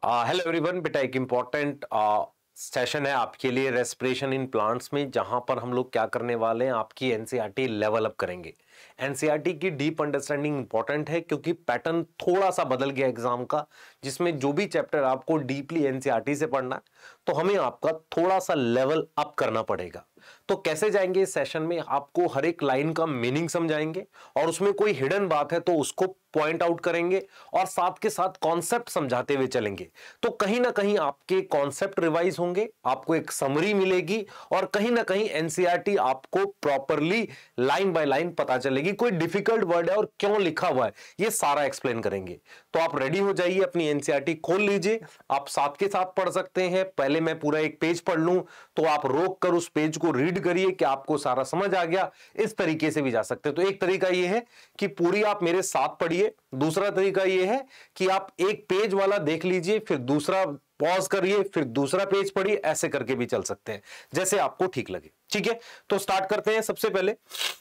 Hello everyone, बेटा एक important session है आपके लिए रेस्पिरेशन इन प्लांट्स में, जहां पर हम लोग क्या करने वाले हैं, आपकी एनसीईआरटी लेवल अप करेंगे। एनसीईआरटी की डीप अंडरस्टैंडिंग इंपॉर्टेंट है क्योंकि पैटर्न थोड़ा सा बदल गया एग्जाम का, जिसमें जो भी चैप्टर आपको डीपली एनसीईआरटी से पढ़ना है तो हमें आपका थोड़ा सा लेवल अप करना पड़ेगा। तो कैसे जाएंगे इस सेशन में, आपको हर एक लाइन का मीनिंग समझाएंगे और उसमें कोई हिडन बात है तो उसको पॉइंट आउट करेंगे और साथ के साथ कॉन्सेप्ट समझाते हुए चलेंगे। तो कहीं ना कहीं आपके कॉन्सेप्ट रिवाइज होंगे, आपको एक समरी मिलेगी और कहीं ना कहीं एनसीईआरटी आपको प्रॉपरली लाइन बाय लाइन पता चलेगी। कोई डिफिकल्ट वर्ड है और क्यों लिखा हुआ है ये सारा एक्सप्लेन करेंगे। तो आप रेडी हो जाइए, अपनी एनसीईआरटी खोल लीजिए, आप साथ के साथ पढ़ सकते हैं। पहले मैं पूरा एक पेज पढ़ लूं तो आप रोक कर उस पेज को रीड करिए कि आपको सारा समझ आ गया। इस तरीके से भी जा सकते हैं। तो एक तरीका यह है कि पूरी आप मेरे साथ पढ़िए, दूसरा तरीका यह है कि आप एक पेज वाला देख लीजिए, फिर दूसरा पॉज करिए, फिर दूसरा पेज पढ़िए। ऐसे करके भी चल सकते हैं, जैसे आपको ठीक लगे। ठीक है, तो स्टार्ट करते हैं। सबसे पहले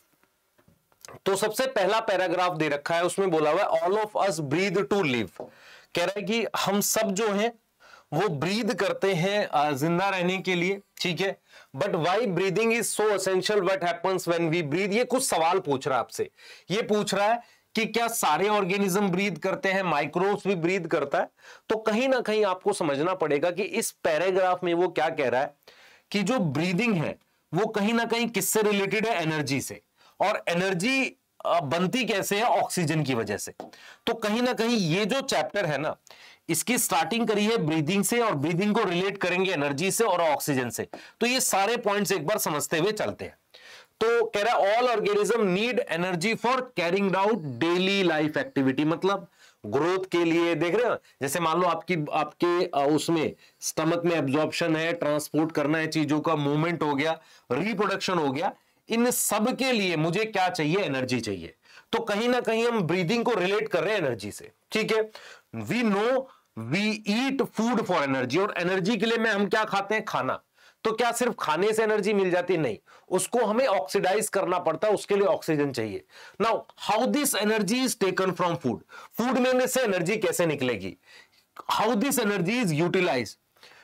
तो सबसे पहला पैराग्राफ दे रखा है, उसमें बोला हुआ है all of us breathe to live. कह रहा है कि हम सब जो हैं वो ब्रीद करते हैं जिंदा रहने के लिए। ठीक है, but why breathing is so essential, what happens when we breathe. ये कुछ सवाल पूछ रहा है आपसे। ये पूछ रहा है कि क्या सारे ऑर्गेनिज्म ब्रीद करते हैं, माइक्रोब्स भी ब्रीद करता है। तो कहीं ना कहीं आपको समझना पड़ेगा कि इस पैराग्राफ में वो क्या कह रहा है कि जो ब्रीदिंग है वो कहीं ना कहीं किससे रिलेटेड है, एनर्जी से। और एनर्जी बनती कैसे है, ऑक्सीजन की वजह से। तो कहीं ना कहीं ये जो चैप्टर है ना, इसकी स्टार्टिंग करी है ब्रीदिंग से और ब्रीदिंग को रिलेट करेंगे एनर्जी से और ऑक्सीजन से। तो ये सारे पॉइंट्स एक बार समझते हुए चलते हैं। तो कह रहा है all organism need energy for carrying out daily life activity, मतलब ग्रोथ के लिए। देख रहे हो, जैसे मान लो आपके उसमें स्टमक में एब्जॉर्प्शन है, ट्रांसपोर्ट करना है चीजों का, मूवमेंट हो गया, रिप्रोडक्शन हो गया, इन सब के लिए मुझे क्या चाहिए, एनर्जी चाहिए। तो कहीं ना कहीं हम ब्रीदिंग को रिलेट कर रहे हैं एनर्जी से। ठीक है, we know we eat food for energy, और एनर्जी के लिए में हम क्या खाते हैं, खाना। तो क्या सिर्फ खाने से एनर्जी मिल जाती, नहीं, उसको हमें ऑक्सीडाइज करना पड़ता है, उसके लिए ऑक्सीजन चाहिए। Now how this energy is taken from food, food में से एनर्जी कैसे निकलेगी, how this energy is utilise,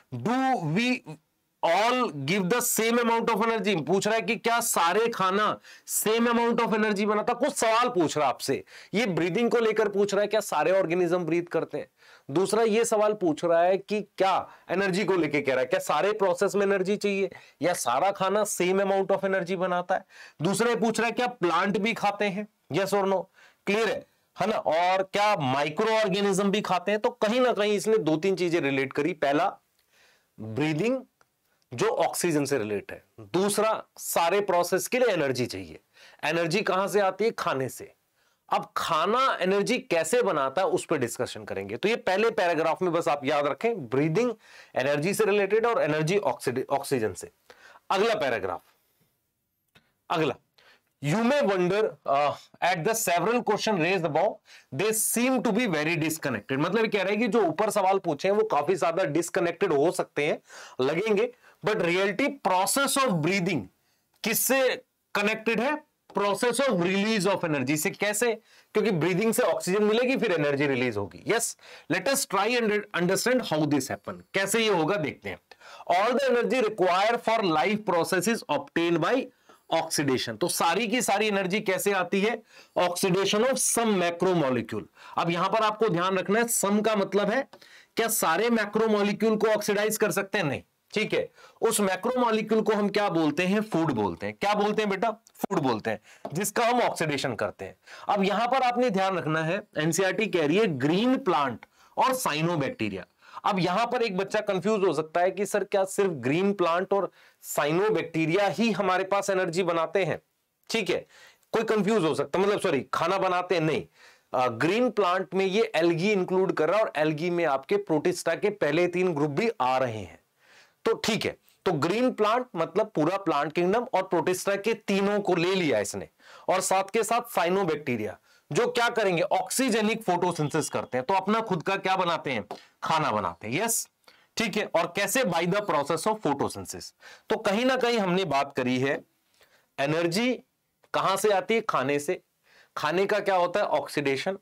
do we all give the same amount of energy. पूछ रहा है कि क्या सारे खाना सेम अमाउंट ऑफ एनर्जी बनाता। कुछ सवाल पूछ रहा है आपसे, ये ब्रीदिंग को लेकर पूछ रहा है, क्या सारे ऑर्गेनिज्म ब्रीथ करते हैं। दूसरा ये सवाल पूछ रहा है कि क्या एनर्जी को लेकर कह रहा है, क्या सारे प्रोसेस में एनर्जी चाहिए या सारा खाना सेम अमाउंट ऑफ एनर्जी बनाता है। दूसरा ये पूछ रहा है क्या प्लांट भी खाते हैं, यस और नो, क्लियर है ना, और क्या माइक्रो ऑर्गेनिज्म भी खाते हैं। तो कहीं ना कहीं इसने दो तीन चीजें रिलेट करी। पहला ब्रीदिंग जो ऑक्सीजन से रिलेट है, दूसरा सारे प्रोसेस के लिए एनर्जी चाहिए। एनर्जी कहां से आती है, खाने से। अब खाना एनर्जी कैसे बनाता है उस पर डिस्कशन करेंगे। तो ये पहले पैराग्राफ में बस आप याद रखें, ब्रीदिंग एनर्जी से रिलेटेड और एनर्जी ऑक्सीजन से। अगला पैराग्राफ, अगला, You may wonder at the several question raised above, they seem to be very disconnected। मतलब कह रहे हैं कि जो ऊपर सवाल पूछे हैं वो काफी ज्यादा डिस्कनेक्टेड हो सकते हैं, लगेंगे, but reality process of breathing किससे कनेक्टेड है, process of release of energy से। कैसे, क्योंकि ब्रीदिंग से ऑक्सीजन मिलेगी, फिर एनर्जी रिलीज होगी। Yes, let us try and understand how this happen. कैसे ये होगा देखते हैं। All the energy required for life process is obtained by oxidation. तो सारी की सारी एनर्जी कैसे आती है, oxidation of some macro molecule. अब यहां पर आपको ध्यान रखना है, सम का मतलब है क्या सारे मैक्रो मॉलिक्यूल को ऑक्सीडाइज कर सकते हैं, नहीं। ठीक है, उस मैक्रो मॉलिक्यूल को हम क्या बोलते हैं, फूड बोलते हैं। क्या बोलते हैं बेटा, फूड बोलते हैं, जिसका हम ऑक्सीडेशन करते हैं। अब यहां पर आपने ध्यान रखना है, एनसीईआरटी कह रही है ग्रीन प्लांट और साइनोबैक्टीरिया। अब यहां पर एक बच्चा कंफ्यूज हो सकता है कि सर क्या सिर्फ ग्रीन प्लांट और साइनोबैक्टीरिया ही हमारे पास एनर्जी बनाते हैं। ठीक है, कोई कंफ्यूज हो सकता है, मतलब सॉरी, खाना बनाते हैं, नहीं। ग्रीन प्लांट में ये एल्गी इंक्लूड कर रहा है और एल्गी में आपके प्रोटिस्टा के पहले 3 ग्रुप भी आ रहे हैं। तो ठीक है, तो ग्रीन प्लांट मतलब पूरा प्लांट किंगडम और प्रोटिस्टा के तीनों को ले लिया इसने, और साथ के साथ साइनोबैक्टीरिया जो क्या करेंगे, ऑक्सीजेनिक फोटोसिंथेसिस करते हैं। तो अपना खुद का क्या बनाते हैं, खाना बनाते हैं। यस, ठीक है, और कैसे, by the process of photosynthesis. तो कहीं ना कहीं हमने बात करी है एनर्जी कहां से आती है, खाने से। खाने का क्या होता है, ऑक्सीडेशन,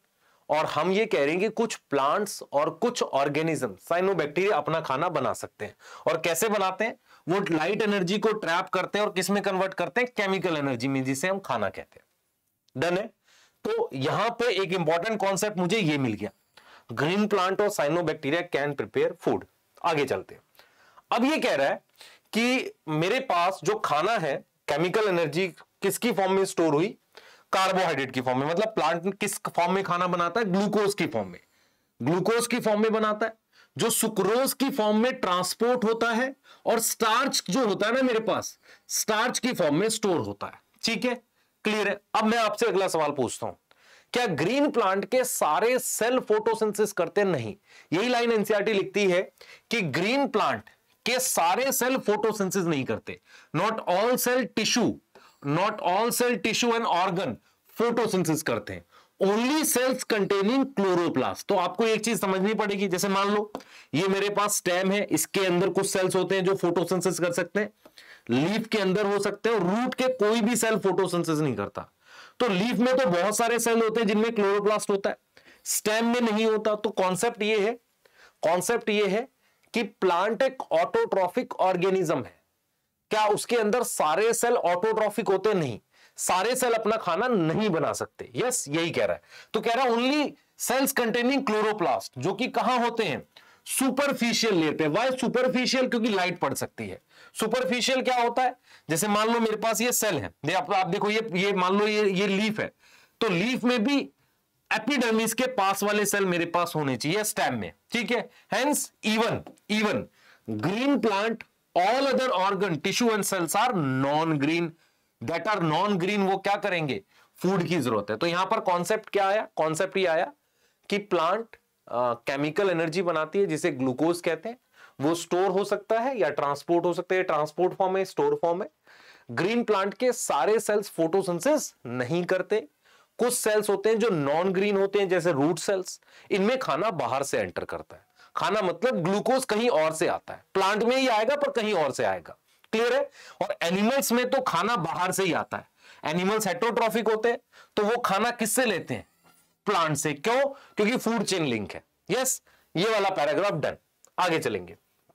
और हम ये कह रहे हैं कि कुछ प्लांट्स और कुछ ऑर्गेनिज्म साइनोबैक्टीरिया अपना खाना बना सकते हैं। और कैसे बनाते हैं? वो लाइट एनर्जी को ट्रैप करते हैं और किस में कन्वर्ट करते हैं? केमिकल एनर्जी में, जिसे हम खाना कहते हैं। डन है। तो यहां पे एक इंपॉर्टेंट कॉन्सेप्ट मुझे ये मिल गया, ग्रीन प्लांट और साइनोबैक्टीरिया कैन प्रिपेयर फूड। आगे चलते हैं। अब ये कह रहा है कि मेरे पास जो खाना है, केमिकल एनर्जी किसकी फॉर्म में स्टोर हुई? कार्बोहाइड्रेट की फॉर्म में। मतलब प्लांट किस फॉर्म में खाना बनाता है? ग्लूकोज की फॉर्म में। ग्लूकोज की फॉर्म में बनाता है, जो सुक्रोज की फॉर्म में ट्रांसपोर्ट होता है, और स्टार्च जो होता है ना मेरे पास, स्टार्च की फॉर्म में स्टोर होता है। ठीक है, क्लियर है। अब मैं आपसे अगला सवाल पूछता हूं, क्या ग्रीन प्लांट के सारे सेल फोटोसिंथेसिस करते? नहीं। यही लाइन एनसीईआरटी लिखती है कि ग्रीन प्लांट के सारे सेल फोटोसिंथेसिस नहीं करते। Not all cell tissue and organ photosynthesis करते हैं। Only cells containing chloroplast. तो आपको एक चीज समझनी पड़ेगी, जैसे मान लो ये मेरे पास स्टेम है, इसके अंदर कुछ सेल्स होते हैं जो फोटोसिंथेसिस कर सकते हैं, लीफ के अंदर हो सकते हैं, और रूट के कोई भी सेल फोटोसिंथेसिस नहीं करता। तो लीफ में तो बहुत सारे सेल होते हैं जिनमें क्लोरोप्लास्ट होता है, स्टेम में नहीं होता। तो कॉन्सेप्ट ये है कि प्लांट एक ऑटोट्रॉफिक ऑर्गेनिज्म है। क्या उसके अंदर सारे सेल ऑटोट्रॉफिक होते? नहीं, सारे सेल अपना खाना नहीं बना सकते। यस, यही कह रहा है। तो कह रहा है ओनली सेल्स कंटेनिंग क्लोरोप्लास्ट, जो कि कहां होते हैं? सुपरफिशियल लेयर पे। Why superficial? क्योंकि लाइट पड़ सकती है। सुपरफिशियल क्या होता है? जैसे मान लो मेरे पास ये सेल है, आप देखो ये मान लो ये लीफ है, तो लीफ में भी एपिडर्मिस के पास वाले सेल मेरे पास होने चाहिए स्टेम में। ठीक है, hence even green plant all other organ tissue and cells are non green. That are non green, वो क्या करेंगे? फूड की जरूरत है। तो यहां पर कॉन्सेप्ट क्या आया? कॉन्सेप्ट ये आया कि प्लांट केमिकल एनर्जी बनाती है जिसे ग्लूकोज कहते हैं। वो स्टोर हो सकता है या ट्रांसपोर्ट हो सकता है। ट्रांसपोर्ट फॉर्म है, स्टोर फॉर्म है। ग्रीन प्लांट के सारे सेल्स फोटोसिंथेसिस नहीं करते। कुछ सेल्स होते हैं जो नॉन ग्रीन होते हैं, जैसे रूट सेल्स। इनमें खाना बाहर से एंटर करता है। खाना मतलब ग्लूकोज कहीं और से आता है, प्लांट में ही आएगा पर कहीं और से आएगा। क्लियर है। और एनिमल्स में तो खाना बाहर से ही आता है। एनिमल्स हेटरोट्रॉफिक होते हैं, तो वो खाना किससे लेते हैं? प्लांट से। क्यों? क्योंकि फूड चेन लिंक है। यस, ये वाला पैराग्राफ डन। आगे चलेंगे।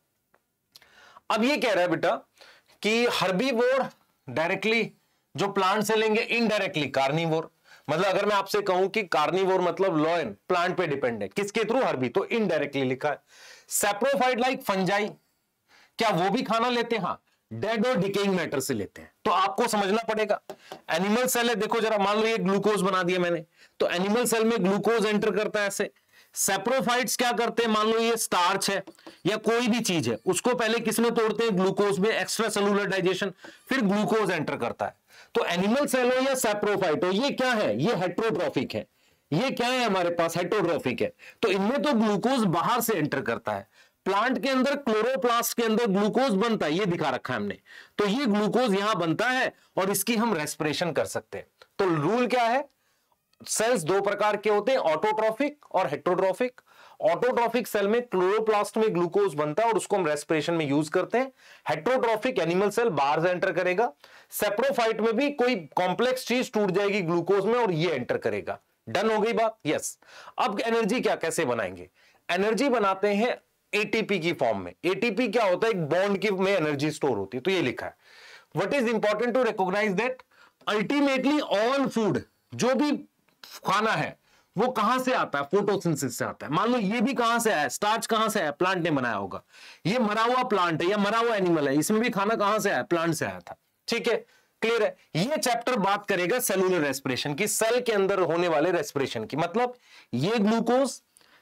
अब ये कह रहा है बेटा कि हर्बीवोर डायरेक्टली जो प्लांट से लेंगे, इनडायरेक्टली कार्निवोर। मतलब अगर मैं आपसे कहूं कि कार्निवोर मतलब लॉयन प्लांट पे डिपेंड है, किसके थ्रू? हर्बी। तो इनडायरेक्टली लिखा है। सेप्रोफाइट लाइक फंजाई, क्या वो भी खाना लेते हैं? हाँ, डेड और डिकेइंग मैटर से लेते हैं। तो आपको समझना पड़ेगा, एनिमल सेल है, देखो जरा, मान लो ये ग्लूकोज बना दिया मैंने, तो एनिमल सेल में ग्लूकोज एंटर करता है ऐसे। सेप्रोफाइट्स क्या करते हैं? मान लो ये स्टार्च है या कोई भी चीज है, उसको पहले किसमें तोड़ते हैं? ग्लूकोज में, एक्स्ट्रा सेलुलर डाइजेशन, फिर ग्लूकोज एंटर करता है। तो एनिमल सेल हो या सेप्रोफाइट हो, ये क्या है? ये हेटरोट्रॉफिक है। ये क्या है हमारे पास? हेटरोट्रॉफिक है। तो इनमें तो ग्लूकोज बाहर से एंटर करता है। प्लांट के अंदर क्लोरोप्लास्ट के अंदर ग्लूकोज बनता है, ये दिखा रखा है हमने। तो ये ग्लूकोज यहां बनता है और इसकी हम रेस्पिरेशन कर सकते हैं। तो रूल क्या है? सेल्स दो प्रकार के होते हैं, ऑटोट्रॉफिक और हेटरोट्रॉफिक। ऑटोट्रॉफिक सेल में क्लोरोप्लास्ट में ग्लूकोज बनता है और उसको हम रेस्पिरेशन में यूज करते हैं। हेटरोट्रॉफिक एनिमल सेल बाहर से एंटर करेगा। सेप्रोफाइट में भी कोई कॉम्प्लेक्स चीज टूट जाएगी ग्लूकोज में और ये एंटर करेगा। डन हो गई बात? यस। अब एनर्जी क्या कैसे बनाएंगे? एनर्जी बनाते हैं एटीपी की फॉर्म में। एटीपी क्या होता है? एक बॉन्ड की में एनर्जी स्टोर होती है। तो ये लिखा है। What is important to recognise that ultimately all food, जो भी खाना है, वो कहां से आता है? फोटोसिंथेसिस से आता है। मान लो ये भी कहां से आया? स्टार्च कहां से आया? प्लांट ने बनाया होगा। ये मरा हुआ प्लांट है या मरा हुआ एनिमल है, इसमें भी खाना कहां से आया? प्लांट से आया था। ठीक है, क्लियर है। ये चैप्टर बात करेगा सेलुलर रेस्पिरेशन की, सेल के अंदर होने वाले रेस्पिरेशन की। मतलब ये ग्लूकोज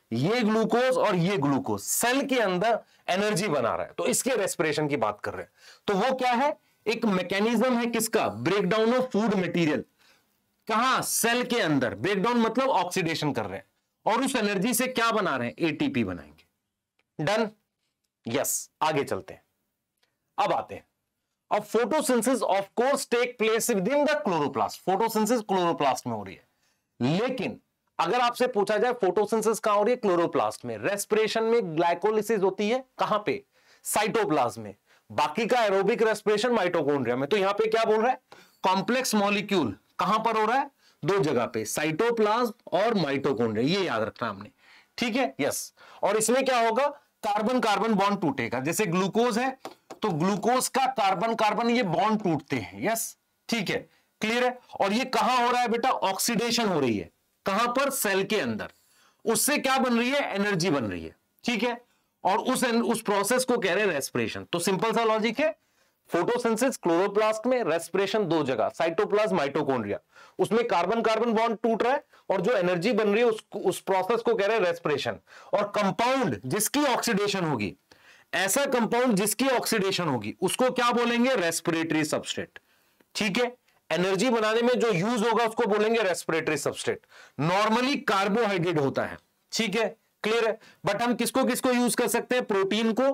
और ये ग्लूकोज सेल के अंदर एनर्जी बना रहा है, तो इसके रेस्पिरेशन की बात कर रहे हैं। तो वो क्या है? एक मैकेनिज्म है किसका? Breakdown of food material. कहां? सेल के अंदर। ब्रेकडाउन मतलब ऑक्सीडेशन कर रहे हैं, और उस एनर्जी से क्या बना रहे हैं? एटीपी बनाएंगे। डन? यस। आगे चलते हैं। अब आते हैं, अब photosynthesis of course take place within the chloroplast. Photosynthesis chloroplast में हो रही है, लेकिन अगर आपसे पूछा जाए फोटोसिंथेसिस कहां हो रही है? क्लोरोप्लास्ट में। रेस्पिरेशन में ग्लाइकोलिसिस होती है कहां पे? साइटोप्लाज्म में। बाकी का एरोबिक रेस्पिरेशन माइटोकॉन्ड्रिया में। तो यहां पे क्या बोल रहा है? कॉम्प्लेक्स मॉलिक्यूल कहां पर हो रहा है? दो जगह पे, साइटोप्लाज्म और माइटोकॉन्ड्रिया, ये याद रखना हमने, ठीक है, यस। और इसमें क्या होगा, कार्बन कार्बन बॉन्ड टूटेगा, जैसे ग्लूकोज है तो ग्लूकोज का कार्बन कार्बन ये बॉन्ड टूटते हैं, यस, ठीक है, क्लियर है। और ये कहां हो रहा है बेटा, ऑक्सीडेशन हो रही है, कहां पर, सेल के अंदर, उससे क्या बन रही है, एनर्जी बन रही है, ठीक है। और उस प्रोसेस को कह रहे हैं रेस्पिरेशन। तो सिंपल सा लॉजिक है, फोटोसिंथेसिस क्लोरोप्लास्ट में, रेस्पिरेशन दो जगह, साइटोप्लाज्म माइटोकॉन्ड्रिया, उसमें कार्बन कार्बन बॉन्ड टूट रहा है और जो एनर्जी बन रही है उस प्रोसेस को कह रहे हैं रेस्पिरेशन। और कंपाउंड जिसकी ऑक्सीडेशन होगी, ऐसा कंपाउंड जिसकी ऑक्सीडेशन होगी, उसको क्या बोलेंगे, रेस्पिरेटरी सबस्ट्रेट, ठीक है। एनर्जी बनाने में जो यूज होगा उसको बोलेंगे रेस्पिरेटरी सबस्ट्रेट। नॉर्मली कार्बोहाइड्रेट होता है, ठीक है, क्लियर है। बट हम किसको किसको यूज कर सकते हैं, प्रोटीन को,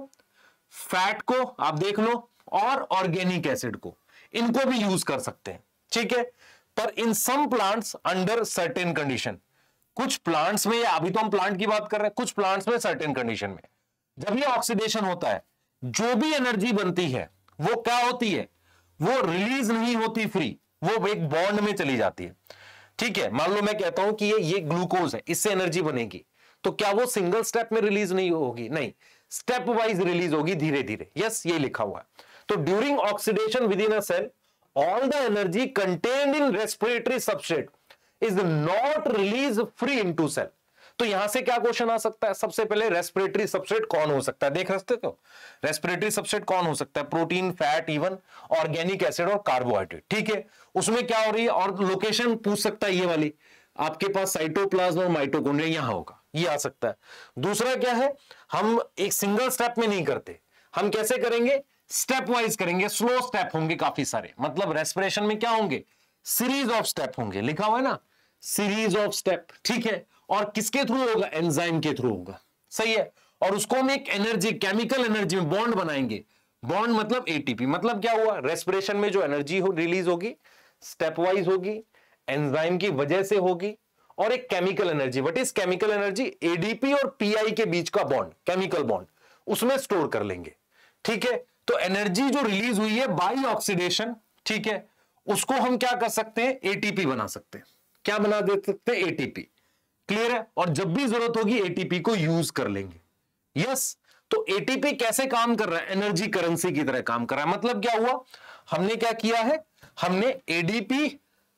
फैट को, आप देख लो, और ऑर्गेनिक एसिड को, इनको भी यूज कर सकते हैं, ठीक है। पर in some plants under certain condition, कुछ प्लांट्स में, अभी तो हम प्लांट की बात कर रहे हैं, कुछ प्लांट्स में सर्टेन कंडीशन में जब ये ऑक्सीडेशन होता है, जो भी एनर्जी बनती है वो क्या होती है, वो रिलीज नहीं होती फ्री, वो एक बॉन्ड में चली जाती है, ठीक है। मान लो मैं कहता हूं कि ये ग्लूकोज है, इससे एनर्जी बनेगी, तो क्या वो सिंगल स्टेप में रिलीज नहीं होगी, नहीं, स्टेप वाइज रिलीज होगी, धीरे धीरे, यस, ये लिखा हुआ है। तो during oxidation within a cell, all the energy contained in respiratory substrate is not release free into cell. तो यहां से क्या क्वेश्चन आ सकता है, सबसे पहले रेस्पिरेटरी सबस्ट्रेट कौन हो सकता है, देख सकते हो, रेस्पिरेटरी सबस्ट्रेट कौन हो सकता है, protein, fat, even organic acid और कार्बोहाइड्रेट, ठीक है। उसमें क्या हो रही है, और लोकेशन पूछ सकता है, ये वाली आपके पास साइटोप्लाज्म और माइटोकॉन्ड्रिया यहां होगा, ये आ सकता है। दूसरा क्या है, हम एक सिंगल स्टेप में नहीं करते, हम कैसे करेंगे, स्टेप वाइज करेंगे, स्लो स्टेप होंगे काफी सारे, मतलब रेस्पिरेशन में क्या होंगे, सीरीज ऑफ स्टेप होंगे, लिखा हुआ है ना, सीरीज ऑफ स्टेप, ठीक है। और किसके थ्रू होगा, एंजाइम के थ्रू होगा, सही है। और उसको हम एक एनर्जी, केमिकल एनर्जी में बॉन्ड बनाएंगे, बॉन्ड मतलब एटीपी, मतलब क्या हुआ, रेस्पिरेशन में जो एनर्जी रिलीज होगी स्टेप वाइज होगी, एंजाइम की वजह से होगी, और एक chemical energy, what is chemical energy, ADP और पीआई के बीच का बॉन्ड, केमिकल बॉन्ड, उसमें स्टोर कर लेंगे, ठीक है। तो एनर्जी जो रिलीज हुई है बाय ऑक्सीडेशन, ठीक है, उसको हम क्या कर सकते हैं, एटीपी बना सकते हैं, क्या बना दे सकते हैं, एटीपी, क्लियर है। और जब भी जरूरत होगी एटीपी को यूज कर लेंगे, यस। तो एटीपी कैसे काम कर रहा है, एनर्जी करेंसी की तरह काम कर रहा है। मतलब क्या हुआ, हमने क्या किया है, हमने एडीपी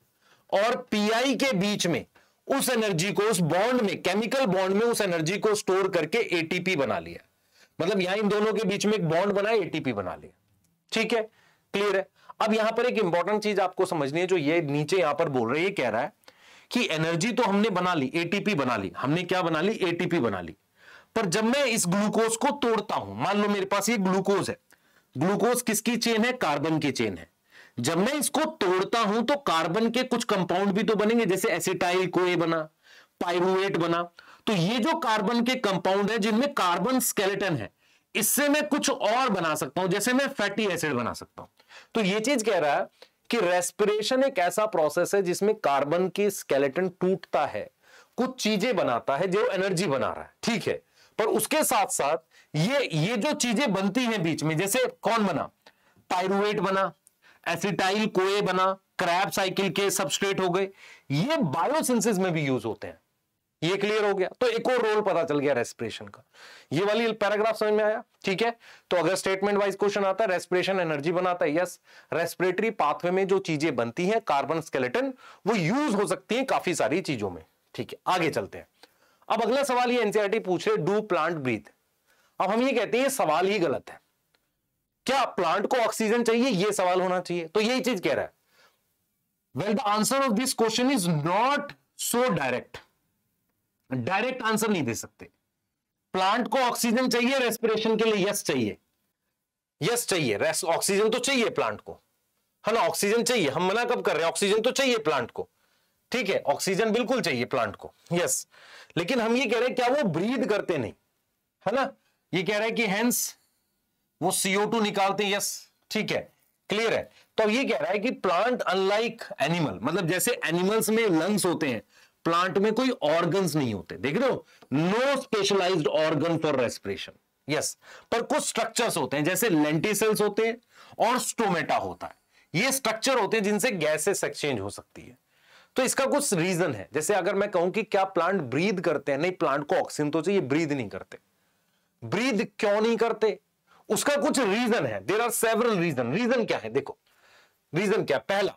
और पीआई के बीच में उस एनर्जी को, उस बॉन्ड में, केमिकल बॉन्ड में उस एनर्जी को स्टोर करके एटीपी बना लिया। मतलब यहां इन दोनों के बीच में एक बॉन्ड बना, एटीपी बना लिया, ठीक है, क्लियर है। अब यहां पर एक इंपॉर्टेंट चीज आपको समझनी है, जो ये नीचे यहां पर बोल रहे हैं, ये कह रहा है कि एनर्जी तो हमने बना ली, एटीपी बना ली, हमने क्या बना ली, एटीपी बना ली। पर जब मैं इस ग्लूकोज को तोड़ता हूं, मान लो मेरे पास ये ग्लूकोज है, ग्लूकोज किसकी चेन है, कार्बन की चेन है। जब मैं इसको तोड़ता हूं तो कार्बन के कुछ कंपाउंड भी तो बनेंगे, जैसे एसिटाइल कोए बना, पाइरुवेट बना। तो ये जो कार्बन के कंपाउंड है जिनमें कार्बन स्केलेटन है, इससे मैं कुछ और बना सकता हूं, जैसे मैं फैटी एसिड बना सकता हूं। तो ये चीज कह रहा है कि रेस्पिरेशन एक ऐसा प्रोसेस है जिसमें कार्बन की स्केलेटन टूटता है, कुछ चीजें बनाता है जो एनर्जी बना रहा है, ठीक है। पर उसके साथ साथ ये जो चीजें बनती हैं बीच में, जैसे कौन बना, पाइरुवेट बना, एसिटाइल कोए बना, क्रैब साइकिल के सबस्ट्रेट हो गए, ये बायोसिंथेसिस में भी यूज होते हैं। ये क्लियर हो गया। तो एक और रोल पता चल गया रेस्पिरेशन का। ये वाली पैराग्राफ समझ में आया, ठीक है। तो अगर स्टेटमेंट वाइज क्वेश्चन आता है, रेस्पिरेशन एनर्जी बनाता है, यस। रेस्पिरेटरी पाथवे में जो चीजें बनती हैं, कार्बन स्केलेटन, वो यूज हो सकती हैं काफी सारी चीजों में, ठीक है। आगे चलते हैं। अब अगला सवाल ये एनसीईआरटी पूछ रहे, डू प्लांट ब्रीथ। अब हम ये कहते हैं ये सवाल ही गलत है, क्या प्लांट को ऑक्सीजन चाहिए, ये सवाल होना चाहिए। तो यही चीज कह रहा है, well the answer of this question is not so direct. Direct answer नहीं दे सकते। प्लांट को ऑक्सीजन चाहिए रेस्पिरेशन के लिए, यस चाहिए, यस चाहिए, ऑक्सीजन तो चाहिए प्लांट को, है ना, ऑक्सीजन चाहिए। हम मना कब कर रहे हैं, ऑक्सीजन तो चाहिए प्लांट को, ठीक है, ऑक्सीजन बिल्कुल चाहिए प्लांट को, यस। लेकिन हम ये कह रहे हैं क्या वो ब्रीद करते नहीं, है ना। ये कह रहा है कि हेंस वो CO2 निकालते हैं, यस, ठीक है, क्लियर है। तो ये कह रहा है कि प्लांट अनलाइक एनिमल, मतलब जैसे एनिमल्स में लंग्स होते हैं, प्लांट में कोई ऑर्गन्स नहीं होते, देख रहे हो, no specialised organ for respiration, yes. पर कुछ स्ट्रक्चर्स होते हैं, जैसे लेंटिसेल्स होते हैं और स्टोमेटा होता है, ये स्ट्रक्चर होते हैं जिनसे गैसेस एक्सचेंज हो सकती है। तो इसका कुछ रीजन है। जैसे अगर मैं कहूं कि क्या प्लांट ब्रीद करते हैं, नहीं, प्लांट को ऑक्सीजन तो चाहिए, ब्रीद नहीं करते। ब्रीद क्यों नहीं करते, उसका कुछ रीजन है। There are several reason. Reason क्या है, देखो रीजन क्या। पहला,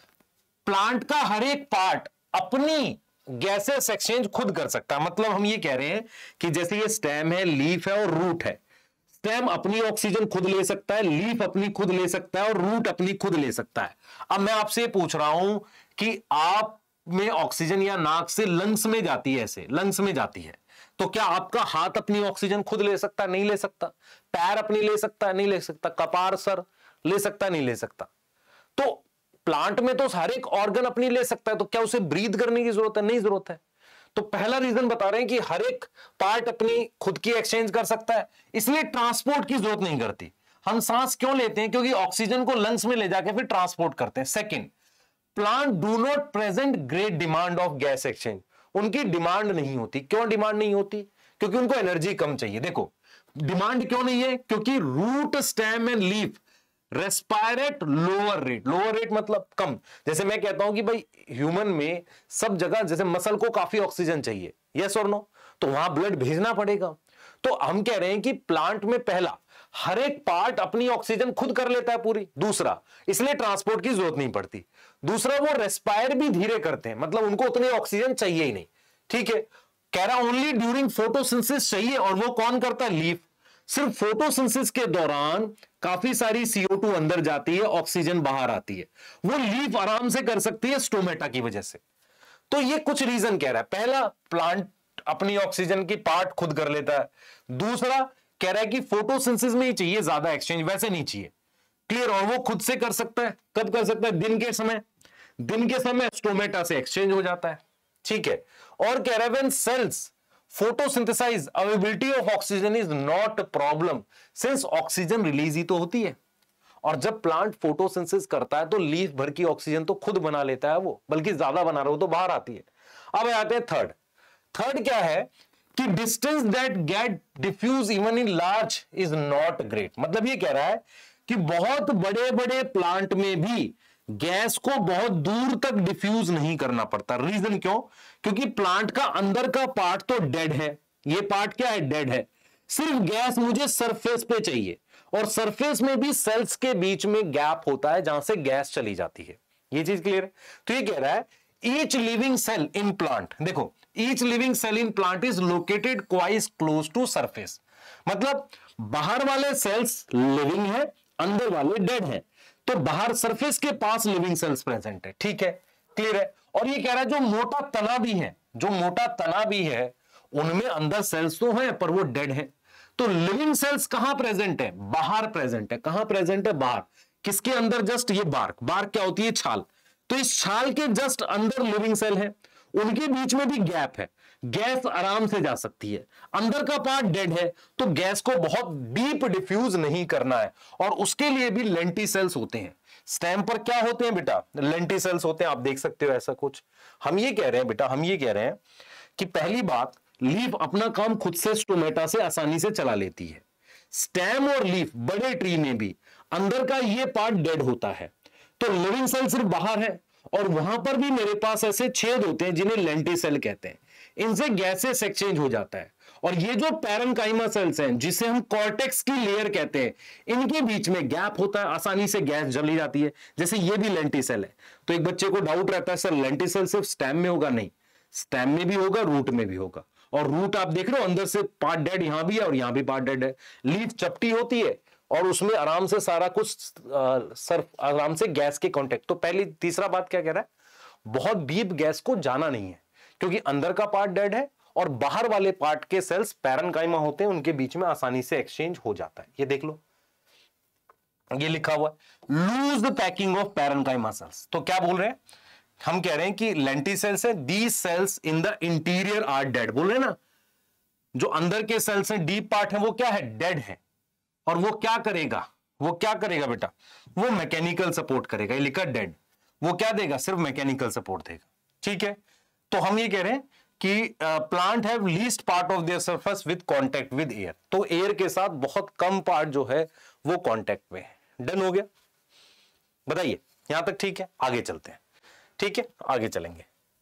प्लांट का हर एक पार्ट अपनी गैसेस एक्सचेंज खुद कर सकता है। मतलब हम ये कह रहे हैं कि जैसे ये स्टेम है, लीफ है और रूट है। स्टेम अपनी ऑक्सीजन खुद ले सकता है, लीफ अपनी खुद ले सकता है और रूट अपनी खुद ले सकता है। अब मैं आपसे पूछ रहा हूं कि आप में ऑक्सीजन या नाक से लंग्स में जाती है, ऐसे लंग्स में जाती है, तो क्या आपका हाथ अपनी ऑक्सीजन खुद ले सकता है? नहीं ले सकता। पैर अपनी ले सकता है? नहीं ले सकता। कपार, सर ले सकता है? नहीं ले सकता। तो प्लांट में तो हर एक ऑर्गन अपनी ले सकता है, तो क्या उसे ब्रीथ करने की जरूरत है? नहीं जरूरत है। तो पहला रीजन बता रहे हैं कि हर एक पार्ट अपनी खुद की एक्सचेंज कर सकता है, इसलिए ट्रांसपोर्ट की जरूरत नहीं करती। हम सांस क्यों लेते हैं? क्योंकि ऑक्सीजन को लंग्स में ले जाके फिर ट्रांसपोर्ट करते हैं। Second, plant do not present great demand of gas exchange. उनकी डिमांड नहीं होती। क्यों डिमांड नहीं होती? क्योंकि उनको एनर्जी कम चाहिए। देखो डिमांड क्यों नहीं है, क्योंकि root, stem and leaf respirate lower rate. Lower rate मतलब कम। जैसे मैं कहता हूं कि भाई ह्यूमन में सब जगह जैसे मसल को काफी ऑक्सीजन चाहिए, यस और नो, तो वहां ब्लड भेजना पड़ेगा। तो हम कह रहे हैं कि प्लांट में पहला, हर एक पार्ट अपनी ऑक्सीजन खुद कर लेता है पूरी। दूसरा, इसलिए ट्रांसपोर्ट की जरूरत नहीं पड़ती। दूसरा, वो रेस्पायर भी धीरे करते हैं, मतलब उनको उतनी ऑक्सीजन चाहिए ही नहीं। ठीक है, कह रहा ओनली ड्यूरिंग फोटोसिंथेसिस चाहिए, और वो कौन करता है? लीफ। सिर्फ फोटोसिंथेसिस के दौरान काफी सारी CO2 अंदर जाती है, ऑक्सीजन बाहर आती है, वो लीफ आराम से कर सकती है स्टोमेटा की वजह से। तो ये कुछ रीजन कह रहा है। पहला, प्लांट अपनी ऑक्सीजन की पार्ट खुद कर लेता है। दूसरा, कह रहा है कि फोटोसिंथेसिस में ही चाहिए ज्यादा एक्सचेंज, वैसे नहीं चाहिए। क्लियर? और वो खुद से कर सकता है। कब कर सकता है? दिन के समय। दिन के समय स्टोमेटा से एक्सचेंज हो जाता है। ठीक है। और कह रहा है when cells photosynthesise, availability of oxygen is not a problem, since oxygen release ही तो होती है। और जब प्लांट फोटोसिंथेसिस करता है तो लीफ भर की ऑक्सीजन तो खुद बना लेता है वो, बल्कि ज्यादा बना रहा हो तो बाहर आती है। अब आते हैं थर्ड। थर्ड क्या है कि distance that get diffuse even in large is not great. मतलब ये कह रहा है कि बहुत बड़े बड़े प्लांट में भी गैस को बहुत दूर तक डिफ्यूज नहीं करना पड़ता। रीजन क्यों? क्योंकि प्लांट का अंदर का पार्ट तो डेड है। ये पार्ट क्या है? डेड है। सिर्फ गैस मुझे सरफेस पे चाहिए, और सरफेस में भी सेल्स के बीच में गैप होता है जहां से गैस चली जाती है। ये चीज क्लियर है? तो ये कह रहा है each living cell in plant, देखो each living cell in plant is located quite close to surface. मतलब बाहर वाले सेल्स लिविंग है, अंदर वाले डेड है, तो बाहर सरफेस के पास लिविंग सेल्स प्रेजेंट है। ठीक है, क्लियर है? और ये कह रहा है जो मोटा तना भी है, जो मोटा तना भी है, उनमें अंदर सेल्स तो हैं पर वो डेड है। तो लिविंग सेल्स कहां प्रेजेंट है? बाहर प्रेजेंट है। कहां प्रेजेंट है? बाहर। किसके अंदर? जस्ट ये बार्क। बार्क क्या होती है? छाल। तो इस छाल के जस्ट अंदर लिविंग सेल है, उनके बीच में भी गैप है, गैस आराम से जा सकती है। अंदर का पार्ट डेड है, तो गैस को बहुत डीप डिफ्यूज नहीं करना है, और उसके लिए भी लेंटिसेल्स होते हैं। स्टेम पर क्या होते हैं बेटा? लेंटिसेल्स होते हैं। आप देख सकते हो ऐसा कुछ। हम ये कह रहे हैं बेटा, हम ये कह रहे हैं कि पहली बात, लीफ अपना काम खुद से स्टोमेटा से आसानी से चला लेती है। स्टेम और लीफ बड़े ट्री में भी अंदर का ये पार्ट डेड होता है, तो लिविंग सेल सिर्फ बाहर है, और वहां पर भी मेरे पास ऐसे छेद होते हैं जिन्हें लेंटिसेल कहते हैं। इनसे गैसेस एक्सचेंज हो जाता है। और ये जो पैरेन्काइमा सेल्स हैं, जिसे हम कॉर्टेक्स की लेयर कहते हैं, इनके बीच में गैप होता है, आसानी से गैस जली जाती है। जैसे ये भी लेंटिसेल है। तो एक बच्चे को डाउट रहता है, सर लेंटिसेल सिर्फ स्टेम में होगा? नहीं, स्टेम में भी होगा, रूट में भी होगा। और रूट आप देख रहे हो, अंदर से पार्ट डेड यहां भी है और यहां भी पार्ट डेड है। लीफ चपटी होती है और उसमें आराम से सारा कुछ सर्फ आराम से गैस के कांटेक्ट। तो पहली तीसरा बात क्या कह रहा है? बहुत डीप गैस को जाना नहीं है, क्योंकि अंदर का पार्ट डेड है और बाहर वाले पार्ट के सेल्स पैरेन्काइमा होते हैं, उनके बीच में आसानी से एक्सचेंज हो जाता है। ये देख लो, ये लिखा हुआ है loose the packing of parenchyma cells. तो क्या बोल रहे हैं? हम कह रहे हैं कि लेंटिसेल्स है, these cells in the interior are dead. बोल रहे हैं ना, जो अंदर के सेल्स हैं, डीप पार्ट है, वो क्या है? डेड है। और वो क्या करेगा? वो क्या करेगा बेटा? वो मैकेनिकल सपोर्ट करेगा। ये लिखा डेड, वो क्या देगा? सिर्फ मैकेनिकल सपोर्ट देगा। ठीक है, तो हम ये कह रहे हैं कि plant have least part of their surface with contact with air. तो एयर के साथ बहुत कम पार्ट जो है वो कांटेक्ट में है। डन हो गया? बताइए, यहां तक ठीक है? आगे चलते हैं। ठीक है, आगे चलेंगे।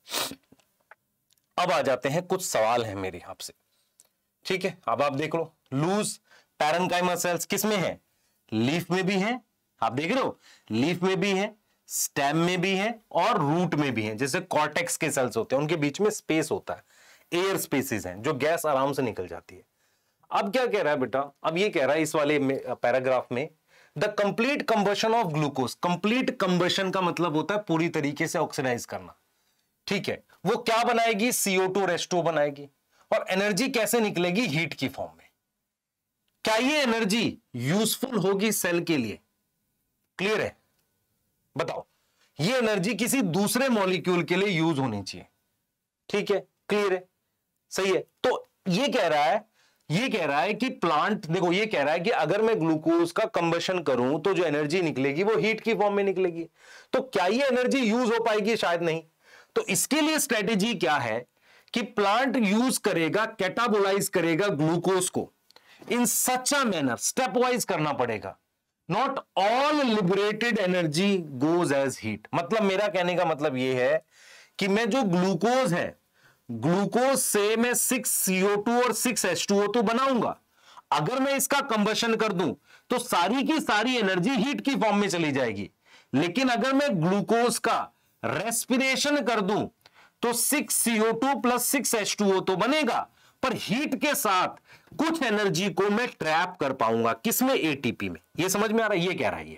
अब आ जाते हैं, कुछ सवाल है मेरे आपसे, ठीक है। अब आप देख लो, लूज पैरेन्काइमल सेल्स किस में है? लीफ में भी है, आप देख रहे हो, लीफ में भी है, स्टेम में भी है और रूट में भी है। जैसे कॉर्टेक्स के सेल्स होते हैं, उनके बीच में स्पेस होता है, एयर स्पेसेस हैं, जो गैस आराम से निकल जाती है। अब क्या कह रहा है बेटा, अब ये कह रहा है इस वाले पैराग्राफ में, the complete combustion of glucose. Complete combustion का मतलब होता है पूरी तरीके से ऑक्सीडाइज करना, ठीक है। वो क्या बनाएगी? CO2 और H2O बनाएगी। और एनर्जी कैसे निकलेगी? हीट की फॉर्म में। क्या ये एनर्जी यूजफुल होगी सेल के लिए? क्लियर है? बताओ, ये एनर्जी किसी दूसरे मॉलिक्यूल के लिए यूज होनी चाहिए, ठीक है, क्लियर है, सही है। तो ये कह रहा है कि प्लांट, देखो ये कह रहा है कि अगर मैं ग्लूकोज का कंबशन करूं तो जो एनर्जी निकलेगी वो हीट की फॉर्म में निकलेगी। तो क्या ये एनर्जी यूज हो पाएगी? शायद नहीं। तो इसके लिए स्ट्रेटेजी क्या है कि प्लांट यूज करेगा, कैटाबोलाइज करेगा ग्लूकोज को in such a manner, stepwise करना पड़ेगा। Not all liberated energy goes as heat. मतलब मेरा कहने का मतलब यह है कि मैं जो ग्लूकोज है, ग्लूकोज से मैं 6CO2 और 6H2O तो बनाऊंगा। अगर मैं इसका कंबशन कर दूं तो सारी की सारी एनर्जी हीट की फॉर्म में चली जाएगी। लेकिन अगर मैं ग्लूकोज का रेस्पिरेशन कर दूं तो 6CO2 प्लस 6H2O तो बनेगा, पर हीट के साथ कुछ एनर्जी को मैं ट्रैप कर पाऊंगा। किसमें? ATP में। ये समझ में आ रहा है? ये कह रहा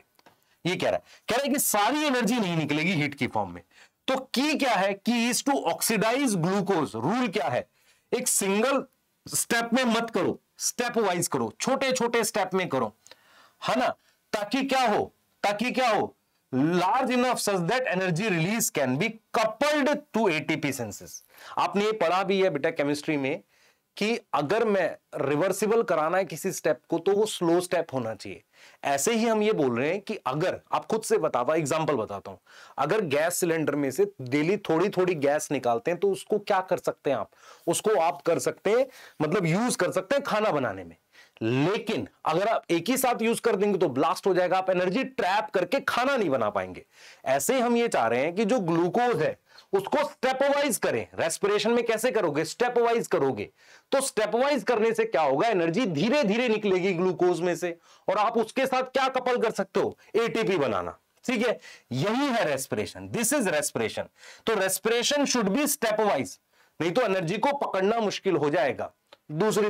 है कि सारी एनर्जी नहीं निकलेगी हीट की फॉर्म में। तो की क्या है? Key is to oxidise glucose. Rule क्या है? एक सिंगल स्टेप में मत करो, स्टेप वाइज करो, छोटे छोटे स्टेप में करो, है ना, ताकि क्या हो, large enough such that energy release can be coupled to ATP synthesis. आपने ये पढ़ा भी है बेटा केमिस्ट्री में कि अगर मैं रिवर्सिबल कराना है किसी स्टेप को तो वो स्लो स्टेप होना चाहिए। ऐसे ही हम ये बोल रहे हैं कि अगर आप खुद से बताता, एग्जांपल बताता हूं, अगर गैस सिलेंडर में से डेली थोड़ी थोड़ी गैस निकालते हैं तो उसको क्या कर सकते हैं आप? उसको आप कर सकते हैं, मतलब यूज कर सकते हैं खाना बनाने में। लेकिन अगर आप एक ही साथ यूज कर देंगे तो ब्लास्ट हो जाएगा, आप एनर्जी ट्रैप करके खाना नहीं बना पाएंगे। ऐसे ही हम ये चाह रहे हैं कि जो ग्लूकोज है उसको स्टेप वाइज करें। रेस्पिरेशन में कैसे करोगे? स्टेप वाइज करोगे। तो स्टेप वाइज करने से क्या होगा? एनर्जी धीरे धीरे निकलेगी ग्लूकोज में से, और आप उसके साथ क्या कपल कर सकते हो? ATP बनाना। ठीक है, यही है रेस्पिरेशन। This is respiration. तो respiration should be stepwise, नहीं तो एनर्जी को पकड़ना मुश्किल हो जाएगा। दूसरी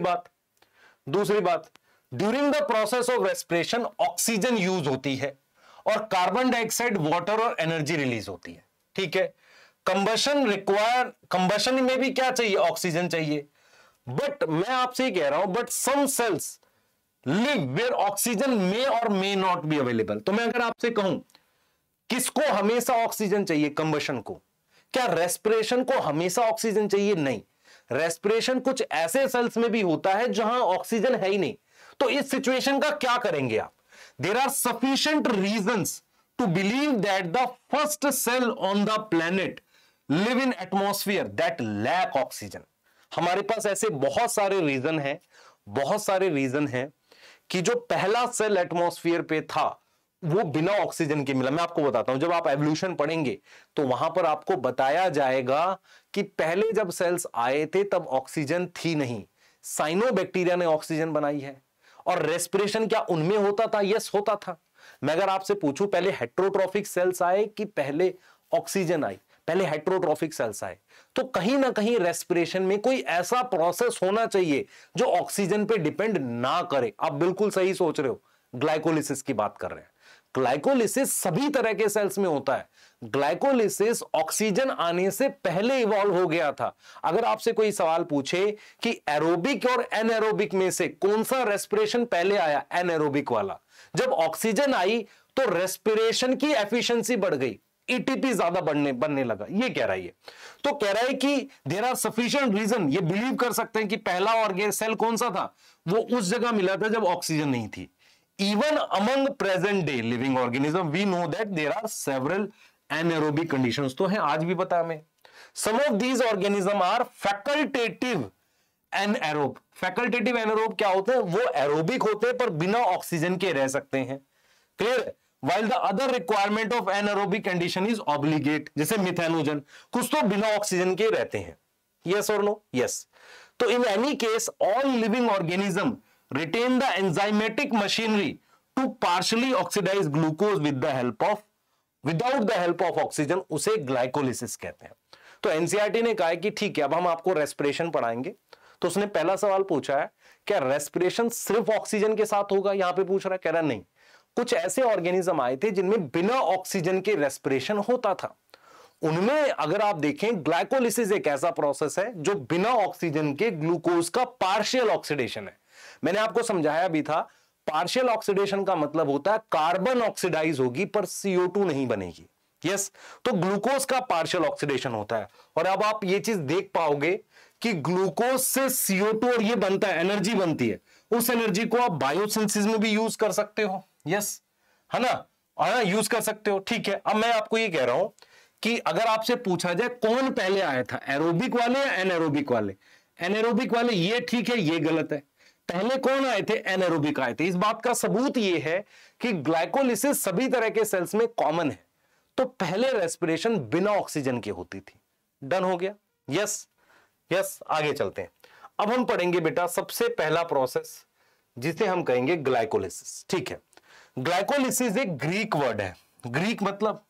बात, during the process of respiration oxygen use होती है और कार्बन डाइऑक्साइड, वाटर और एनर्जी रिलीज होती है। ठीक है, कंबशन में भी क्या चाहिए? ऑक्सीजन चाहिए। बट मैं आपसे कह रहा हूं, but some cells live where oxygen may और मे नॉट बी अवेलेबल। तो मैं अगर आपसे कहूं किसको हमेशा ऑक्सीजन चाहिए? कंबशन को। क्या रेस्पिरेशन को हमेशा ऑक्सीजन चाहिए? नहीं। रेस्पिरेशन कुछ ऐसे सेल्स में भी होता है जहां ऑक्सीजन है ही नहीं। तो इस सिचुएशन का क्या करेंगे आप? There are sufficient reasons to believe that the first cell on the planet live in atmosphere that lack oxygen. हमारे पास ऐसे बहुत सारे रीजन हैं कि जो पहला सेल एटमॉस्फेयर पे था वो बिना ऑक्सीजन के मिला। मैं आपको बताता हूं, जब आप एवोल्यूशन पढ़ेंगे तो वहां पर आपको बताया जाएगा कि पहले जब सेल्स आए थे तब ऑक्सीजन थी नहीं, साइनोबैक्टीरिया ने ऑक्सीजन बनाई है। और रेस्पिरेशन क्या उनमें होता था? यस, होता था। मैं अगर आपसे पूछूं पहले हेट्रोट्रॉफिक सेल्स आए कि पहले ऑक्सीजन आई? पहले हेट्रोट्रॉफिक सेल्स आए। तो कहीं ना कहीं रेस्पिरेशन में कोई ऐसा प्रोसेस होना चाहिए जो ऑक्सीजन पे डिपेंड ना करे। आप बिल्कुल सही सोच रहे हो, ग्लाइकोलिसिस की बात कर रहे हैं। ग्लाइकोलिसिस सभी तरह के सेल्स में होता है। ग्लाइकोलिसिस ऑक्सीजन आने से पहले इवॉल्व हो गया था। अगर आपसे कोई सवाल पूछे कि एरोबिक और एनएरोबिक में से कौन सा रेस्पिरेशन पहले आया? एनएरोबिक वाला। जब ऑक्सीजन आई तो रेस्पिरेशन की एफिशिएंसी बढ़ गई, ATP ज्यादा बनने लगा। ये कह रहा है। तो कह रहा है कि देयर आर सफिशिएंट रीजन, ये बिलीव कर सकते हैं कि पहला ऑर्गेन सेल कौन सा था? वो उस जगह मिला था जब ऑक्सीजन नहीं थी। Even among present day living organism, we know that there are several anaerobic conditions तो हैं, आज भी पता हमें। Some of these organism are facultative anaerobe। Facultative anaerobe क्या होते हैं? वो एरोबिक होते हैं पर बिना ऑक्सीजन के रह सकते हैं। Clear? while the other requirement of anaerobic condition is obligate, जैसे मिथेनोजन, कुछ तो बिना ऑक्सीजन के रहते हैं, yes or no? Yes. तो in any case all living organism retain the enzymatic machinery to partially oxidize glucose with the help of without the help of oxygen, उसे glycolysis कहते हैं। तो एनसीईआरटी ने कहा है कि ठीक है, अब हम आपको रेस्पिरेशन पढ़ाएंगे। तो उसने पहला सवाल पूछा है, क्या रेस्पिरेशन सिर्फ ऑक्सीजन के साथ होगा? यहां पे पूछ रहा है, कह रहा नहीं, कुछ ऐसे ऑर्गेनिज्म आए थे जिनमें बिना ऑक्सीजन के रेस्पिरेशन होता था। उनमें अगर आप देखें, ग्लाइकोलिसिस एक ऐसा प्रोसेस है जो बिना ऑक्सीजन के ग्लूकोज का पार्शियल ऑक्सीडेशन है। मैंने आपको समझाया भी था, पार्शियल ऑक्सीडेशन का मतलब होता है कार्बन ऑक्सीडाइज होगी पर CO2 नहीं बनेगी। यस, तो ग्लूकोज का पार्शियल ऑक्सीडेशन होता है। और अब आप ये चीज देख पाओगे कि ग्लूकोज से CO2 और ये बनता है, एनर्जी बनती है। उस एनर्जी को आप बायोसिंथेसिस में भी यूज कर सकते हो। यस, है ना, यूज कर सकते हो। ठीक है, अब मैं आपको ये कह रहा हूं कि अगर आपसे पूछा जाए कौन पहले आया था, एरोबिक वाले या एनाएरोबिक वाले? एनाएरोबिक वाले, ये ठीक है, ये गलत है। पहले कौन आए थे? एनाएरोबिक आए थे। इस बात का सबूत ये है कि ग्लाइकोलिसिस सभी तरह के सेल्स में कॉमन है। तो पहले रेस्पिरेशन बिना ऑक्सीजन की होती थी। डन हो गया? यस यस, आगे चलते हैं। अब हम पढ़ेंगे बेटा सबसे पहला प्रोसेस जिसे हम कहेंगे ग्लाइकोलिसिस। ठीक है, ग्लाइकोलिसिस एक ग्रीक वर्ड है। ग्रीक मतलब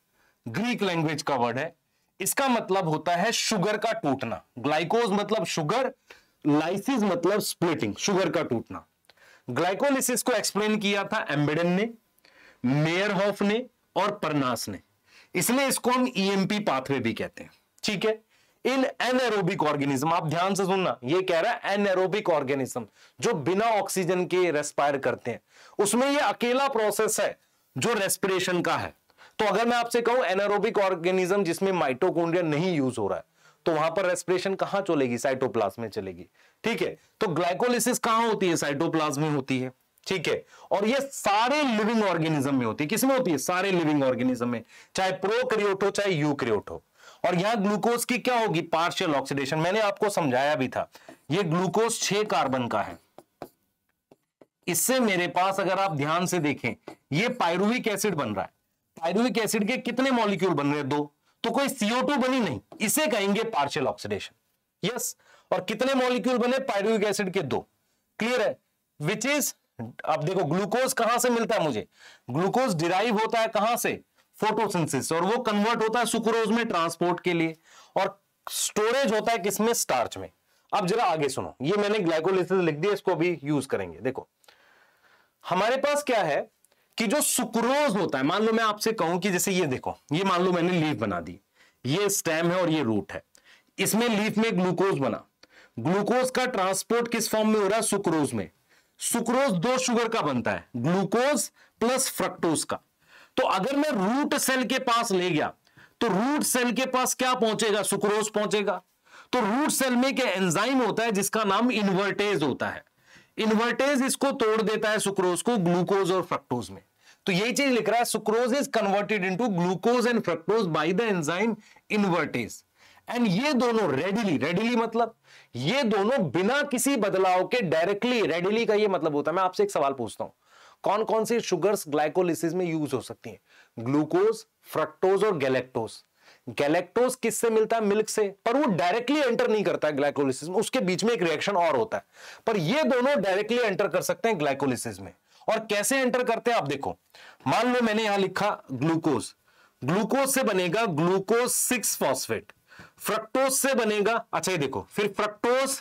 ग्रीक लैंग्वेज का वर्ड है। इसका मतलब होता है शुगर का टूटना। ग्लाइकोज मतलब शुगर, लाइसिस मतलब स्प्लिटिंग, शुगर का टूटना। ग्लाइकोलिसिस को एक्सप्लेन किया था एम्बेडन ने, मेयरहॉफ ने और परनास ने। इसलिए इसको हम EMP पाथवे भी कहते हैं। ठीक है, इन एनाएरोबिक ऑर्गेनिज्म, आप ध्यान से सुनना, ये कह रहा है एनाएरोबिक ऑर्गेनिज्म जो बिना ऑक्सीजन के रेस्पायर करते हैं, उसमें ये अकेला प्रोसेस है जो रेस्पिरेशन का है। तो अगर मैं आपसे कहूं एनाएरोबिक ऑर्गेनिज्म जिसमें माइटोकॉन्ड्रिया नहीं यूज हो रहा है, तो वहां पर रेस्पिरेशन कहां चलेगी? साइटोप्लाज्म में चलेगी। ठीक है, तो ग्लाइकोलिसिस कहां होती है? साइटोप्लाज्म में होती है। ठीक है, और ये सारे लिविंग ऑर्गेनिज्म में होती है। किसमें होती है? सारे लिविंग ऑर्गेनिज्म में, चाहे प्रोकैरियोट हो चाहे यूकैरियोट हो। और यहां ग्लूकोज की क्या होगी? Partial oxidation. मैंने आपको समझाया भी था, ये ग्लूकोज 6 कार्बन का है। इससे मेरे पास अगर आप ध्यान से देखें, ये पायरुविक एसिड बन रहा है। पायरुविक एसिड के कितने मॉलिक्यूल बन रहे हैं? 2। तो कोई CO2 बनी नहीं, इसे कहेंगे पार्शियल ऑक्सीडेशन। यस, और कितने मॉलिक्यूल बने पायरुविक एसिड के? 2। क्लियर है? विच इज, अब देखो ग्लूकोज कहां से मिलता है मुझे? ग्लूकोज डिराइव होता है कहां से? फोटोसिंथेसिस, और वो कन्वर्ट होता है सुक्रोज में ट्रांसपोर्ट के लिए, और स्टोरेज होता है किसमें? स्टार्च में। अब जरा आगे सुनो, ये मैंने ग्लाइकोलिसिस लिख दिया, इसको भी यूज करेंगे। देखो हमारे पास क्या है कि जो सुक्रोज होता है, मान लो मैं आपसे कहूं कि जैसे ये देखो, ये मान लो मैंने लीफ बना दी, ये स्टेम है और ये रूट है, इसमें लीफ में ग्लूकोज बना। ग्लूकोज का ट्रांसपोर्ट किस फॉर्म में हो रहा है? सुक्रोज में। सुक्रोज 2 शुगर का बनता है, ग्लूकोज प्लस फ्रक्टोज का। तो अगर मैं रूट सेल के पास ले गया तो रूट सेल के पास क्या पहुंचेगा? सुक्रोज पहुंचेगा। तो रूट सेल में एक एंजाइम होता है जिसका नाम इन्वर्टेज होता है। इन्वर्टेज इसको तोड़ देता है सुक्रोज को ग्लूकोज और फ्रक्टोज में। तो यही चीज लिख रहा है, sucrose is converted into glucose and fructose by the enzyme invertase. And ये दोनों रेडिली मतलब ये दोनों बिना किसी बदलाव के डायरेक्टली, रेडिली का ये मतलब होता है। मैं आपसे एक सवाल पूछता हूं, कौन कौन सी शुगर्स ग्लाइकोलिसिस में यूज हो सकती हैं? ग्लूकोज, फ्रक्टोज और गैलेक्टोज। गैलेक्टोज किससे मिलता है? मिल्क से, पर वो डायरेक्टली एंटर नहीं करता है ग्लाइकोलिसिस में, उसके बीच में एक रिएक्शन और होता है। पर ये दोनों डायरेक्टली एंटर कर सकते हैं ग्लाइकोलिसिस में। और कैसे एंटर करते हैं आप देखो, मान लो मैंने यहां लिखा ग्लूकोज, ग्लूकोज से बनेगा ग्लूकोज 6 फॉस्फेट, फ्रक्टोज से बनेगा, अच्छा ये देखो, फिर फ्रक्टोज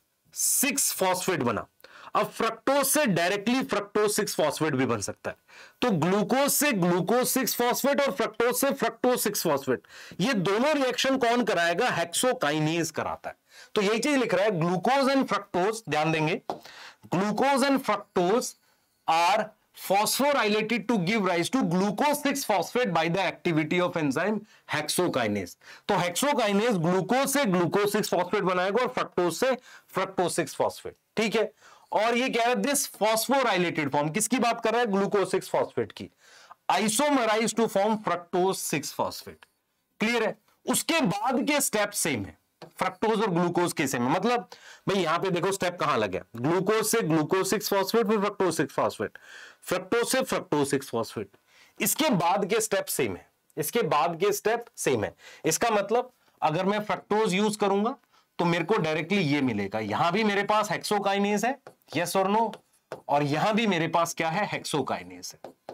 6 फॉस्फेट बना। अब फ्रक्टोज से डायरेक्टली फ्रक्टोज 6 फॉस्फेट भी बन सकता है। तो ग्लूकोज से ग्लूकोज 6 फॉस्फेट और फ्रक्टोज से फ्रक्टोज 6 फॉस्फेट, ये दोनों रिएक्शन कौन कराएगा? हेक्सोकाइनेज कराता है। तो यही चीज लिख रहा है, ग्लूकोज एंड फ्रक्टोज, ध्यान देंगे, glucose and fructose are phosphorylated to give rise to glucose 6 phosphate by the activity of enzyme hexokinase। तो हेक्सोकाइनेज ग्लूकोज से ग्लूकोज 6 फॉस्फेट बनाएगा और फ्रक्टोज से फ्रक्टोज 6 फॉस्फेट। ठीक है, और ये कह रहा है दिस फॉस्फोराइलेटेड फॉर्म, किसकी बात कर रहा है? ग्लूकोज 6 फॉस्फेट की, isomerise to form fructose 6 phosphate. Clear है? उसके बाद के स्टेप सेम है, फ्रक्टोज और ग्लूकोज के सेम है। मतलब भाई यहां पे देखो स्टेप कहां लगे, ग्लूकोज से ग्लूकोज 6 फॉस्फेट, फिर फ्रक्टोज 6 फॉस्फेट, फ्रक्टोज से फ्रक्टोज 6 फॉस्फेट। इसके बाद के स्टेप सेम है, इसके बाद के स्टेप सेम है। इसका मतलब अगर मैं फ्रक्टोज यूज करूंगा तो मेरे को डायरेक्टली ये मिलेगा, यहां भी मेरे पास हेक्सोकाइनेज है, यस और नो, और यहां भी मेरे पास क्या है, हेक्सोकाइनेज है,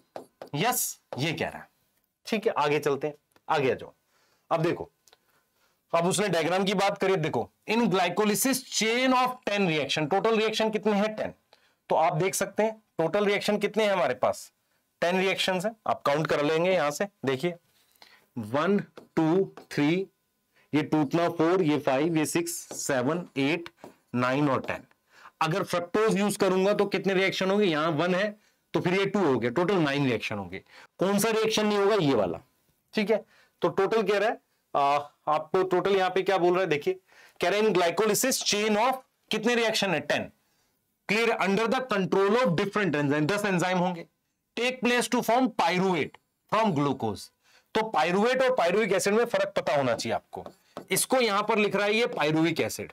यस, ये कह रहा है। ठीक है, आगे चलते हैं, आगे आ जाओ। अब देखो, अब उसने डायग्राम की बात करी, देखो in glycolysis chain of 10 reaction, total reaction कितने हैं, 10। तो आप देख सकते हैं टोटल रिएक्शन कितने हैं हमारे पास, 10 रिएक्शंस हैं। आप काउंट कर लेंगे यहां से, देखिए 1 2 3, ये 2 4, ये 5, ये 6 7 8 9 और 10। अगर फ्रक्टोज यूज करूंगा तो कितने रिएक्शन होंगे, यहां 1 है तो फिर ये 2 हो गए, टोटल 9 रिएक्शन होंगे। कौन सा रिएक्शन नहीं होगा, ये वाला। ठीक है, तो टोटल कह रहा है आपको, टोटल यहां पे क्या बोल रहा है, देखिए कह रहे हैं इन ग्लाइकोलिसिस चेन ऑफ कितने रिएक्शन है, 10। Clear, under the control of different enzyme, 10 enzyme होंगे, take place to form pyruvate from glucose. तो पाइरुवेट और पाइरुविक एसिड में फर्क पता होना चाहिए आपको। इसको यहां पर लिख रहा है ये पाइरुविक एसिड,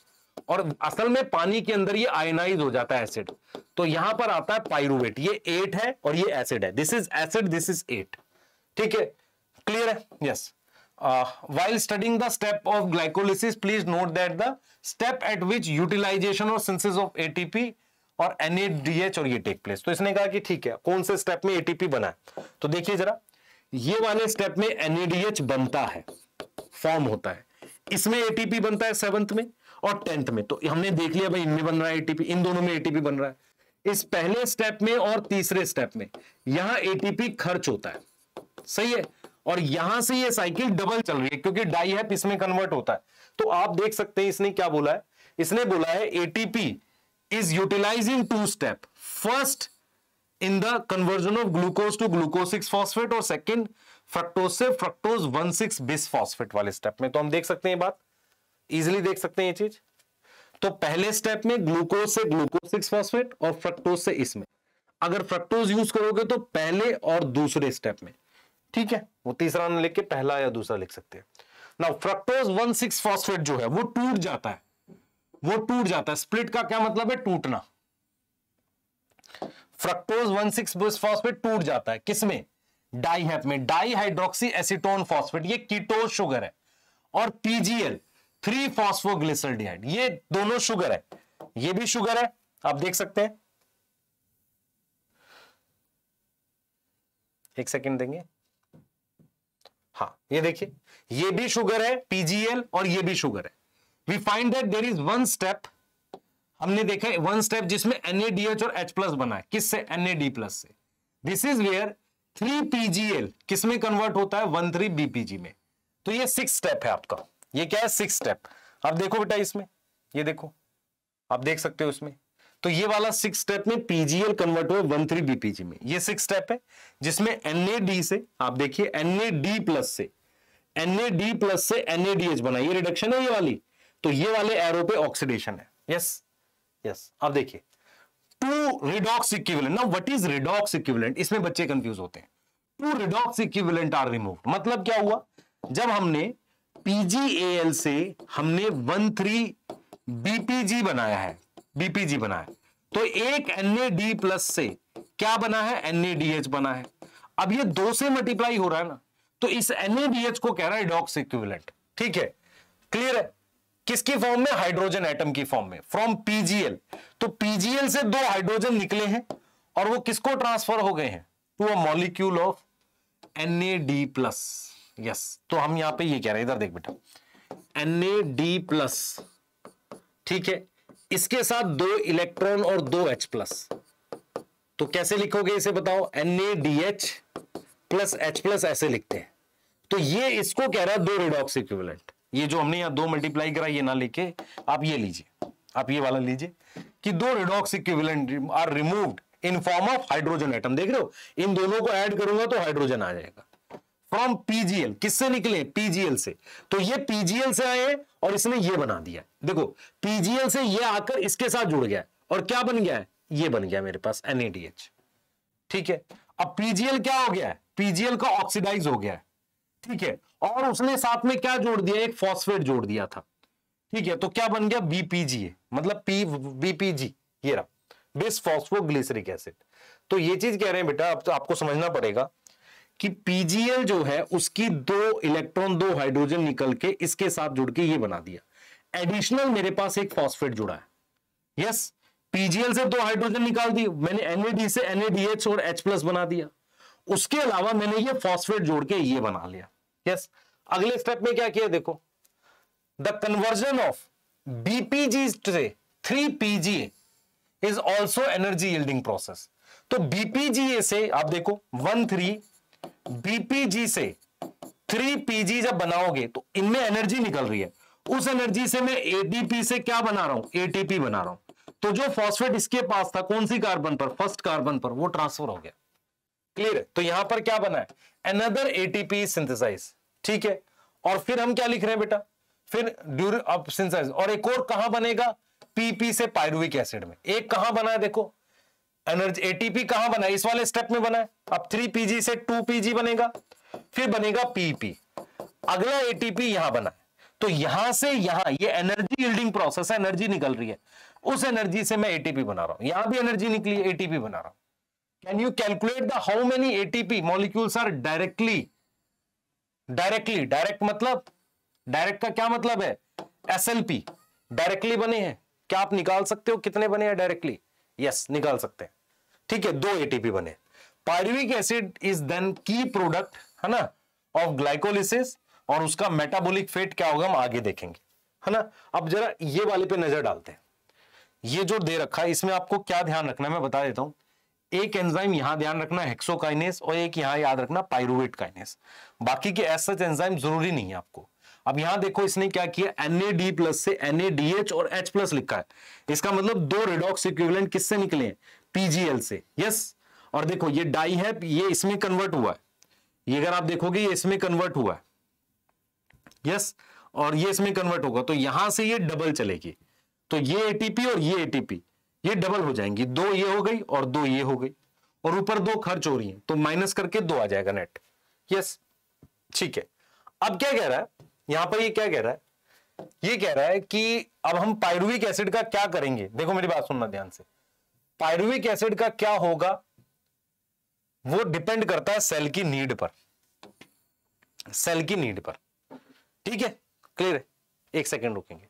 और असल में पानी के अंदर ये आयनाइज हो जाता है एसिड, तो यहां पर आता है पाइरुवेट। ये 8 है और ये एसिड है, this is acid, this is 8। ठीक है, क्लियर है, yes. while studying the step of glycolysis, please note that the step at which utilization or synthesis of ATP और NADH और ये take place। तो इसने कहा कि ठीक है, कौन से स्टेप में ATP बना है, तो देखिए जरा, ये वाले स्टेप में NADH बनता है, फॉर्म होता है, इसमें ATP बनता है 7th में और 10th में। तो हमने देख लिया भाई, इनमें बन रहा है ATP, इन दोनों में ATP बन रहा है। इस पहले स्टेप में और तीसरे स्टेप में यहां ATP खर्च होता है, सही है, और यहां से ये साइकिल डबल चल रही है क्योंकि डाइहैप इसमें कन्वर्ट होता है। तो आप देख सकते हैं इसने क्या बोला है, इसने बोला है ATP is utilising 2 step, first in the conversion of glucose to glucose 6 phosphate और सेकंड फ्रक्टोज से फ्रक्टोज 1,6 बिस फॉस्फेट वाले स्टेप में। तो हम देख सकते हैं ये बात, इजिली देख सकते हैं ये चीज। तो पहले स्टेप में ग्लूकोज से ग्लूकोज 6 फॉस्फेट और फ्रक्टोज से इसमें, अगर फ्रक्टोज यूज करोगे तो पहले और दूसरे स्टेप में। ठीक है, वो तीसरा न लिख के पहला या दूसरा लिख सकते हैं। नाउ फ्रक्टोज 1,6 फॉस्फेट जो है वो टूट जाता है, वो टूट जाता है। स्प्लिट का क्या मतलब है, टूटना। फ्रक्टोज 1,6 बिस फॉस्फेट टूट जाता है किसमें, डाइहैप में, डाइहाइड्रोक्सी एसीटोन फॉस्फेट, ये कीटोज शुगर है, और PGL 3 फॉस्फोग्लिसरॉल्डिहाइड, ये दोनों शुगर है, ये भी शुगर है, आप देख सकते हैं। एक सेकंड देंगे, हाँ ये देखिए, ये भी शुगर है PGL और ये भी शुगर है। We find that there is one step, हमने देखा है वन स्टेप जिसमें NADH और H+ बना है, किससे, NAD+ से। दिस इज वेयर 3 PGL किसमें कन्वर्ट होता है, 1,3 BPG में। तो ये 6 स्टेप है आपका, ये क्या है, 6 स्टेप। अब देखो बेटा इसमें, ये देखो, आप देख सकते हो इसमें, तो ये वाला 6 स्टेप में PGL कन्वर्ट हुआ 1,3 BPG में, ये 6 स्टेप है जिसमें NAD से, आप देखिए NAD+ से NADH बना, ये रिडक्शन है ये वाली, तो ये वाले एरो पे ऑक्सीडेशन है, यस यस। अब देखिए 2 redox equivalent, now what is redox equivalent, इसमें बच्चे कंफ्यूज होते हैं। 2 रिडॉक्स इक्विवेलेंट आर रिमूव्ड, मतलब क्या हुआ, जब हमने PgAl से हमने 1,3 BPG बनाया है, BPG बना है, तो एक NAD+ से क्या बना है, NADH बना है। अब ये 2 से मल्टीप्लाई हो रहा है ना, तो इस NADH को कह रहा है रिडॉक्स इक्विवेलेंट। ठीक है, क्लियर है, किसकी फॉर्म में, हाइड्रोजन एटम की फॉर्म में, फ्रॉम PGL। तो PGL से 2 हाइड्रोजन निकले हैं और वो किसको ट्रांसफर हो गए हैं, to a molecule of NAD+। Yes, तो हम यहां पे ये कह रहे हैं, इधर देख बेटा, NAD+, ठीक है, इसके साथ 2 इलेक्ट्रॉन और 2 H+। तो कैसे लिखोगे इसे बताओ, NADH + H+, ऐसे लिखते हैं। तो ये इसको कह रहा है 2 रिडॉक्स इक्विवेलेंट। ये जो हमने यहां 2 मल्टीप्लाई करा, ये ना लेके आप ये लीजिए, आप ये वाला लीजिए कि 2 redox equivalent are removed in form of hydrogen atom. देख रहे हो, इन दोनों को ऐड करूंगा तो हाइड्रोजन आ जाएगा, फ्रॉम PGL। किससे निकले, PGL से। तो ये PGL से आए और इसने ये बना दिया, देखो PGL से ये आकर इसके साथ जुड़ गया और क्या बन गया है, ये बन गया मेरे पास NADH। ठीक है, अब PGL क्या हो गया है, PGL का ऑक्सीडाइज हो गया है। ठीक है, और उसने साथ में क्या जोड़ दिया, एक फॉस्फेट जोड़ दिया था। ठीक है, तो क्या बन गया, BPG, मतलब BPG, ये रहा बिस फॉस्फोग्लिसरिक एसिड। तो ये चीज कह रहे हैं बेटा, अब तो आपको समझना पड़ेगा कि पीजीएल जो है उसकी 2 इलेक्ट्रॉन 2 हाइड्रोजन निकल के इसके साथ जुड़ के ये बना दिया। एडिशनल मेरे पास एक फॉस्फेट जुड़ा है। यस, पीजीएल से 2 हाइड्रोजन निकाल दी मैंने, एनएडी से एनएडीएच और H+ बना दिया। उसके अलावा मैंने ये फॉस्फेट जोड़ के ये बना लिया। यस, अगले स्टेप में क्या किया देखो, द कन्वर्जन ऑफ बीपीजी से 3PGA is also energy yielding process. तो बीपीजीए से आप देखो 1,3 बीपीजी से 3PG जब बनाओगे तो इनमें एनर्जी निकल रही है। उस एनर्जी से मैं एडीपी से क्या बना रहा हूं, एटीपी बना रहा हूं। तो जो फॉस्फेट इसके पास था कौन सी कार्बन पर, फर्स्ट कार्बन पर, वो ट्रांसफर हो गया। क्लियर है? तो यहां पर क्या बना है, अनदर एटीपी सिंथेसाइज। ठीक है, और फिर हम क्या लिख रहे हैं बेटा, फिर ड्यूरिंग ऑफ सिंथेसाइज, और एक और कहां बनेगा, पीपी से पायरुविक एसिड में। एक कहां बना है देखो, एनर्जी एटीपी कहां बना है, इस वाले स्टेप में बना है। अब 3PG से 2PG बनेगा, फिर बनेगा पीपी, अगला एटीपी यहां बना है। तो यहां से यहां ये एनर्जी यील्डिंग प्रोसेस है, एनर्जी निकल रही है, उस एनर्जी से मैं एटीपी बना रहा हूं। यहां भी एनर्जी निकली है, एटीपी बना रहा हूं। Can you calculate the how many ATP molecules are directly, direct मतलब, डायरेक्ट का क्या मतलब है, एसएलपी, डायरेक्टली बने हैं। क्या आप निकाल सकते हो कितने बने हैं डायरेक्टली? यस, निकाल सकते हैं। ठीक है, 2 एटीपी बने। Pyruvic acid is then key product, है ना, ऑफ ग्लाइकोलिसिस, और उसका मेटाबॉलिक फेट क्या होगा हम आगे देखेंगे, है ना। अब जरा ये वाले पे नजर डालते हैं। ये जो दे रखा है इसमें आपको क्या ध्यान रखना है मैं बता देता हूं। एक एंजाइम यहां ध्यान रखना हेक्सोकाइनेस, और एक यहां याद रखना पाइरुवेट काइनेस। बाकी के एज सच एंजाइम जरूरी नहीं है आपको। अब यहां देखो इसने क्या किया, NAD+ से NADH और H+ लिखा है। इसका मतलब 2 रिडॉक्स इक्विवेलेंट किससे निकले हैं, PGL से। यस, और देखो ये डाई है, ये इसमें कन्वर्ट हुआ है। ये अगर आप देखोगे ये इसमें कन्वर्ट हुआ है। यस, और ये इसमें कन्वर्ट होगा, तो यहां से ये डबल चलेगी। तो ये एटीपी और ये एटीपी ये डबल हो जाएंगी, 2 ये हो गई और 2 ये हो गई, और ऊपर 2 खर्च हो रही है, तो माइनस करके 2 आ जाएगा नेट। यस, ठीक है। अब क्या कह रहा है यहां पर, ये क्या कह रहा है, ये कह रहा है कि अब हम पायरुविक एसिड का क्या करेंगे। देखो मेरी बात सुनना ध्यान से, पायरुविक एसिड का क्या होगा वो डिपेंड करता है सेल की नीड पर, सेल की नीड पर। ठीक है, क्लियर है? एक सेकेंड रुकेंगे।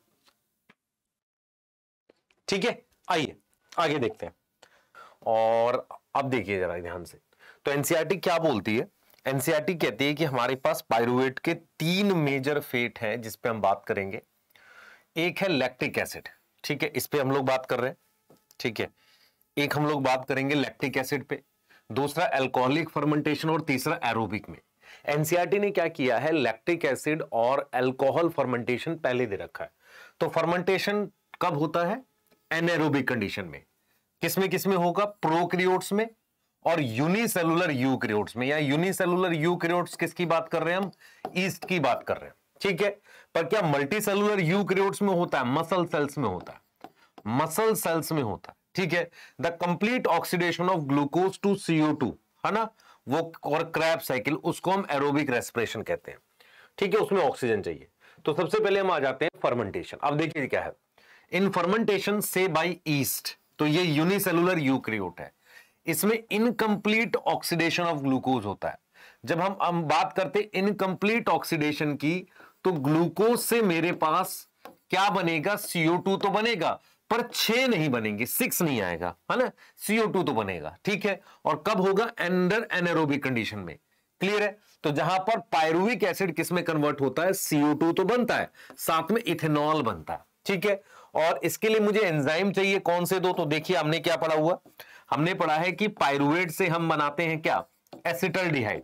ठीक है, आइए आगे देखते हैं। और अब देखिए जरा ध्यान से, तो एनसीईआरटी क्या बोलती है, एनसीईआरटी कहती है कि हमारे पास पायरुवेट के 3 मेजर फेट हैं जिस पे हम बात करेंगे। एक है लैक्टिक एसिड, ठीक है, इस पे हम लोग बात कर रहे हैं। ठीक है, एक हम लोग बात करेंगे लैक्टिक एसिड पे, दूसरा अल्कोहलिक फर्मेंटेशन, और तीसरा एरोबिक में। एनसीईआरटी ने क्या किया है, लैक्टिक एसिड और अल्कोहल फर्मेंटेशन पहले दे रखा है। तो फर्मेंटेशन कब होता है, एनारोबिक कंडीशन में। किसमें होगा, प्रोकैरियोट्स में और यूनिसेलुलर यूकैरियोट्स में। या यूनिसेलुलर यूकैरियोट्स किसकी बात कर रहे हैं हम, ईस्ट की बात कर रहे हैं। ठीक है, पर क्या मल्टीसेलुलर यूकैरियोट्स में होता है, मसल सेल्स में होता है, मसल सेल्स में होता है। ठीक है, the complete oxidation of glucose to CO2, है ना, वो और क्रैब साइकिल, उसको हम एरोबिक रेस्पिरेशन कहते हैं। ठीक है, उसमें ऑक्सीजन चाहिए। तो सबसे पहले हम आ जाते हैं फर्मेंटेशन। अब देखिए क्या है, इन फर्मेंटेशन से बाय ईस्ट, तो ये यूनिसेलुलर यूकैरियोट है, इसमें इनकम्प्लीट ऑक्सीडेशन ऑफ ग्लूकोज होता है। जब हम बात करते इनकम्प्लीट ऑक्सीडेशन की, तो ग्लूकोज से मेरे पास क्या बनेगा, CO2 तो बनेगा, पर 6 नहीं बनेंगे, 6 नहीं आएगा, है ना, CO2 तो बनेगा। ठीक है, और कब होगा, अंडर एनारोबिक कंडीशन में। क्लियर है? तो जहां पर पायरुविक एसिड किसमें कन्वर्ट होता है, CO2 तो बनता है, साथ में इथेनॉल बनता है। ठीक है, और इसके लिए मुझे एंजाइम चाहिए, कौन से दो, तो देखिए हमने क्या पढ़ा हुआ, हमने पढ़ा है कि पायरुवेट से हम बनाते हैं क्या, एसिटल्डिहाइड।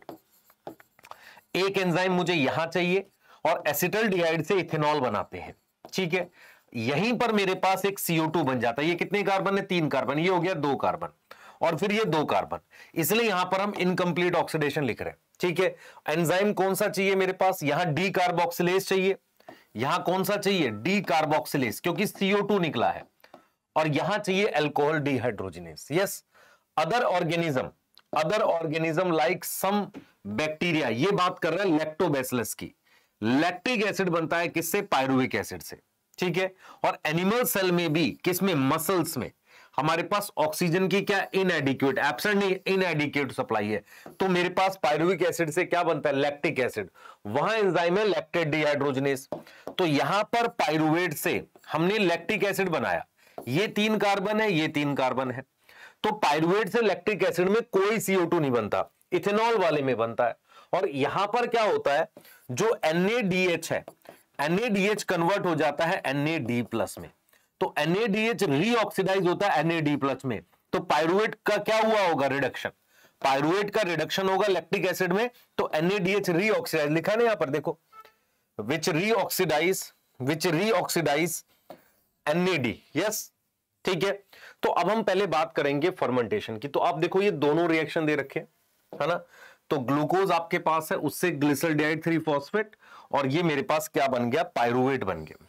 एक एंजाइम मुझे यहां चाहिए, और एसिटल्डिहाइड से इथेनॉल बनाते हैं। ठीक है, यहीं पर मेरे पास एक CO2 बन जाता है। ये कितने कार्बन है, 3 कार्बन, ये हो गया 2 कार्बन, और फिर ये 2 कार्बन, इसलिए यहां पर हम इनकम्प्लीट ऑक्सीडेशन लिख रहे हैं। ठीक है, एंजाइम कौन सा चाहिए मेरे पास, यहां डी कार्बोक्सिलेज चाहिए, यहां कौन सा चाहिए, डी कार्बोक्सिलेज, क्योंकि CO2 निकला है, और यहां चाहिए alcohol dehydrogenase. Yes, other organism like some bacteria, ये बात कर रहे हैं लैक्टोबैसिलस की। लैक्टिक एसिड बनता है किससे, पायरुविक एसिड से। ठीक है, और एनिमल सेल में भी, किसमें, मसल्स में, हमारे पास ऑक्सीजन की क्या इनएडिक्वेट, एब्सेंट नहीं, इनएडिक्वेट सप्लाई है, तो मेरे पास पायरुविक एसिड से क्या बनता है, लैक्टिक एसिड, वहां एंजाइम है लैक्टेट डिहाइड्रोजनेस। तो यहां पर पायरुवेट से हमने लैक्टिक एसिड बनाया, ये 3 कार्बन है, ये 3 कार्बन है, तो पायरुवेट से लैक्टिक एसिड में कोई CO2 नहीं बनता, इथेनॉल वाले में बनता है। और यहां पर क्या होता है, जो NaDH है, NaDH कन्वर्ट हो जाता है NAD+ में, तो NaDH रीऑक्सीडाइज होता है NAD+ में, तो पायरुवेट का क्या हुआ होगा, रिडक्शन, पायरुवेट का रिडक्शन होगा लैक्टिक एसिड में, तो NaDH रीऑक्सीडाइज लिखा है ना यहां पर देखो, विच रीऑक्सीडाइज NAD, यस, ठीक है। तो अब हम पहले बात करेंगे फर्मेंटेशन की। तो आप देखो ये दोनों रिएक्शन दे रखे है ना, तो ग्लूकोज आपके पास है, उससे ग्लिसरॉल्डिहाइड 3-फॉस्फेट, और ये मेरे पास क्या बन गया, पायरुवेट बन गया,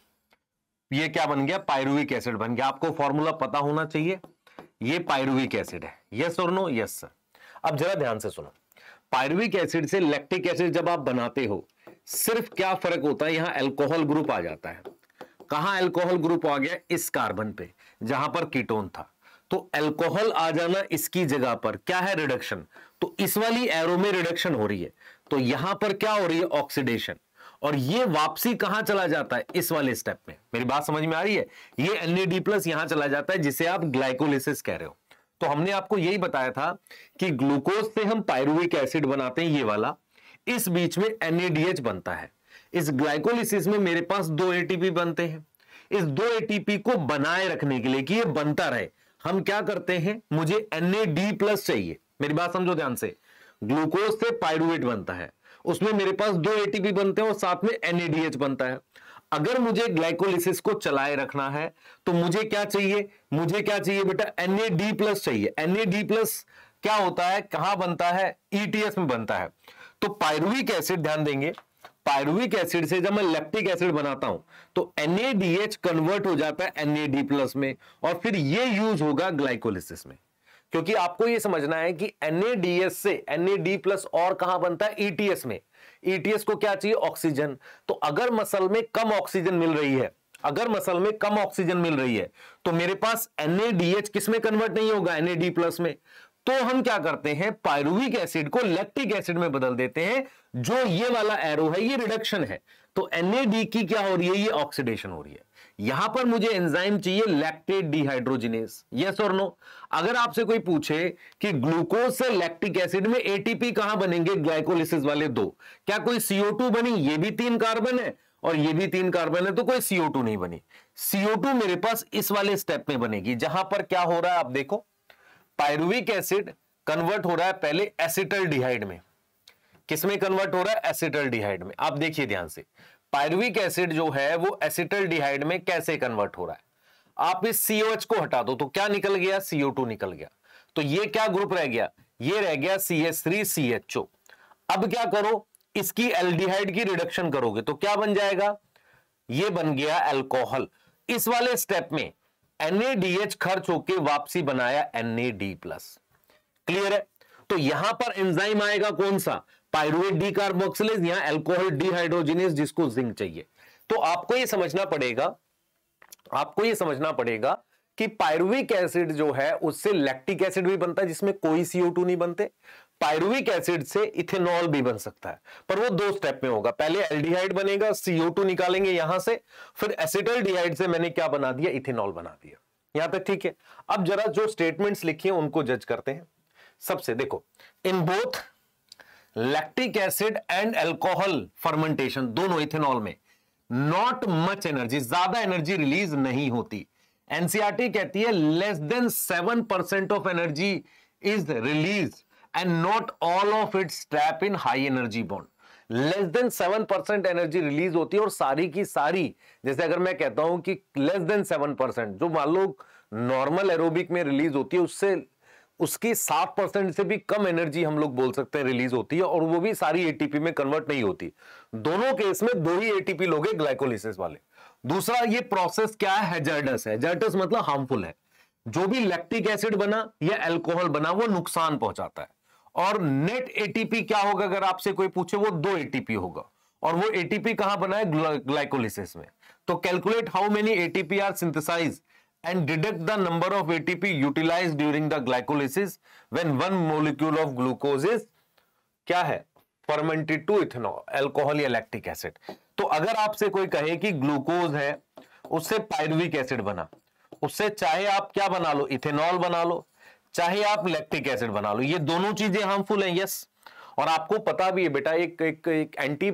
ये क्या बन गया, पायरुविक एसिड बन गया। आपको फॉर्मूला पता होना चाहिए, ये पायरुविक एसिड है, यस और नो, यस सर। अब जरा ध्यान से सुनो, पायरुविक एसिड से लैक्टिक एसिड जब आप बनाते हो, सिर्फ क्या फर्क होता है, यहां अल्कोहल ग्रुप आ जाता है। कहां अल्कोहल ग्रुप आ गया, इस कार्बन पे जहां पर कीटोन था, तो अल्कोहल आ जाना इसकी जगह पर क्या है, रिडक्शन, तो इस वाली एरो में रिडक्शन हो रही है, तो यहां पर क्या हो रही है, ऑक्सीडेशन, और ये वापसी कहां चला जाता है, इस वाले स्टेप में। मेरी बात समझ में आ रही है, ये NAD+ यहां चला जाता है, जिसे आप ग्लाइकोलिसिस कह रहे हो। तो हमने आपको यही बताया था कि ग्लूकोज से हम पायरुविक एसिड बनाते हैं, ये वाला, इस बीच में NADH बनता है, इस ग्लाइकोलिसिस में मेरे पास 2 ATP बनते हैं। इस 2 ATP को बनाए रखने के लिए कि ये बनता रहे, हम क्या करते हैं, मुझे NAD+ चाहिए। मेरी बात समझो ध्यान से, ग्लूकोज से पायरुवेट बनता है, उसमें मेरे पास 2 ATP बनते हैं और साथ में NADH बनता है। अगर मुझे ग्लाइकोलिसिस को चलाए रखना है तो मुझे क्या चाहिए, मुझे क्या चाहिए बेटा, NAD+ चाहिए। NAD+ क्या होता है, कहां बनता है, ETS में बनता है। तो पायरुविक एसिड, ध्यान देंगे, पायरुविक एसिड से जब मैं लैक्टिक एसिड बनाता हूं तो NADH कन्वर्ट हो जाता है NAD+ में, और फिर ये यूज होगा ग्लाइकोलिसिस में। क्योंकि आपको ये समझना है कि NADH से NAD+ और कहां बनता है, ETS में। ETS को क्या चाहिए, ऑक्सीजन। तो अगर मसल में कम ऑक्सीजन मिल रही है, अगर मसल में कम ऑक्सीजन मिल रही है, तो मेरे पास NADH किस में कन्वर्ट नहीं होगा, NAD+ में। तो हम क्या करते हैं, पायरुविक एसिड को लैक्टिक एसिड में बदल देते हैं, जो ये वाला एरो है ये रिडक्शन है, तो NAD की क्या हो रही है, ये ऑक्सीडेशन हो रही है। यहां पर मुझे एंजाइम चाहिए लैक्टेट डिहाइड्रोजिनेस, यस और नो। अगर आपसे कोई पूछे कि ग्लूकोज से लैक्टिक एसिड में ATP कहां बनेंगे, ग्लाइकोलिसिस वाले 2, क्या कोई CO2 बनी, ये भी 3 कार्बन है और ये भी 3 कार्बन है, तो कोई CO2 नहीं बनी। CO2 मेरे पास इस वाले स्टेप में बनेगी, जहां पर क्या हो रहा है, आप देखो, पायरुविक एसिड कन्वर्ट हो रहा है पहले एसिटल्डिहाइड में। किसमें कन्वर्ट हो रहा है, एसिटल्डिहाइड में। आप देखिए ध्यान से, पायरुविक एसिड जो है वो एसिटल्डिहाइड में कैसे कन्वर्ट हो रहा है। आप इस COH को हटा दो तो क्या निकल गया, CO2 निकल गया। तो ये क्या ग्रुप रह गया, ये रह गया CH3CHO। अब क्या करो, इसकी एल्डिहाइड की रिडक्शन करोगे तो क्या बन जाएगा, ये बन गया अल्कोहल। इस वाले स्टेप में NADH खर्च होके वापसी बनाया NAD+। क्लियर है। तो यहां पर एंजाइम आएगा कौन सा, पायरुवेट डीकार्बोक्सिलेज, यहां अल्कोहल डिहाइड्रोजिनेज, जिसको जिंक चाहिए। तो आपको यह समझना पड़ेगा, आपको यह समझना पड़ेगा कि पायरुविक एसिड जो है उससे लैक्टिक एसिड भी बनता है, जिसमें कोई CO2 नहीं बनते। पायरुविक एसिड से इथेनॉल भी बन सकता है, पर वो 2 स्टेप में होगा। पहले एल्डिहाइड बनेगा, CO2 निकालेंगे यहां से, फिर एसिटल्डिहाइड से मैंने क्या बना दिया, इथेनॉल बना दिया। यहां तक ठीक है। अब जरा जो स्टेटमेंट्स लिखी हैं उनको जज करते हैं। सबसे देखो, in both lactic acid and alcohol fermentation, दोनों इथेनॉल में नॉट मच एनर्जी, ज्यादा एनर्जी रिलीज नहीं होती। एनसीईआरटी कहती है less than 7% of energy is release and not all of its trap in high energy bond. Less than 7% energy release होती है और सारी की सारी, जैसे अगर मैं कहता हूं कि लेस देन 7%, जो मान लो नॉर्मल एरोबिक में रिलीज होती है, उससे उसकी 7% से भी कम एनर्जी हम लोग बोल सकते हैं रिलीज होती है, और वो भी सारी एटीपी में कन्वर्ट नहीं होती। दोनों केस में 2 ही एटीपी लोगे ग्लाइकोलिसिस वाले। दूसरा, ये प्रोसेस क्या है, हैजार्डस है। हैजार्डस मतलब हार्मफुल है। जो भी लैक्टिक एसिड बना या अल्कोहल बना वो नुकसान पहुंचाता है। और नेट एटीपी क्या होगा, अगर आपसे कोई पूछे, वो 2 एटीपी होगा, और वो एटीपी कहां बना है, ग्लाइकोलिसिस में। तो calculate how many ATP are synthesise and deduct the number of ATP utilized during the glycolysis when one molecule of glucose is क्या है fermented to ethanol, अल्कोहल या लैक्टिक एसिड। तो अगर आपसे कोई कहे कि ग्लूकोज है उससे पायरुविक एसिड बना, उससे चाहे आप क्या बना लो, इथेनॉल बना लो, चाहे आप लैक्टिक एसिड बना लो, ये दोनों चीजें हार्मफुल हैं। यस, और आपको पता भी है बेटा एक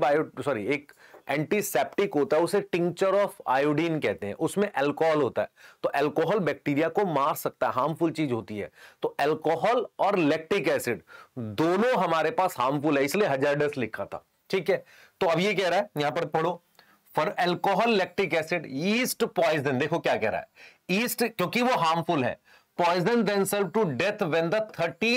एक एंटीसेप्टिक होता है, उसे टिंचर ऑफ आयोडीन कहते हैं, उसमें अल्कोहल होता है। तो अल्कोहल बैक्टीरिया को मार सकता है, हार्मफुल चीज होती है। तो अल्कोहल और लैक्टिक एसिड दोनों हमारे पास हार्मफुल है, इसलिए हजार्डस लिखा था। ठीक है, तो अब ये कह रहा है यहां पर पढ़ो, for alcohol lactic acid yeast poison, देखो क्या कह रहा है, ईस्ट क्योंकि वो हार्मफुल है, poison themselves to death when the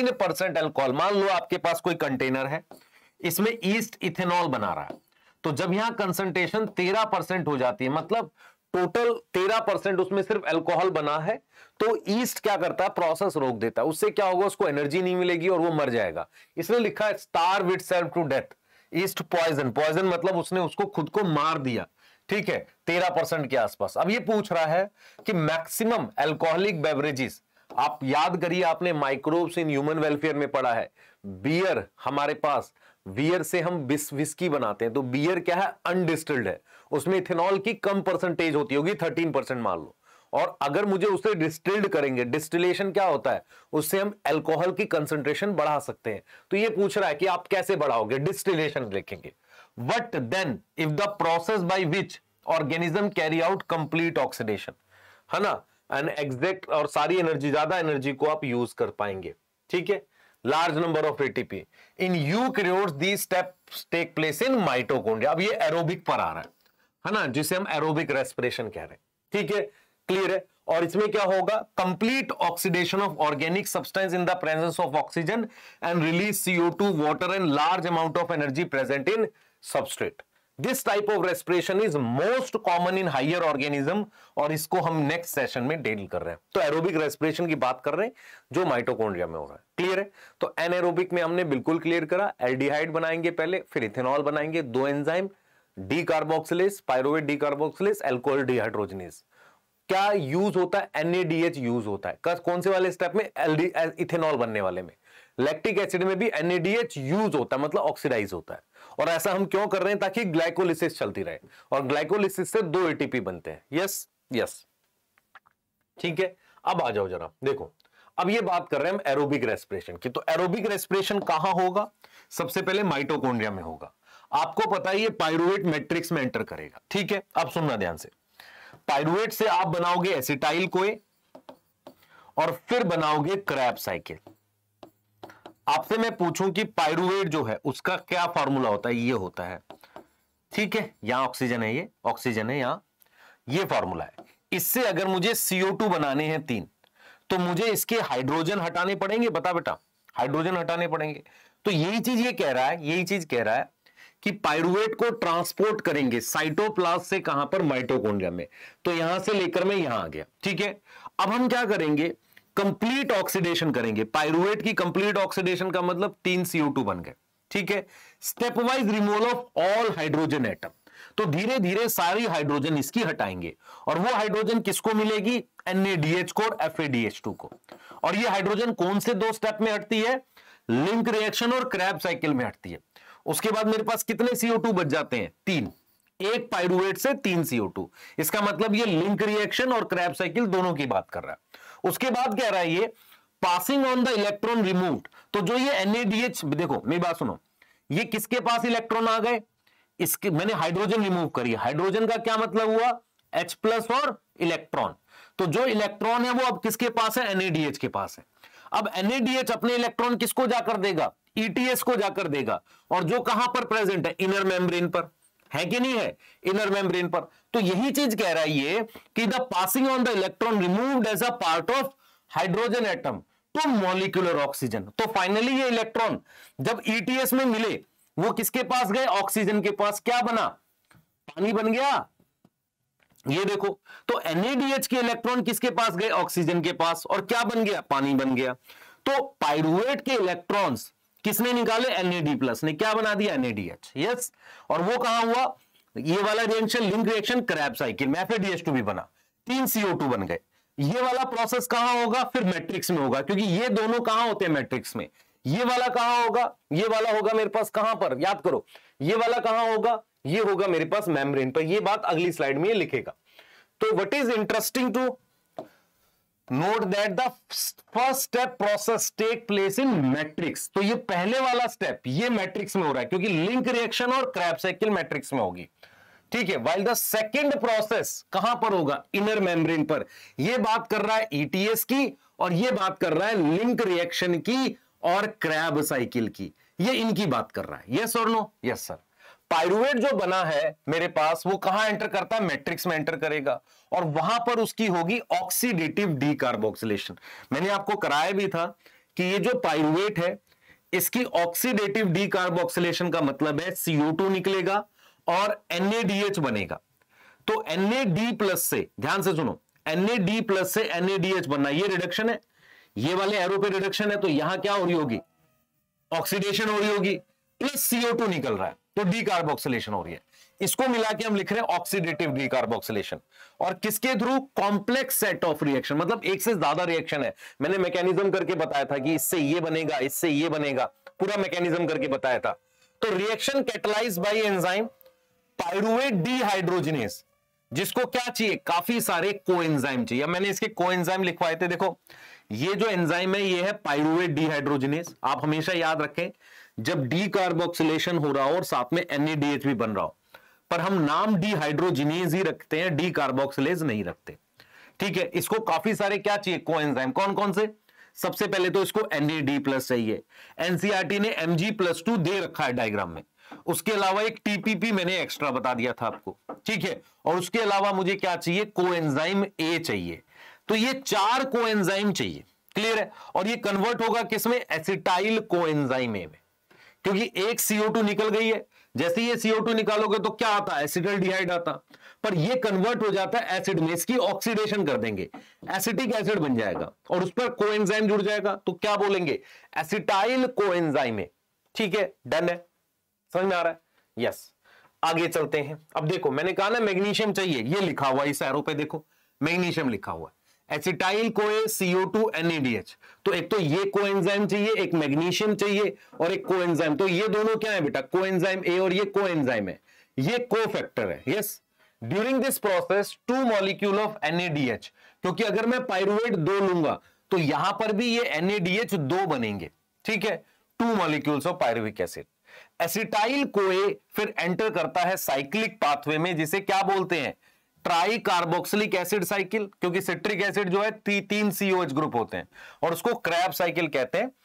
13% alcohol. मान लो आपके पास कोई कंटेनर है, इसमें ईस्ट इथेनॉल बना रहा है, तो जब यहां कंसंट्रेशन 13% हो जाती है, मतलब टोटल 13% उसमें सिर्फ अल्कोहल बना है, तो ईस्ट क्या करता है, प्रोसेस रोक देता है। उससे क्या होगा, उसको एनर्जी नहीं मिलेगी और वो मर जाएगा। इसलिए लिखा है starve itself to death, yeast poison, poison मतलब उसने उसको खुद को मार दिया। ठीक है, 13% के आसपास। अब ये पूछ रहा है कि मैक्सिमम अल्कोहलिक बेवरेजेस, आप याद करिए, आपने माइक्रोब्स इन ह्यूमन वेलफेयर में पढ़ा है। बियर, हमारे पास बियर से हम विस्की बनाते हैं, तो बियर क्या है, अनडिस्टिल्ड है, उसमें इथेनॉल की कम परसेंटेज होती होगी, 13% मान लो। और अगर मुझे उसे डिस्टिल्ड करेंगे, डिस्टिलेशन क्या होता है, उससे हम अल्कोहल की कंसंट्रेशन बढ़ा सकते हैं। तो ये पूछ रहा है कि आप कैसे बढ़ाओगे, डिस्टिलेशन लिखेंगे। What then if the process by which organism carry out complete oxidation, है ना, एन एग्जैक्ट, और सारी एनर्जी, ज्यादा एनर्जी को आप यूज कर पाएंगे। ठीक है, large number of ATP in eukaryotes, these steps take place in mitochondria. अब ये एरोबिक पर आ रहा है ना, जिसे हम एरोबिक रेस्पिरेशन कह रहे हैं। ठीक है, क्लियर है। और इसमें क्या होगा, complete oxidation of organic substance in the presence of oxygen and release CO2, water and large amount of energy present in substrate. This type of respiration is most common in higher organism, और इसको हम next session में deal कर रहे हैं। तो aerobic respiration की बात कर रहे हैं जो माइटोकॉन्ड्रिया में हो रहा है। क्लियर है। तो एनएरोबिक में हमने बिल्कुल क्लियर करा, एल्डिहाइड बनाएंगे पहले, फिर इथेनॉल बनाएंगे, दो enzyme, decarboxylase, pyruvate decarboxylase, alcohol dehydrogenase. क्या यूज होता है, NADH यूज होता है। कौन से वाले स्टेप में, इथेनॉल बनने वाले में। लैक्टिक एसिड में भी NADH यूज होता है, मतलब ऑक्सीडाइज होता है। और ऐसा हम क्यों कर रहे हैं, ताकि ग्लाइकोलिसिस चलती रहे, और ग्लाइकोलिसिस से 2 ATP बनते हैं। यस यस, ठीक है। अब आ जाओ जरा, देखो अब ये बात कर रहे हैं हम एरोबिक रेस्पिरेशन की। तो एरोबिक रेस्पिरेशन कहां होगा, सबसे पहले माइटोकॉन्ड्रिया में होगा। आपको पता है ये पायरुवेट मैट्रिक्स में एंटर करेगा। ठीक है, अब सुनना ध्यान से, पायरुवेट से आप बनाओगे एसिटाइल कोए, और फिर बनाओगे क्रैब साइकिल। आपसे मैं पूछूं कि पायरुवेट जो है उसका क्या फार्मूला होता है, ये होता है। ठीक है, यहां ऑक्सीजन है, ये ऑक्सीजन है, यहां ये फार्मूला है। इससे अगर मुझे CO2 बनाने हैं 3, तो मुझे इसके हाइड्रोजन हटाने पड़ेंगे। बता बेटा, हाइड्रोजन हटाने पड़ेंगे। तो यही चीज ये कह रहा है, यही चीज कह रहा है कि पायरुवेट को ट्रांसपोर्ट करेंगे साइटोप्लाज्म से, कहां पर, माइटोकॉन्ड्रिया में। तो यहां से लेकर मैं यहां आ गया। ठीक है, अब हम क्या करेंगे, कंप्लीट ऑक्सीडेशन करेंगे। पायरुवेट की कंप्लीट ऑक्सीडेशन का मतलब 3 CO2 बन गए। ठीक है, stepwise removal of all hydrogen atom. तो धीरे धीरे सारी हाइड्रोजन इसकी हटाएंगे, और वो हाइड्रोजन किसको मिलेगी, NADH को और FADH2 को। और ये हाइड्रोजन कौन से 2 स्टेप में हटती है, लिंक रिएक्शन और क्रैब साइकिल में हटती है। उसके बाद मेरे पास कितने CO2 बच जाते हैं, 3। एक पायरुवेट से 3 CO2। इसका मतलब ये लिंक रिएक्शन और क्रैब साइकिल दोनों की बात कर रहा है। उसके बाद कह रहा है ये passing on the electron removed. तो जो ये NADH, देखो मेरी बात सुनो, ये किसके पास इलेक्ट्रॉन आ गए, इसके मैंने हाइड्रोजन रिमूव करी। हाइड्रोजन का क्या मतलब हुआ, H+ और इलेक्ट्रॉन। तो जो इलेक्ट्रॉन है वो अब किसके पास है, NADH के पास है। अब NADH अपने इलेक्ट्रॉन किसको जाकर देगा, ETS को जाकर देगा, और जो कहां पर प्रेजेंट है, इनर मेम्ब्रेन पर है कि नहीं है, इनर मेम्ब्रेन पर। तो यही चीज कह रहा है ये कि the passing on the electron removed as a part of hydrogen atom to molecular oxygen. तो फाइनली ये इलेक्ट्रॉन जब ETS में मिले, वो किसके पास गए, ऑक्सीजन के पास। क्या बना, पानी बन गया। ये देखो, तो NADH के इलेक्ट्रॉन किसके पास गए, ऑक्सीजन के पास, और क्या बन गया, पानी बन गया। तो पायरुवेट के इलेक्ट्रॉन्स किसने निकाले, NAD+ ने क्या बना दिया, NADH। यस, और वो कहां हुआ, ये वाला reaction, link reaction Krebs cycle में, FADH2 भी बना, 3 CO2 बन गए। ये वाला प्रोसेस कहां होगा, फिर मैट्रिक्स में होगा, क्योंकि ये दोनों कहां होते हैं, मैट्रिक्स में। ये वाला कहां होगा, ये वाला होगा मेरे पास कहां पर, याद करो, ये वाला कहां होगा, ये होगा मेरे पास मेम्ब्रेन पर। ये बात अगली स्लाइड में ये लिखेगा। तो what is interesting to note that the first step process take place in matrix. तो ये पहले वाला स्टेप ये मैट्रिक्स में हो रहा है, क्योंकि लिंक रिएक्शन और क्रैब साइकिल मैट्रिक्स में होगी, ठीक है। वाइल द सेकंड प्रोसेस कहां पर होगा, इनर मेम्ब्रेन पर। ये बात कर रहा है ईटीएस की, और ये बात कर रहा है लिंक रिएक्शन की और क्रैब साइकिल की। ये इनकी बात कर रहा है, यस और नो, यस सर। पाइरुवेट जो बना है मेरे पास, वो कहां एंटर करता है, मैट्रिक्स में एंटर करेगा, और वहां पर उसकी होगी ऑक्सीडेटिव डीकार्बोक्सिलेशन। मैंने आपको कराया भी था कि ये जो पाइरुवेट है, इसकी ऑक्सीडेटिव डीकार्बोक्सिलेशन का मतलब है CO2 निकलेगा और NADH बनेगा। तो NAD+ से, ध्यान से सुनो, NAD+ से NADH बनना, ये रिडक्शन है, ये वाले एरो पे रिडक्शन है, तो यहां क्या हो रही होगी, ऑक्सीडेशन हो रही होगी, प्लस CO2 निकल रहा है, तो डीकार्बोक्सिलेशन हो रही है। इसको मिला के हम लिख रहे हैं ऑक्सीडेटिव डीकार्बोक्सिलेशन। और किसके through, complex set of reaction, मतलब एक से ज्यादा रिएक्शन है। मैंने मैकेनिज्म करके बताया था कि इससे ये बनेगा, इससे ये बनेगा, पूरा मैकेनिज्म करके बताया था। तो reaction catalysed by enzyme pyruvate dehydrogenase, जिसको क्या चाहिए, काफी सारे कोएंजाइम चाहिए। मैंने इसके कोएंजाइम लिखवाए थे, देखो ये जो एंजाइम है ये है पाइरुवेट डिहाइड्रोजिनेज। आप हमेशा याद रखें, जब डीकार्बोक्सिलेशन हो रहा हो और साथ में NADH भी बन रहा हो, पर हम नाम डिहाइड्रोजिनेज ही रखते हैं, डीकार्बोक्सिलेज नहीं रखते, ठीक है। इसको काफी सारे क्या चाहिए, कोएंजाइम। कौन कौन से, सबसे पहले तो इसको NAD+ चाहिए। NCERT ने Mg+2 दे रखा है डायग्राम में। उसके अलावा एक TPP मैंने एक्स्ट्रा बता दिया था आपको, ठीक है। और उसके अलावा मुझे क्या चाहिए, कोएंजाइम A चाहिए। तो ये 4 कोएंजाइम चाहिए, क्लियर है। और ये कन्वर्ट होगा किसमें, एसिटाइल कोएंजाइम A में, क्योंकि एक CO2 निकल गई है। जैसे ये CO2 निकालोगे तो क्या आता है, एसिटाल्डिहाइड आता, पर ये कन्वर्ट हो जाता है एसिड में, इसकी ऑक्सीडेशन कर देंगे, एसिटिक एसिड बन जाएगा, और उस पर कोएंजाइम जुड़ जाएगा, तो क्या बोलेंगे, एसिटाइल कोएंजाइम A, ठीक है। डन है, समझ में आ रहा है, यस। आगे चलते हैं। अब देखो मैंने कहा ना मैग्नीशियम चाहिए, ये लिखा हुआ इस एरो पे देखो, मैग्नीशियम लिखा हुआ है, एसिटाइल कोए CO2 NADH। तो एक तो ये कोएंजाइम चाहिए, एक मैग्नीशियम चाहिए और एक कोएंजाइम। तो ये दोनों क्या है बेटा, कोएंजाइम A और ये कोएंजाइम है, ये कोफैक्टर है, yes. During this process 2 molecule of NADH, क्योंकि अगर मैं पाइरुवेट 2 लूंगा तो यहां पर भी ये NADH 2 बनेंगे, ठीक है। 2 molecules of pyruvic acid. Acetyl CoA फिर एंटर करता है साइक्लिक पाथवे में, जिसे क्या बोलते हैं, ट्राई कार्बोक्सिलिक एसिड साइकिल, क्योंकि सिट्रिक एसिड जो है 3 COH ग्रुप होते हैं, और उसको क्रैब साइकिल कहते हैं।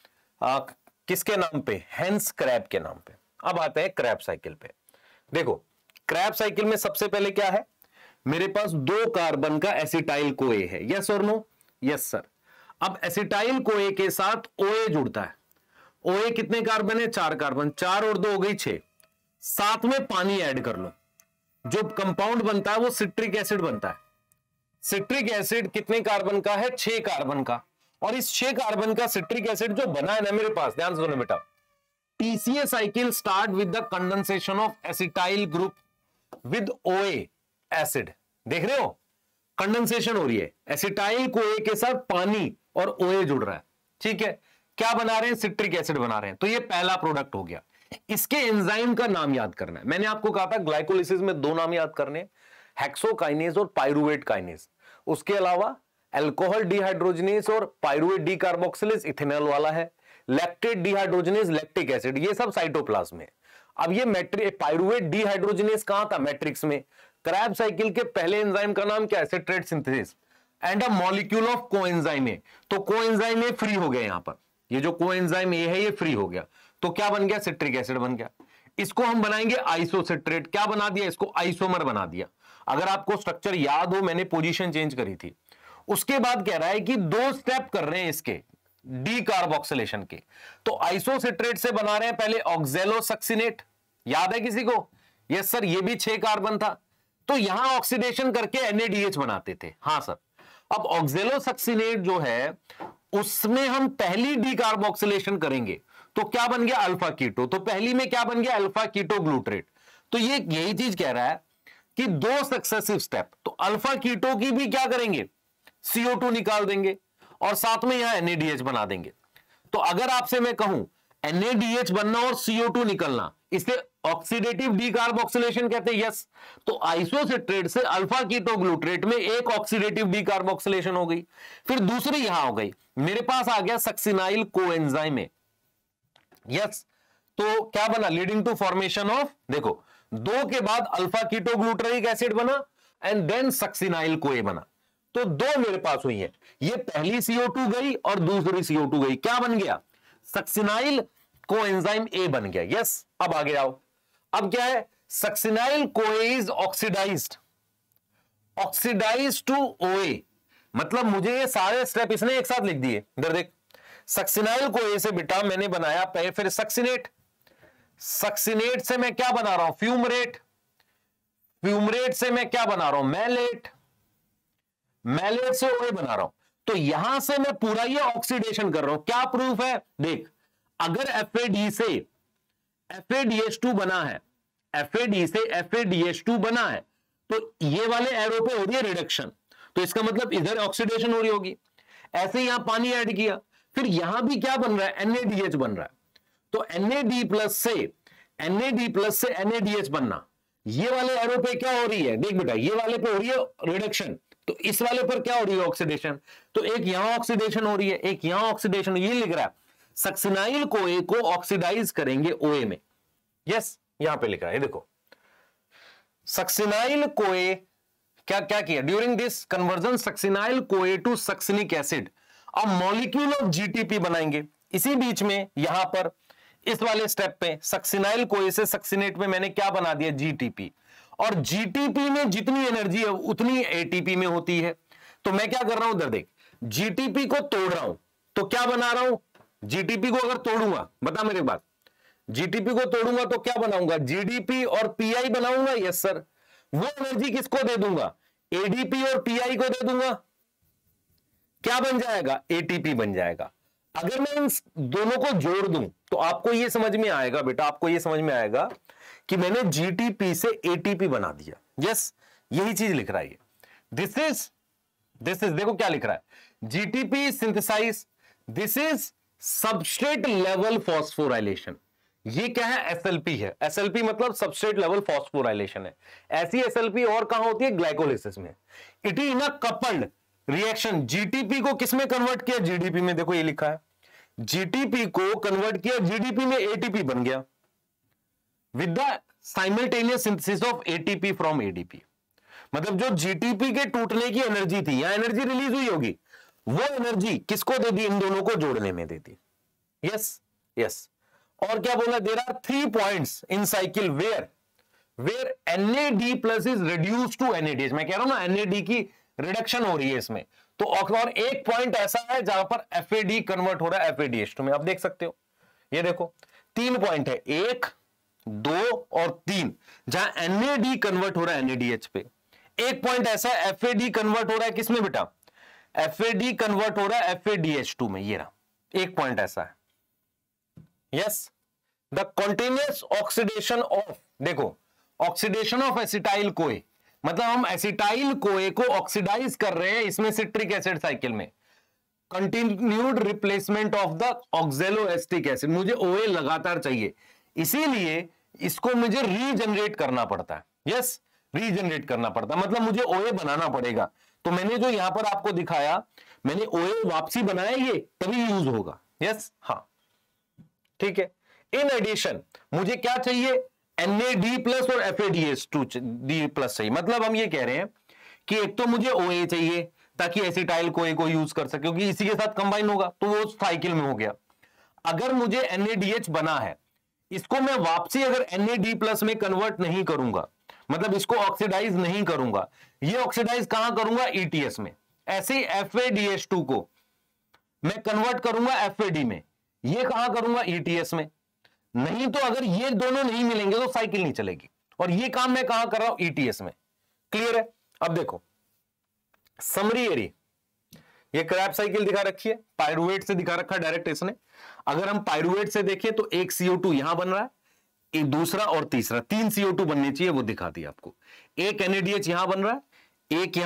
किसके नाम पे, हेंस क्रैब के नाम पे। अब आते हैं क्रैब साइकिल पे। देखो क्रैब साइकिल में सबसे पहले क्या है, मेरे पास 2 कार्बन का एसिटाइल कोए है, यस और नो, यस सर। अब एसिटाइल कोए के साथ OA जुड़ता है। OA कितने कार्बन है, 4 कार्बन, 4 और 2 हो गई 6, साथ में पानी ऐड कर लो, जो कंपाउंड बनता है वो सिट्रिक एसिड बनता है। सिट्रिक एसिड कितने कार्बन का है, 6 कार्बन का, और इस 6 कार्बन का सिट्रिक एसिड जो बना है ना मेरे पास, ध्यान से सुनो बेटा, TCA cycle start with the condensation of acetyl group with OA acid. देख रहे हो, कंडेंसेशन हो रही है, एसिटाइल कोए के साथ पानी और OA जुड़ रहा है, ठीक है। क्या बना रहे हैं, सिट्रिक एसिड बना रहे हैं। तो ये पहला प्रोडक्ट हो गया। इसके एंजाइम का नाम याद करना है। मैंने आपको कहा था ग्लाइकोलिसिस में 2 नाम याद करने, हेक्सोकाइनेज और पाइरुवेट काइनेज। उसके अलावा अल्कोहल डिहाइड्रोजिनेज और पाइरुवेट डीकार्बोक्सिलेज इथेनॉल वाला है, लैक्टेट डिहाइड्रोजिनेज लैक्टिक एसिड, ये सब साइटोप्लाज्म में। अब ये पाइरुवेट डिहाइड्रोजिनेज कहां था, मैट्रिक्स में। क्रैब साइकिल के पहले एंजाइम का नाम क्या है, citrate synthesis and a molecule of coenzyme A. तो कोएंजाइम ए फ्री हो गया, यहां पर ये जो कोएंजाइम ए है ये फ्री हो गया, तो क्या बन गया, सिट्रिक एसिड बन गया। इसको हम बनाएंगे आइसोसिट्रेट, क्या बना दिया, इसको आइसोमर बना दिया। अगर आपको स्ट्रक्चर याद हो, मैंने पोजीशन चेंज करी थी। उसके बाद कह रहा है कि 2 स्टेप कर रहे हैं इसके डीकार्बोक्सिलेशन के। तो आइसोसिट्रेट से बना रहे हैं पहले ऑक्सैलोसक्सिनेट, याद है किसी को, यस सर, ये भी 6 कार्बन था, तो यहां ऑक्सीडेशन करके NADH बनाते थे, हां सर। अब ऑक्सैलोसक्सिनेट जो है उसमें हम पहली डीकार्बोक्सिलेशन करेंगे, तो क्या बन गया, अल्फा कीटो। तो पहली में क्या बन गया, अल्फा कीटो ग्लूट्रेट। तो ये यही चीज कह रहा है कि 2 सक्सेसिव स्टेप, तो अल्फा कीटो की भी क्या करेंगे, CO2 निकाल देंगे और साथ में यहां NADH बना देंगे। तो अगर आपसे मैं कहूं NADH बनना और CO2 निकलना, इसे ऑक्सीडेटिव डीकार्बोक्सिलेशन कहते हैं। यस, तो आइसोसिट्रेट से अल्फा कीटोग्लूट्रेट में एक ऑक्सीडेटिव डीकार्बोक्सिलेशन हो गई, फिर दूसरी यहां हो गई, मेरे पास आ गया सक्सिनाइल कोएंजाइम है। यस, तो क्या बना, लीडिंग टू फॉर्मेशन ऑफ, देखो 2 के बाद अल्फा कीटोग्लूटरिक एसिड बना एंड देन सक्सिनाइल कोए बना। तो 2 मेरे पास हुई है, ये पहली CO2 गई और दूसरी CO2 गई, क्या बन गया, सक्सिनाइल कोएंजाइम A बन गया। यस, अब आगे आओ, अब क्या है, सक्सिनाइल कोए इज ऑक्सीडाइज्ड टू OA, मतलब मुझे ये सारे स्टेप इसने एक साथ लिख दिए। इधर देख, सक्सिनाइल कोए से बेटा मैंने बनाया फिर सक्सिनेट, सक्सिनेट से मैं क्या बना रहा हूं, फ्यूमरेट, फ्यूमरेट से मैं क्या बना रहा हूं, मैलेट, मैलेट से OA बना रहा हूं। तो यहां से मैं पूरा ये ऑक्सीडेशन कर रहा हूं। क्या प्रूफ है, देख, अगर FAD से FADH2 बना है, FAD से FADH2 बना है, तो ये वाले एरो पे हो रही है रिडक्शन, तो इसका मतलब इधर ऑक्सीडेशन हो रही होगी। ऐसे यहां पानी ऐड किया, फिर यहां भी क्या बन रहा है, NADH बन रहा है। तो NAD प्लस से NADH बनना, ये वाले एरो पे क्या हो रही है, देख बेटा, ये वाले पे हो रही है रिडक्शन, तो इस वाले पर क्या हो रही है, ऑक्सीडेशन। तो एक यहां ऑक्सीडेशन हो रही है, एक यहां ऑक्सीडेशन, ये लिख रहा है सक्सिनाइल कोए को ऑक्सीडाइज करेंगे OA में। यस, यहां पे लिख रहा है, देखो सक्सिनाइल कोए क्या क्या किया, during this conversion succinyl CoA to succinic acid अब मॉलिक्यूल ऑफ GTP बनाएंगे। इसी बीच में यहां पर इस वाले स्टेप पे सक्सिनाइल कोए से सक्सिनेट में मैंने क्या बना दिया, GTP, और GTP में जितनी एनर्जी है उतनी ATP में होती है। तो मैं क्या कर रहा हूं, इधर देख, GTP को तोड़ रहा हूं, तो क्या बना रहा हूं, GTP को अगर तोड़ूंगा, बता मेरी बात, GTP को तोड़ूंगा तो क्या बनाऊंगा, GDP और PI बनाऊंगा। यस सर, वो एनर्जी किसको दे दूंगा, ADP और PI को दे दूंगा, क्या बन जाएगा, ATP बन जाएगा। अगर मैं इन दोनों को जोड़ दूं तो आपको यह समझ में आएगा बेटा, आपको यह समझ में आएगा कि मैंने GTP से ATP बना दिया। यस, यही चीज लिख रहा है, दिस इज देखो क्या लिख रहा है, GTP synthesize, this is substrate level phosphorylation. ये क्या है, SLP है। SLP मतलब सबस्ट्रेट लेवल फॉस्फोराइलेशन है। ऐसी SLP और कहां होती है, ग्लाइकोलिसिस में। It is in a coupled reaction, GTP को किसमें कन्वर्ट किया, GDP में। देखो ये लिखा है, GTP को कन्वर्ट किया GDP में, ATP बन गया with the simultaneous synthesis of ATP from ADP। मतलब जो GTP के टूटने की एनर्जी थी, यहां एनर्जी रिलीज हुई होगी, वो एनर्जी किसको दे दी, इन दोनों को जोड़ने में दे दी। यस यस, और क्या बोला, there are 3 points in cycle where NAD plus is reduce to NADH। मैं कह रहा हूं ना, NAD की रिडक्शन हो रही है इसमें। तो और एक पॉइंट ऐसा है जहां पर FAD कन्वर्ट हो रहा है FADH2 में। आप देख सकते हो, ये देखो 3 पॉइंट है, 1, 2 और 3, जहां NAD कन्वर्ट हो रहा है NADH पे। एक पॉइंट ऐसा है FAD कन्वर्ट हो रहा है किसमें बेटा, FAD कन्वर्ट हो रहा है FADH2 में। ये रहा एक पॉइंट ऐसा है। Yes, the continuous oxidation of, देखो ऑक्सीडेशन ऑफ एसिटाइल कोए, मतलब हम एसिटाइल कोए को ऑक्सीडाइज कर रहे हैं इसमें सिट्रिक एसिड साइकिल में। Continued replacement of the oxaloacetic acid, मुझे OA लगातार चाहिए, इसीलिए इसको मुझे रीजनरेट करना पड़ता है। यस, रीजनरेट करना पड़ता है, मतलब मुझे OA बनाना पड़ेगा। तो मैंने जो यहां पर आपको दिखाया, मैंने OA वापसी बनाया, ये तभी यूज होगा। यस, हाँ ठीक है। इन एडिशन मुझे क्या चाहिए, NAD प्लस और FADH2 प्लस चाहिए। मतलब हम ये कह रहे हैं कि एक तो मुझे OA चाहिए ताकि एसिटाइल कोए को यूज कर सके, क्योंकि इसी के साथ कंबाइन होगा, तो वो साइकिल में हो गया। अगर मुझे NADH बना है, इसको मैं वापसी अगर NAD प्लस में कन्वर्ट नहीं करूंगा, मतलब इसको ऑक्सीडाइज नहीं करूंगा, ये ऑक्सीडाइज कहां करूंगा, ETS में। ऐसे ही FADH2 को मैं कन्वर्ट करूंगा FAD में, ये कहां करूंगा, ETS में। नहीं तो अगर ये दोनों नहीं मिलेंगे तो साइकिल नहीं चलेगी, और ये काम मैं कहां कर रहा हूं, ETS में। क्लियर है। अब देखो समरी एरी, ये क्रैब साइकिल दिखा रखी है, पायरुवेट से दिखा रखा डायरेक्ट इसने। अगर हम पायरुवेट से देखें तो एक CO2 यहां बन रहा है, एक दूसरा और तीसरा, 3 CO2 बनने चाहिए, वो दिखा दिया आपको। एक NADH यहां बन रहा है, एक यहां,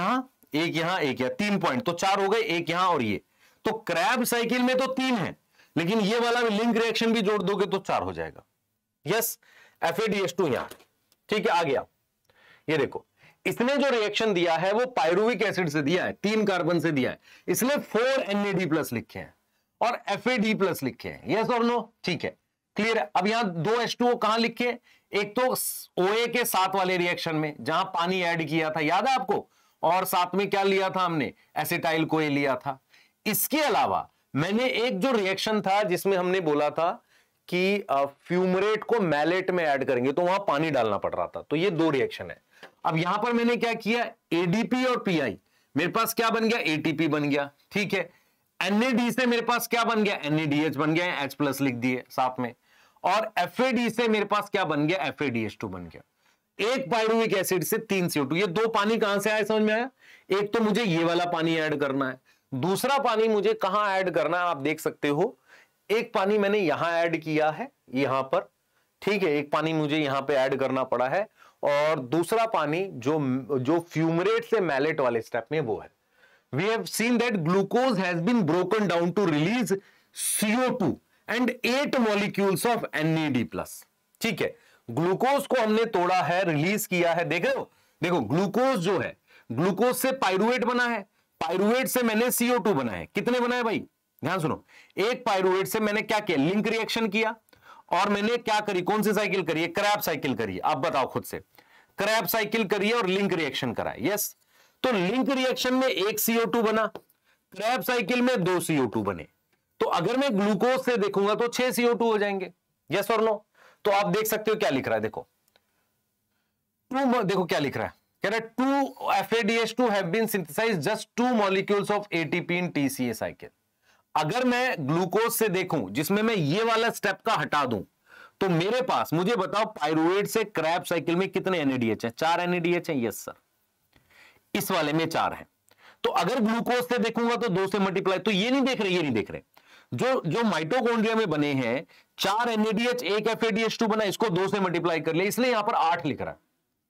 एक यहां, एक यहां, 3 पॉइंट, तो 4 हो गए, एक यहां और ये। तो क्रैब साइकिल में तो 3 है, लेकिन ये वाला लिंक रिएक्शन भी जोड़ दोगे तो 4 हो जाएगा। यस, FADH2 यहां, ठीक है। आ गया, ये देखो, इसने जो रिएक्शन दिया है वो पायरुविक एसिड से दिया है, 3 कार्बन से दिया है, इसलिए 4 NAD+ लिखे हैं और FAD+ लिखे हैं। यस और नो? ठीक है, क्लियर है। अब यहां 2 H2O कहां लिखे? एक तो OA के साथ वाले रिएक्शन में जहां पानी ऐड किया था, याद है आपको, और साथ में क्या लिया था हमने? एसिटाइल कोए लिया था। इसके अलावा मैंने एक जो रिएक्शन था जिसमें हमने बोला था कि फ्यूमरेट को मैलेट में ऐड करेंगे, तो वहां पानी डालना पड़ रहा था, तो ये 2 रिएक्शन है। अब यहां पर मैंने क्या किया? ADP और PI, मेरे पास क्या बन गया? ATP बन गया, ठीक है। NAD से मेरे पास क्या बन गया? NADH बन गया, H+ लिख दिए साथ में, और FAD से मेरे पास क्या बन गया? FADH2 बन गया। एक पायरुविक एसिड से 3 CO2, ये 2 पानी कहां से आए समझ में आया? एक तो मुझे ये वाला पानी ऐड करना है, दूसरा पानी मुझे कहां ऐड करना है आप देख सकते हो। एक पानी मैंने यहां ऐड किया है, यहां पर, ठीक है, एक पानी मुझे यहां पे ऐड करना पड़ा है, और दूसरा पानी जो फ्यूमरेट से मैलेट वाले स्टेप में वो है। We have seen that glucose has been broken down to release CO2 and 8 molecules of NAD+। ठीक है, ग्लूकोज को हमने तोड़ा है, रिलीज किया है, देख रहे हो? देखो, ग्लूकोज जो है, ग्लूकोज से पायरुवेट बना है, पायरुवेट से मैंने CO2 बना है। कितने बनाए भाई? ध्यान सुनो, एक पायरुवेट से मैंने क्या किया? लिंक रिएक्शन किया, और मैंने क्या करी? कौन सी साइकिल करी है? क्रैब साइकिल करी है। आप बताओ खुद से, क्रैब साइकिल करिए और लिंक रिएक्शन कराए। यस, तो लिंक रिएक्शन में 1 CO2 बना, क्रैब साइकिल में 2 CO2 बने। तो अगर मैं ग्लूकोज से देखूंगा तो 6 CO2 हो जाएंगे। यस और नो? तो आप देख सकते हो क्या लिख रहा है, देखो, देखो क्या लिख रहा है, कह रहा है 2 FADH2 have been synthesized just 2 molecules of ATP in TCA cycle। अगर मैं ग्लूकोज से देखूं जिसमें मैं ये वाला स्टेप का हटा दूं, तो मेरे पास, मुझे बताओ, पायरुवेट से क्रैब साइकिल में कितने NADH हैं? 4 NADH हैं। यस सर, इस वाले में 4 हैं। तो अगर ग्लूकोज से देखूंगा तो 2 से मल्टीप्लाई, तो ये नहीं देख रहे, ये नहीं देख रहे, जो माइटोकॉन्ड्रिया में बने हैं 4 NADH, 1 FADH2 बना, इसको 2 से मल्टीप्लाई कर लिया, इसलिए यहां पर 8 लिख रहा है।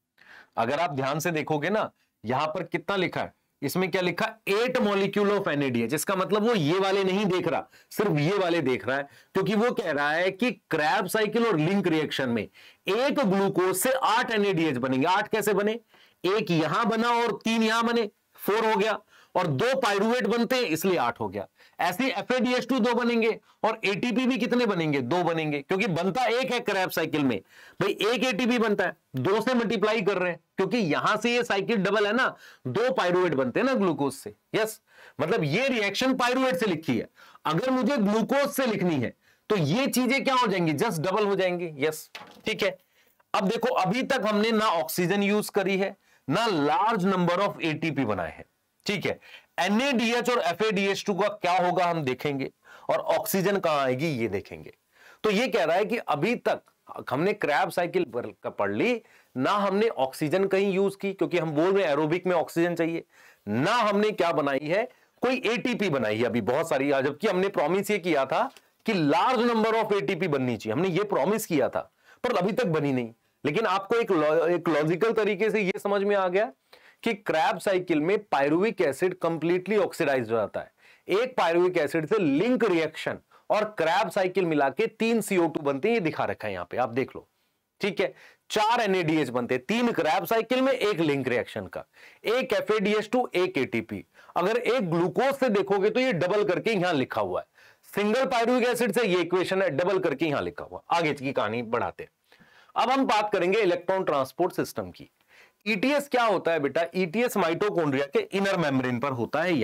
अगर आप ध्यान से देखोगे ना, यहां पर कितना लिखा है? इसमें क्या लिखा? 8 मॉलिक्यूल ऑफ NADH। इसका मतलब वो ये वाले नहीं देख रहा, सिर्फ ये वाले देख रहा है, क्योंकि वो कह रहा है कि क्रैब साइकिल और लिंक रिएक्शन में एक ग्लूकोज से 8 NADH बनेंगे। 8 कैसे बने? एक यहां बना और 3 यहां बने, 4 हो गया, और 2 पायरुवेट बनते हैं इसलिए 8 हो गया। ऐसे FADH2 2 बनेंगे, और ATP भी कितने बनेंगे? 2 बनेंगे, क्योंकि बनता एक है क्रैब साइकिल में भाई, एक ATP बनता है, 2 से मल्टीप्लाई कर रहे हैं, क्योंकि यहां से ये साइकिल डबल है ना, 2 पायरुवेट बनते हैं ना ग्लूकोज से। यस, मतलब ये रिएक्शन पायरुवेट से लिखी है, अगर मुझे ग्लूकोज से लिखनी है तो ये चीजें क्या हो जाएंगी? जस्ट डबल हो जाएंगी। यस, ठीक है। अब देखो, अभी तक हमने ना ऑक्सीजन यूज करी है, ना लार्ज नंबर ऑफ ATP बनाए हैं, ठीक है। NADH और FADH2 का क्या होगा हम देखेंगे, और ऑक्सीजन कहां आएगी ये देखेंगे। तो ये कह रहा है कि अभी तक हमने क्रैब साइकिल पढ़ ली, ना हमने ऑक्सीजन कहीं यूज की, क्योंकि हम बोल रहे हैं एरोबिक में ऑक्सीजन चाहिए, ना हमने क्या बनाई है, कोई ATP बनाई है अभी बहुत सारी, जबकि हमने प्रॉमिस ये किया था कि लार्ज नंबर ऑफ ATP बननी चाहिए, हमने ये प्रॉमिस किया था, पर अभी तक बनी नहीं। लेकिन आपको एक लॉजिकल तरीके से ये समझ में आ गया कि क्रैब साइकिल में पायरुविक एसिड कंप्लीटली ऑक्सीडाइज्ड हो जाता है। एक पायरुविक एसिड से लिंक रिएक्शन और क्रैब साइकिल मिला के 3 CO2 बनते हैं, ये दिखा रखा है यहां पे, आप देख लो, ठीक है। 4 NADH बनते हैं, 3 क्रैब साइकिल में, 1 लिंक रिएक्शन का, 1 FADH2, 1 ATP। अगर एक ग्लूकोज से देखोगे तो ये डबल करके यहां लिखा हुआ है, सिंगल पायरुविक एसिड से ये इक्वेशन है, डबल करके यहां लिखा हुआ। आगे की कहानी बढ़ाते हैं। अब हम बात करेंगे इलेक्ट्रॉन ट्रांसपोर्ट सिस्टम की। ETS क्या होता है बेटा? ETS माइटोकॉन्ड्रिया के इनर मेम्ब्रेन पर होता है।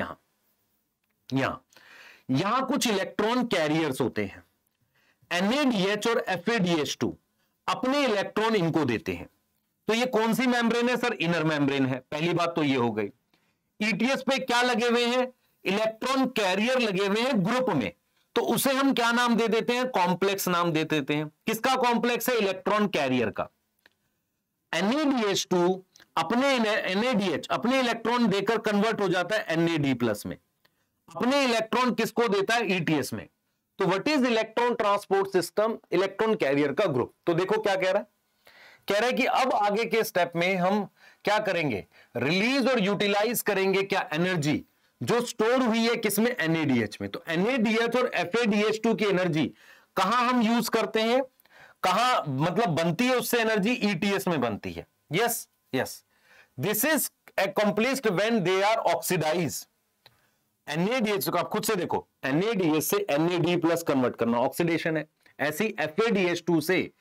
यहां कुछ इलेक्ट्रॉन कैरियर्स होते हैं, NADH और FADH2 अपने इलेक्ट्रॉन इनको देते हैं। तो ये कौन सी मेम्ब्रेन है सर? इनर मेम्ब्रेन है। पहली बात तो ये हो गई। ETS पे क्या लगे हुए हैं? इलेक्ट्रॉन कैरियर लगे हुए हैं ग्रुप में, तो उसे हम क्या नाम दे देते हैं? कॉम्प्लेक्स नाम दे देते हैं। किसका कॉम्प्लेक्स है? इलेक्ट्रॉन कैरियर का। NADH2 अपने NADH अपने इलेक्ट्रॉन देकर कन्वर्ट हो जाता है NAD+ में, अपने इलेक्ट्रॉन किसको देता है? ETS में। तो what is electron transport system? Electron carrier का ग्रुप। तो देखो क्या कह रहा है, कह रहे हैं कि अब आगे के स्टेप में हम क्या करेंगे, रिलीज और यूटिलाइज करेंगे क्या, एनर्जी जो स्टोर हुई है किसमें, NADH में। तो NADH और FADH2 की एनर्जी कहां हम यूज करते हैं, कहां मतलब बनती है उससे एनर्जी, ETS में बनती है। Yes yes, this is accomplished when they are oxidized। NADH को आप खुद से देखो, NADH से NAD प्लस कन्वर्ट करना ऑक्सीडेशन है, ऐसी FADH2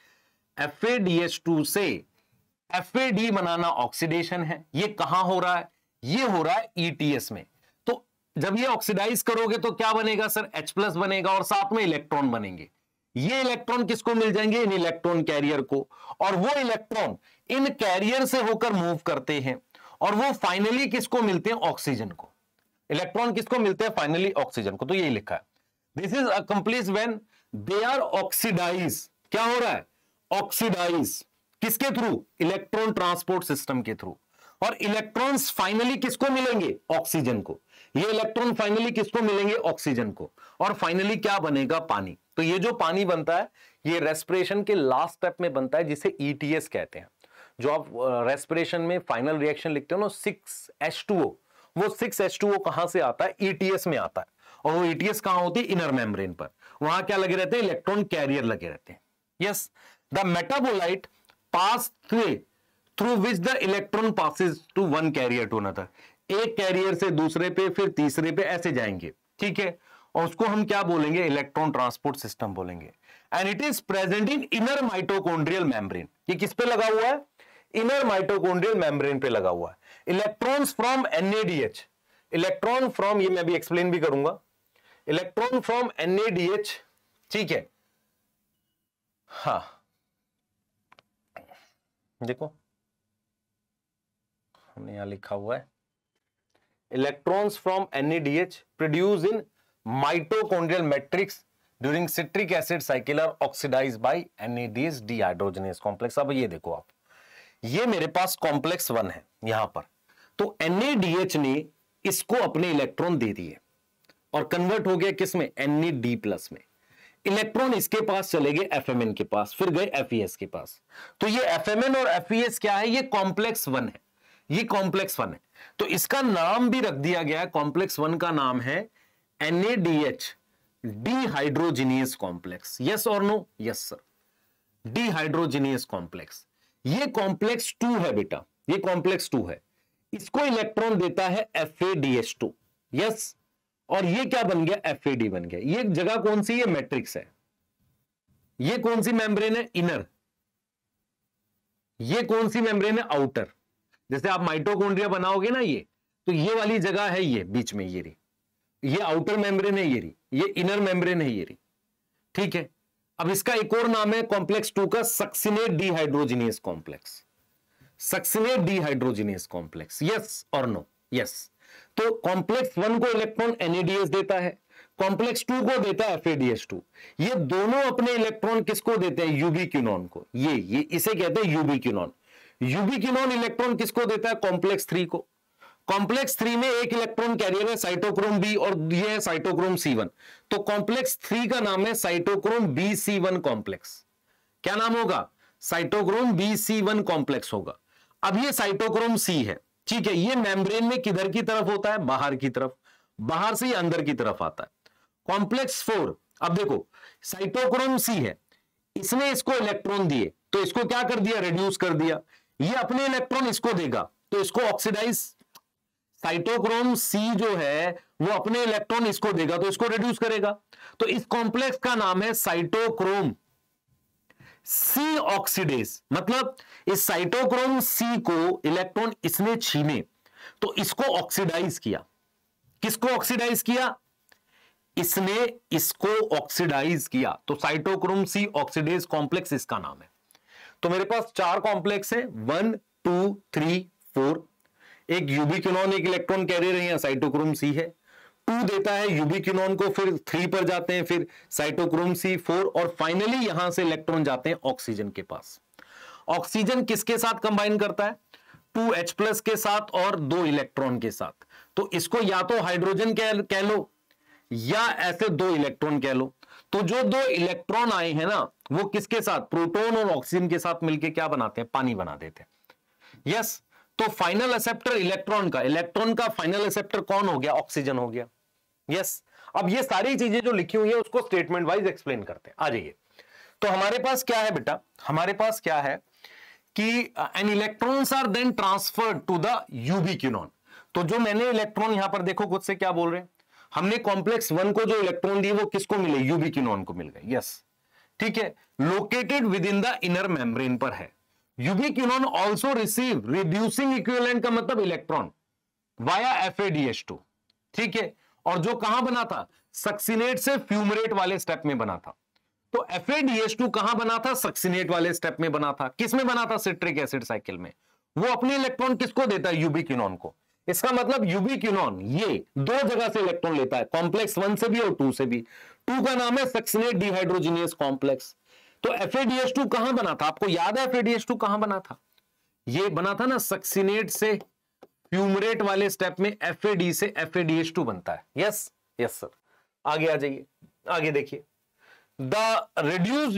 से FAD बनाना ऑक्सीडेशन है। ये कहां हो रहा है, ये हो रहा है ETS में। तो जब ये ऑक्सीडाइज करोगे तो क्या बनेगा सर, H+ बनेगा और साथ में इलेक्ट्रॉन बनेंगे। ये इलेक्ट्रॉन किसको मिल जाएंगे, इन इलेक्ट्रॉन कैरियर को, और वो इलेक्ट्रॉन इन कैरियर से होकर मूव करते हैं और वो फाइनली किसको मिलते हैं, ऑक्सीजन को। इलेक्ट्रॉन किसको मिलते हैं, फाइनली ऑक्सीजन को। तो यही लिखा है, this is accomplish when they are oxidize. क्या हो रहा है, ऑक्सीडाइज किसके थ्रू, इलेक्ट्रॉन ट्रांसपोर्ट सिस्टम के थ्रू। और इलेक्ट्रॉन्स फाइनली किसको मिलेंगे, ऑक्सीजन को। ये इलेक्ट्रॉन फाइनली किसको मिलेंगे, ऑक्सीजन को। और फाइनली क्या बनेगा, पानी। तो ये जो पानी बनता है ये रेस्पिरेशन के लास्ट स्टेप में बनता है, जिसे ETS कहते हैं। जो आप रेस्पिरेशन में फाइनल रिएक्शन लिखते हो ना 6H2O, वो 6H2O कहां से आता है, ETS में आता है। और वो ETS कहां होती है, इनर मेम्ब्रेन पर। वहां क्या लगे रहते हैं, इलेक्ट्रॉन कैरियर लगे रहते हैं। Yes, the metabolite pass through which the electron passes to one carrier to another. एक कैरियर से दूसरे पे, फिर तीसरे पे, ऐसे जाएंगे, ठीक है। और उसको हम क्या बोलेंगे, इलेक्ट्रॉन ट्रांसपोर्ट सिस्टम बोलेंगे। And it is present in inner mitochondrial membrane. ये किस पे लगा हुआ है, इनर माइटोकॉन्ड्रियल मेम्ब्रेन पे लगा हुआ है। Electrons from NADH, electron from, ये मैं भी एक्सप्लेन भी करूंगा, इलेक्ट्रॉन फ्रॉम NADH, ठीक है। हाँ देखो हमने यहां लिखा हुआ है, electrons from NADH produce in mitochondrial matrix during citric acid cycle are oxidized by NADH dehydrogenase complex. अब ये देखो आप, ये मेरे पास कॉम्प्लेक्स 1 है यहां पर। तो NADH ने इसको अपने इलेक्ट्रॉन दे दिए और कन्वर्ट हो गया किसमें, NAD+ में। इलेक्ट्रॉन इसके पास चले गए FMN के पास, फिर गए FES के पास। तो ये FMN और FES क्या है, ये कॉम्प्लेक्स 1 है, ये कॉम्प्लेक्स 1 है। तो इसका नाम भी रख दिया गया है, कॉम्प्लेक्स 1 का नाम है NADH डिहाइड्रोजिनियस कॉम्प्लेक्स। यस और no, yes sir, dehydrogenase complex. ये कॉम्प्लेक्स 2 है बेटा, ये कॉम्प्लेक्स 2 है। इसको इलेक्ट्रॉन देता है FADH2। यस, और ये क्या बन गया, FAD बन गया। ये जगह कौन सी है, मैट्रिक्स है। ये कौन सी मेम्ब्रेन है, इनर। ये कौन सी मेम्ब्रेन है, आउटर। जैसे आप माइटोकॉन्ड्रिया बनाओगे ना, तो ये वाली जगह है, ये बीच में, ये आउटर मेम्ब्रेन है, ये इनर मेम्ब्रेन है, ये ठीक है। अब इसका एक और नाम है कॉम्प्लेक्स 2 का, succinate dehydrogenase complex. Succinate dehydrogenase complex. Yes और नो, यस। तो कॉम्प्लेक्स 1 को इलेक्ट्रॉन NADH देता है, कॉम्प्लेक्स 2 को देता है FADH2। ये दोनों अपने इलेक्ट्रॉन किसको देते हैं, यूबिक्विनोन को। ये इसे कहते हैं यूबिक्विनोन। यूबिक्विनोन इलेक्ट्रॉन किसको देता है, कॉम्प्लेक्स 3 को। कॉम्प्लेक्स 3 में एक इलेक्ट्रॉन कैरियर है साइटोक्रोम B और ये है साइटोक्रोम C1। तो कॉम्प्लेक्स 3 का नाम है साइटोक्रोम BC1 कॉम्प्लेक्स। क्या नाम होगा, साइटोक्रोम BC1 कॉम्प्लेक्स होगा। अब ये साइटोक्रोम C है, ठीक है। ये मेम्ब्रेन में किधर की तरफ होता है, बाहर की तरफ, बाहर से अंदर की तरफ आता है। कॉम्प्लेक्स 4, अब देखो साइटोक्रोम C है, इसने इसको इलेक्ट्रॉन दिए तो इसको क्या कर दिया, रिड्यूस कर दिया। ये अपने इलेक्ट्रॉन इसको देगा तो इसको ऑक्सीडाइज, साइटोक्रोम C जो है वो अपने इलेक्ट्रॉन इसको देगा तो इसको रिड्यूस करेगा। तो इस कॉम्प्लेक्स का नाम है साइटोक्रोम C ऑक्सीडेज। मतलब इस साइटोक्रोम C को इलेक्ट्रॉन इसने छीने तो इसको ऑक्सीडाइज किया। किसको ऑक्सीडाइज किया, इसने इसको ऑक्सीडाइज किया। तो साइटोक्रोम C ऑक्सीडेज कॉम्प्लेक्स इसका नाम है। तो मेरे पास 4 कॉम्प्लेक्स है, 1 2 3 4। एक यूबिक्विनोन एक इलेक्ट्रॉन कैरियर है, साइटोक्रोम C है। 2 देता है यूबिक्विनोन को, फिर 3 पर जाते हैं, फिर साइटोक्रोम C 4 और फाइनली यहां से इलेक्ट्रॉन जाते हैं ऑक्सीजन के पास। ऑक्सीजन किसके साथ कंबाइन करता है, 2H+ के साथ और 2 इलेक्ट्रॉन के साथ। तो इसको या तो हाइड्रोजन कह लो या ऐसे 2 इलेक्ट्रॉन कह लो। तो जो दो इलेक्ट्रॉन आए हैं ना, वो किसके साथ, प्रोटॉन और ऑक्सीजन के साथ मिलके क्या बनाते हैं, पानी बना देते हैं। यस, तो फाइनल एक्सेप्टर इलेक्ट्रॉन का फाइनल एक्सेप्टर कौन हो गया, ऑक्सीजन हो गया। यस, अब ये सारी चीजें जो लिखी हुई है उसको स्टेटमेंट वाइज एक्सप्लेन करते हैं। आ जाइए, तो हमारे पास क्या है बेटा, हमारे पास क्या है कि an electrons are then transferred to the ubiquinone. तो जो मैंने इलेक्ट्रॉन यहां पर देखो खुद से क्या बोल रहे हैं, हमने कॉम्प्लेक्स 1 को जो इलेक्ट्रॉन दिए वो किसको मिले, यूबिक्विनोन को मिल गए। यस, ठीक है, located within the inner membrane पर है। Ubiquinone also receive reducing equivalent का मतलब इलेक्ट्रॉन वाया FADH2, ठीक है, और जो कहां बना था, सक्सिनेट से फ्यूमरेट वाले स्टेप में बना था। तो FADH2 कहां बना था, सक्सिनेट वाले स्टेप में बना था। किस में बना था, सिट्रिक एसिड साइकिल में। वो अपने इलेक्ट्रॉन किसको देता है, यूबिक्विनोन को। इसका मतलब यूबिक्विनोन ये दो जगह से इलेक्ट्रॉन लेता है, कॉम्प्लेक्स 1 से भी और 2 से भी। 2 का नाम है सक्सिनेट डिहाइड्रोजिनियस कॉम्प्लेक्स। तो FADH2 कहां बना था, आपको याद है FADH2 कहां बना था, ये बना था ना सक्सिनेट से फ्यूमरेट वाले स्टेप में, FAD से FADH2 बनता है। यस यस सर, आगे आ जाइए, आगे देखिए, द रिड्यूस्ड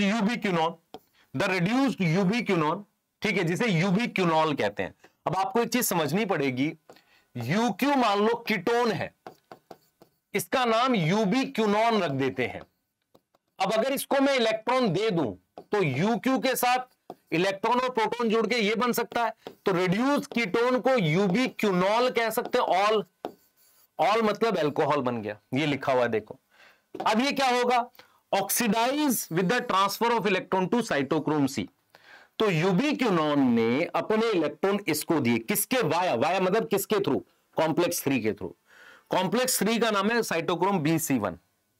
यूबिक्विनोन, ठीक है, जिसे यूबिक्विनॉल कहते हैं। अब आपको एक चीज समझनी पड़ेगी, यूक्यू मान लो कीटोन है, इसका नाम यूबिक्विनोन रख देते हैं। अब अगर इसको मैं इलेक्ट्रॉन दे दूं तो यूक्यू के साथ इलेक्ट्रॉन और प्रोटॉन जुड़ के ये बन सकता है, तो रिड्यूस कीटोन को यूबिक्विनॉल कह सकते हैं। ऑल मतलब अल्कोहल बन गया, ये लिखा हुआ है देखो। अब ये क्या होगा, oxidize with the transfer of electron to cytochrome C। तो यूबिक्विनोन ने अपने इलेक्ट्रॉन इसको दिए, किसके, वाया मतलब किसके थ्रू, कॉम्प्लेक्स 3 के थ्रू। कॉम्प्लेक्स 3 का नाम है साइटोक्रोम BC1।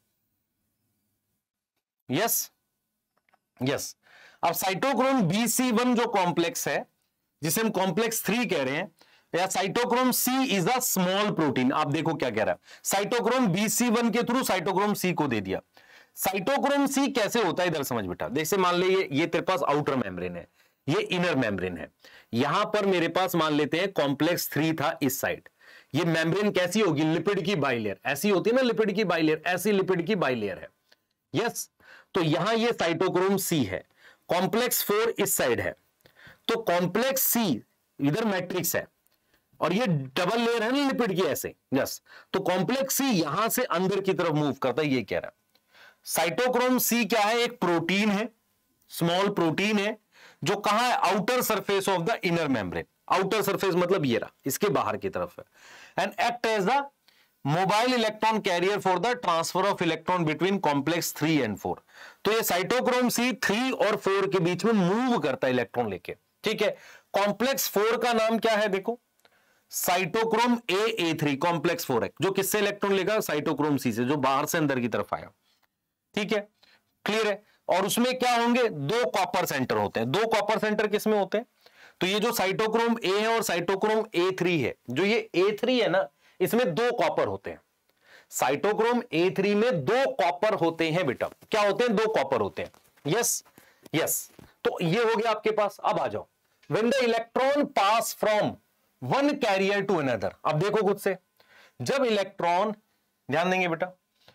यस यस, अब साइटोक्रोम BC1 जो कॉम्प्लेक्स है, जिसे हम कॉम्प्लेक्स 3 कह रहे हैं, या cytochrome C is a small protein. आप देखो क्या कह रहा है, साइटोक्रोम BC1 के थ्रू साइटोक्रोम C को दे दिया। साइटोक्रोम C कैसे होता है, इधर समझ बेटा। जैसे मान ले ये तेरे पास आउटर मेम्ब्रेन है, ये इनर मेम्ब्रेन है, यहां पर मेरे पास मान लेते हैं कॉम्प्लेक्स 3 था इस साइड। ये मेम्ब्रेन कैसी होगी, लिपिड की बाइलेयर, ऐसी होती है ना लिपिड की बाइलेयर, ऐसी लिपिड की बाइलेयर है। यस, तो यहां ये साइटोक्रोम C है, कॉम्प्लेक्स 4 इस साइड है, तो कॉम्प्लेक्स C इधर मैट्रिक्स है और ये डबल लेयर है ना लिपिड की ऐसे। यस, तो कॉम्प्लेक्स C यहां से अंदर की तरफ मूव करता है, ये कह रहा है। साइटोक्रोम C क्या है, एक प्रोटीन है, स्मॉल प्रोटीन है, जो कहां है, outer surface of the inner membrane. Outer surface मतलब ये रहा, इसके बाहर की तरफ है। And act as the mobile electron carrier for the transfer of electron between complex 3 and 4। तो ये साइटोक्रोम C 3 और 4 के बीच में मूव करता है इलेक्ट्रॉन लेके, ठीक है। कॉम्प्लेक्स 4 का नाम क्या है, देखो, साइटोक्रोम A3 कॉम्प्लेक्स 4 है, जो किससे इलेक्ट्रॉन लेगा, साइटोक्रोम C से, जो बाहर से अंदर की तरफ आया, ठीक है, क्लियर है। और उसमें क्या होंगे, 2 कॉपर सेंटर होते हैं। 2 कॉपर सेंटर किसमें होते हैं, तो ये जो साइटोक्रोम A है और साइटोक्रोम A3 है, जो ये A3 है ना, इसमें 2 कॉपर होते हैं। साइटोक्रोम A3 में 2 कॉपर होते हैं बेटा, क्या होते हैं, 2 कॉपर होते हैं। यस यस, तो ये हो गया आपके पास। अब आ जाओ, when the electron pass from one carrier to another. अब देखो खुद से, जब इलेक्ट्रॉन, ध्यान देंगे बेटा,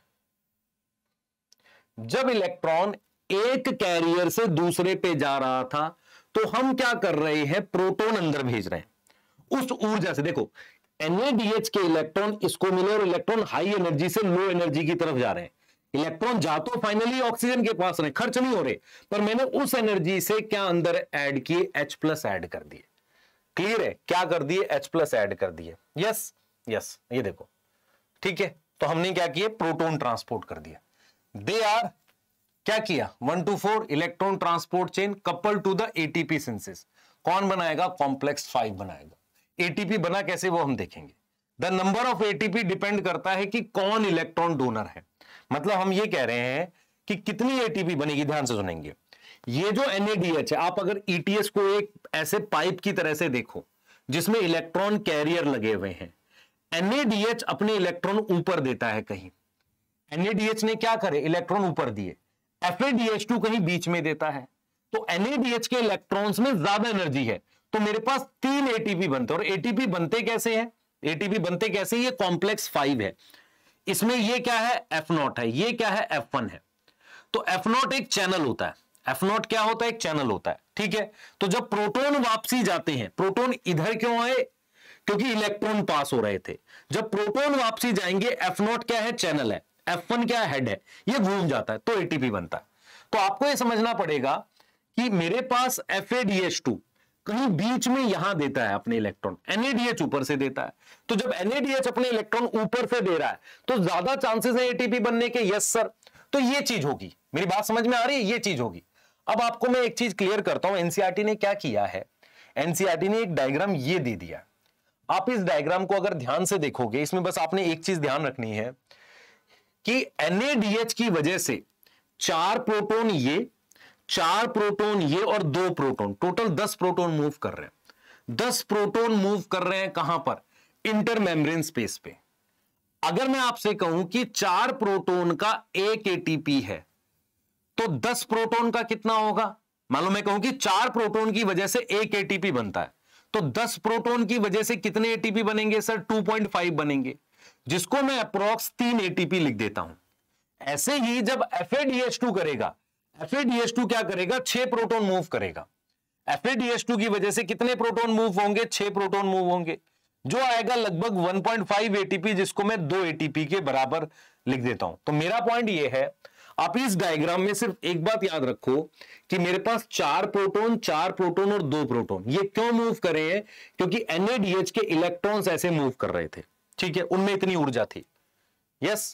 जब इलेक्ट्रॉन एक कैरियर से दूसरे पे जा रहा था, तो हम क्या कर रहे हैं, प्रोटॉन अंदर भेज रहे हैं उस ऊर्जा से। देखो NaDH के इलेक्ट्रॉन इसको मिले और इलेक्ट्रॉन हाई एनर्जी से लो एनर्जी की तरफ जा रहे हैं। इलेक्ट्रॉन जा तो फाइनली ऑक्सीजन के पास रहे, खर्च नहीं हो रहे, पर मैंने उस एनर्जी से क्या अंदर ऐड किए, H+ ऐड कर दिए। क्लियर है, क्या कर दिए, H+ ऐड कर दिए। यस यस, ये देखो, ठीक है। तो हमने क्या किया, प्रोटॉन ट्रांसपोर्ट कर दिया। दे आर, क्या किया, 1 to 4 electron transport chain couple to the ATP synthesis. कौन बनाएगा, कॉम्प्लेक्स 5 बनाएगा। ATP बना कैसे, वो हम देखेंगे। The number of ATP depend करता है कि कौन इलेक्ट्रॉन डोनर है। मतलब हम ये कह रहे हैं कि कितनी ATP बनेगी, ध्यान से सुनेंगे। ये जो NaDH है, आप अगर ETS को एक ऐसे पाइप की तरह से देखो जिसमें इलेक्ट्रॉन कैरियर लगे हुए हैं, NaDH अपने इलेक्ट्रॉन ऊपर देता है कहीं, NaDH ने क्या करे, इलेक्ट्रॉन ऊपर दिए, FADH2 कहीं बीच में देता है। तो NaDH के इलेक्ट्रॉन्स में ज्यादा एनर्जी है, तो मेरे पास 3 ATP बनते हैं। और ATP बनते कैसे हैं, ATP बनते कैसे, ये कॉम्प्लेक्स 5 है, इसमें ये क्या है, F0 है, ये क्या है, F1 है। तो F0 एक चैनल होता है। F0 क्या होता है? एक चैनल होता है, ठीक है। तो जब प्रोटॉन वापसी जाते हैं, प्रोटॉन इधर क्यों आए? क्योंकि इलेक्ट्रॉन पास हो रहे थे। जब प्रोटॉन वापसी जाएंगे, F0 क्या है? चैनल है। F1 क्या है? हेड है। ये घूम जाता है तो एटीपी बनता है। तो आपको ये समझना पड़ेगा कि मेरे पास FADH2 कहीं बीच में यहां देता है अपने इलेक्ट्रॉन, NADH ऊपर से देता है। तो जब NADH अपने इलेक्ट्रॉन ऊपर से दे रहा है तो ज्यादा चांसेस है एटीपी बनने के। Yes sir. तो ये चीज होगी। मेरी बात समझ में आ रही है? ये चीज होगी। अब आपको मैं एक चीज क्लियर करता हूं। एनसीईआरटी ने क्या किया है, एनसीईआरटी ने एक डायग्राम ये दे दिया। आप इस डायग्राम को अगर ध्यान से देखोगे, इसमें बस आपने एक चीज ध्यान रखनी है कि NADH की वजह से 4 प्रोटॉन ये, 4 प्रोटॉन ये और 2 प्रोटॉन, टोटल 10 प्रोटॉन मूव कर रहे हैं। 10 प्रोटॉन मूव कर रहे हैं कहां पर? इंटरमेम्ब्रेन स्पेस पे। अगर मैं आपसे कहूं कि 4 प्रोटॉन का एक एटीपी है तो 10 प्रोटॉन का कितना होगा? मान लो मैं कहूं कि 4 प्रोटॉन की वजह से एक एटीपी बनता है, तो 10 प्रोटॉन की वजह से कितने एटीपी बनेंगे सर? 2.5 बनेंगे, जिसको मैं अप्रॉक्स 3 एटीपी लिख देता हूं। ऐसे ही जब FADH2 करेगा, FADH2 क्या करेगा? 6 प्रोटॉन मूव करेगा। FADH2 की वजह से कितने प्रोटॉन मूव होंगे? 6 प्रोटॉन मूव होंगे, जो आएगा लगभग 1.5 एटीपी, जिसको मैं 2 एटीपी के बराबर लिख देता हूं। तो मेरा पॉइंट ये है, आप इस डायग्राम में सिर्फ एक बात याद रखो कि मेरे पास 4 प्रोटॉन, 4 प्रोटॉन और 2 प्रोटॉन, ये क्यों मूव कर रहे हैं? क्योंकि NADH के इलेक्ट्रॉन्स ऐसे मूव कर रहे थे, ठीक है, उनमें इतनी ऊर्जा थी। यस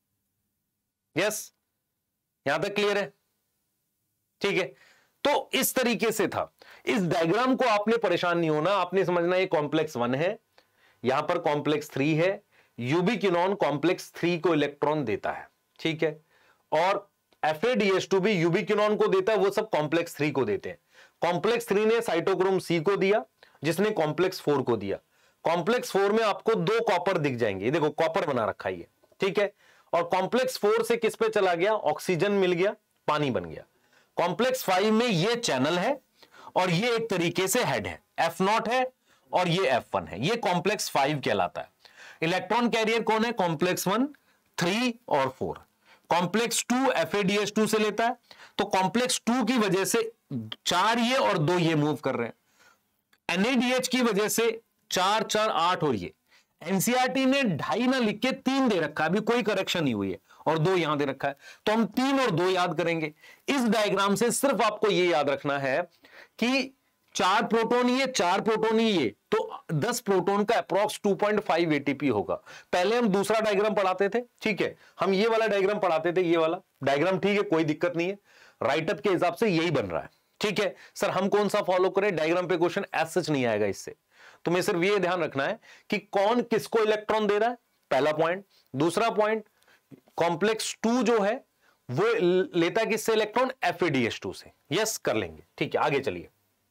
यस, यहां तक क्लियर है? ठीक है। तो इस तरीके से था। इस डायग्राम को आपने परेशान नहीं होना, आपने समझना ये कॉम्प्लेक्स 1 है, यहां पर कॉम्प्लेक्स 3 है। यूबिक्विनोन कॉम्प्लेक्स 3 को इलेक्ट्रॉन देता है, ठीक है, और FADH2 भी यूबिक्विनोन को देता है, वो सब कॉम्प्लेक्स 3 को देते हैं। कॉम्प्लेक्स 3 ने साइटोक्रोम C को दिया, जिसने कॉम्प्लेक्स 4 को दिया। कॉम्प्लेक्स 4 में आपको 2 कॉपर दिख जाएंगे, देखो कॉपर बना रखा है, ठीक है। और कॉम्प्लेक्स 4 से किस पे चला गया? ऑक्सीजन मिल गया, पानी बन गया। कॉम्प्लेक्स 5 में ये चैनल है और ये एक तरीके से हेड है, F0 है और ये F1 है, ये कॉम्प्लेक्स 5 कहलाता है। इलेक्ट्रॉन कैरियर कौन है? कॉम्प्लेक्स 1, 3 और 4। कॉम्प्लेक्स 2 FADH2 से लेता है, तो कॉम्प्लेक्स 2 की वजह से 4 ये और 2 ये मूव कर रहे हैं। NADH की वजह से 4, 4, 8 और ये। एनसीईआरटी ने 2.5 ना लिख के 3 दे रखा है, अभी कोई करेक्शन नहीं हुई है, और 2 यहां दे रखा है, तो हम 3 और 2 याद करेंगे। इस डायग्राम से सिर्फ आपको ये याद रखना है कि 4 प्रोटॉन ये, 4 प्रोटॉन ये, तो 10 प्रोटॉन का अप्रॉक्स 2.5 एटीपी होगा। पहले हम दूसरा डायग्राम पढ़ाते थे, ठीक है, हम ये वाला डायग्राम पढ़ाते थे, ये वाला डायग्राम, ठीक है, कोई दिक्कत नहीं है, राइटअप के हिसाब से यही बन रहा है, ठीक है। सर हम कौन सा फॉलो करें? डायग्राम पे क्वेश्चन एज सच नहीं आएगा इससे, तुम्हें सिर्फ ये ध्यान रखना है कि कौन किसको इलेक्ट्रॉन दे रहा है, पहला पॉइंट। दूसरा पॉइंट, कॉम्प्लेक्स 2 जो है वो लेता है किससे इलेक्ट्रॉन? FADH2 से। यस कर लेंगे, ठीक है, आगे चलिए,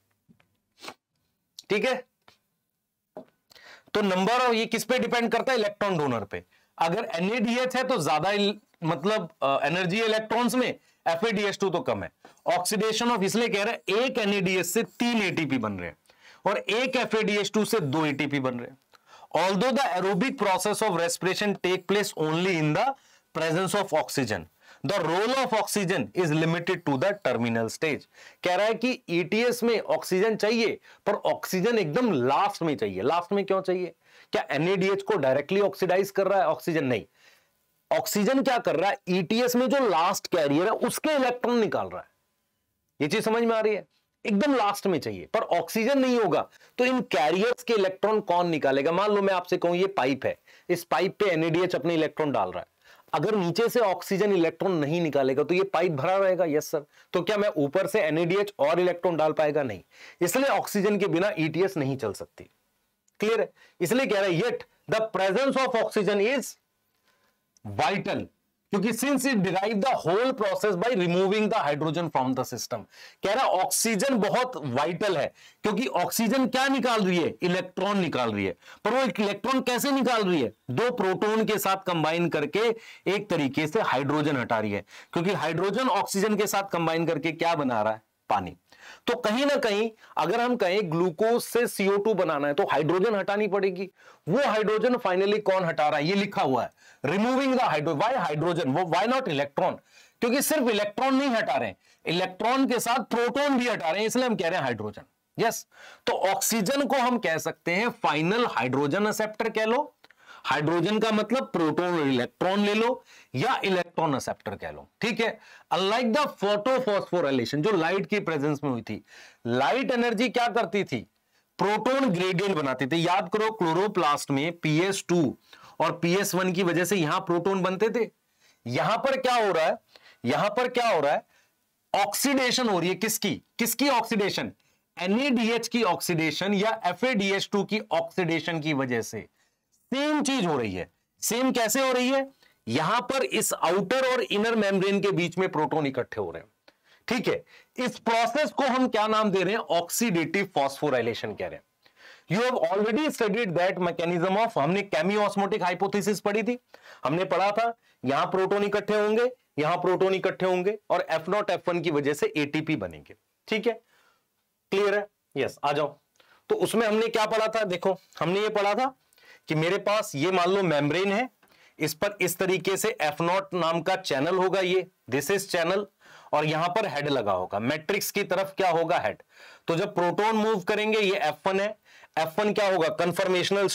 ठीक है। तो नंबर ऑफ ये किस पे डिपेंड करता है? इलेक्ट्रॉन डोनर पे। अगर NADH है तो ज्यादा मतलब एनर्जी इलेक्ट्रॉन्स में, FADH2 तो कम है। ऑक्सीडेशन ऑफ इसलिए कह रहे हैं एक NADH से 3 एटीपी बन रहे हैं और एक FADH2 से 2 एटीपी बन रहे हैं। Although the aerobic process of respiration take place only in the presence of oxygen, the role of oxygen is limited to the terminal stage. कह रहा है कि ETS में ऑक्सीजन चाहिए, पर ऑक्सीजन एकदम लास्ट में चाहिए। लास्ट में क्यों चाहिए? क्या NADH को डायरेक्टली ऑक्सीडाइज कर रहा है ऑक्सीजन? नहीं, ऑक्सीजन क्या कर रहा है? ETS में जो लास्ट कैरियर है उसके इलेक्ट्रॉन निकाल रहा है। ये चीज समझ में आ रही है? एकदम लास्ट में चाहिए, पर ऑक्सीजन नहीं होगा तो इन कैरियर्स के इलेक्ट्रॉन कौन निकालेगा? मान लो मैं आपसे कहूं ये पाइप है, इस पाइप पे NADH अपने इलेक्ट्रॉन डाल रहा है, अगर नीचे से ऑक्सीजन इलेक्ट्रॉन नहीं निकालेगा तो ये पाइप भरा रहेगा। Yes sir. तो क्या मैं ऊपर से NADH और इलेक्ट्रॉन डाल पाएगा? नहीं, इसलिए ऑक्सीजन के बिना ETS नहीं चल सकती। क्लियर है? इसलिए कह रहा है yet the presence of oxygen is vital, क्योंकि since it derive the whole process by removing the hydrogen from the system. कह रहा ऑक्सीजन बहुत वाइटल है, क्योंकि ऑक्सीजन क्या निकाल रही है? इलेक्ट्रॉन निकाल रही है। पर वो इलेक्ट्रॉन कैसे निकाल रही है? 2 प्रोटॉन के साथ कंबाइन करके एक तरीके से हाइड्रोजन हटा रही है, क्योंकि हाइड्रोजन ऑक्सीजन के साथ कंबाइन करके क्या बना रहा है? पानी। तो कहीं ना कहीं अगर हम कहें ग्लूकोज से CO2 बनाना है तो हाइड्रोजन हटानी पड़ेगी। वो हाइड्रोजन फाइनली कौन हटा रहा है? ये लिखा हुआ है removing the hydrogen. Why hydrogen? वो व्हाई नॉट इलेक्ट्रॉन? क्योंकि सिर्फ इलेक्ट्रॉन नहीं हटा रहे हैं, इलेक्ट्रॉन के साथ प्रोटॉन भी हटा रहे हैं, इसलिए हम कह रहे हैं हाइड्रोजन। यस, तो ऑक्सीजन को हम कह सकते हैं फाइनल हाइड्रोजन एक्सेप्टर कह लो, हाइड्रोजन का मतलब प्रोटॉन और इलेक्ट्रॉन ले लो, या इलेक्ट्रॉन एक्सेप्टर कह लो, ठीक है। अनलाइक द फोटोफॉस्फोराइलेशन जो लाइट की प्रेजेंस में हुई थी, लाइट एनर्जी क्या करती थी, प्रोटॉन ग्रेडियंट बनाती थी। याद करो क्लोरोप्लास्ट में PS2 और PS1 की वजह से यहां प्रोटॉन बनते थे। यहां पर क्या हो रहा है, यहां पर क्या हो रहा है, ऑक्सीडेशन हो रही है, किसकी किसकी ऑक्सीडेशन, NADH की ऑक्सीडेशन या FADH2 की ऑक्सीडेशन की वजह से सेम चीज हो रही है। सेम कैसे हो रही है, यहां पर इस आउटर और इनर मेम्ब्रेन के बीच में प्रोटॉन इकट्ठे हो रहे हैं, ठीक है। इस प्रोसेस को हम क्या नाम दे रहे हैं, ऑक्सीडेटिव फॉस्फोराइलेशन कह रहे हैं। You have already studied that mechanism of, हमने केमियोस्मोटिक हाइपोथेसिस पढ़ी थी, हमने पढ़ा था यहां प्रोटॉन इकट्ठे होंगे, यहां प्रोटॉन इकट्ठे होंगे और F0 F1 की वजह से ATP बनेंगे, ठीक है, क्लियर है। यस, आ जाओ। तो उसमें हमने क्या पढ़ा था, देखो हमने ये पढ़ा था कि मेरे पास ये मान लो मेम्ब्रेन है, इस पर इस तरीके से F0 नाम का चैनल होगा, ये दिस इज चैनल, और यहां पर हेड लगा होगा, मैट्रिक्स की तरफ क्या होगा, हेड। तो जब प्रोटॉन मूव करेंगे, ये F1 है, F1 क्या होगा, कन्फर्मेशनल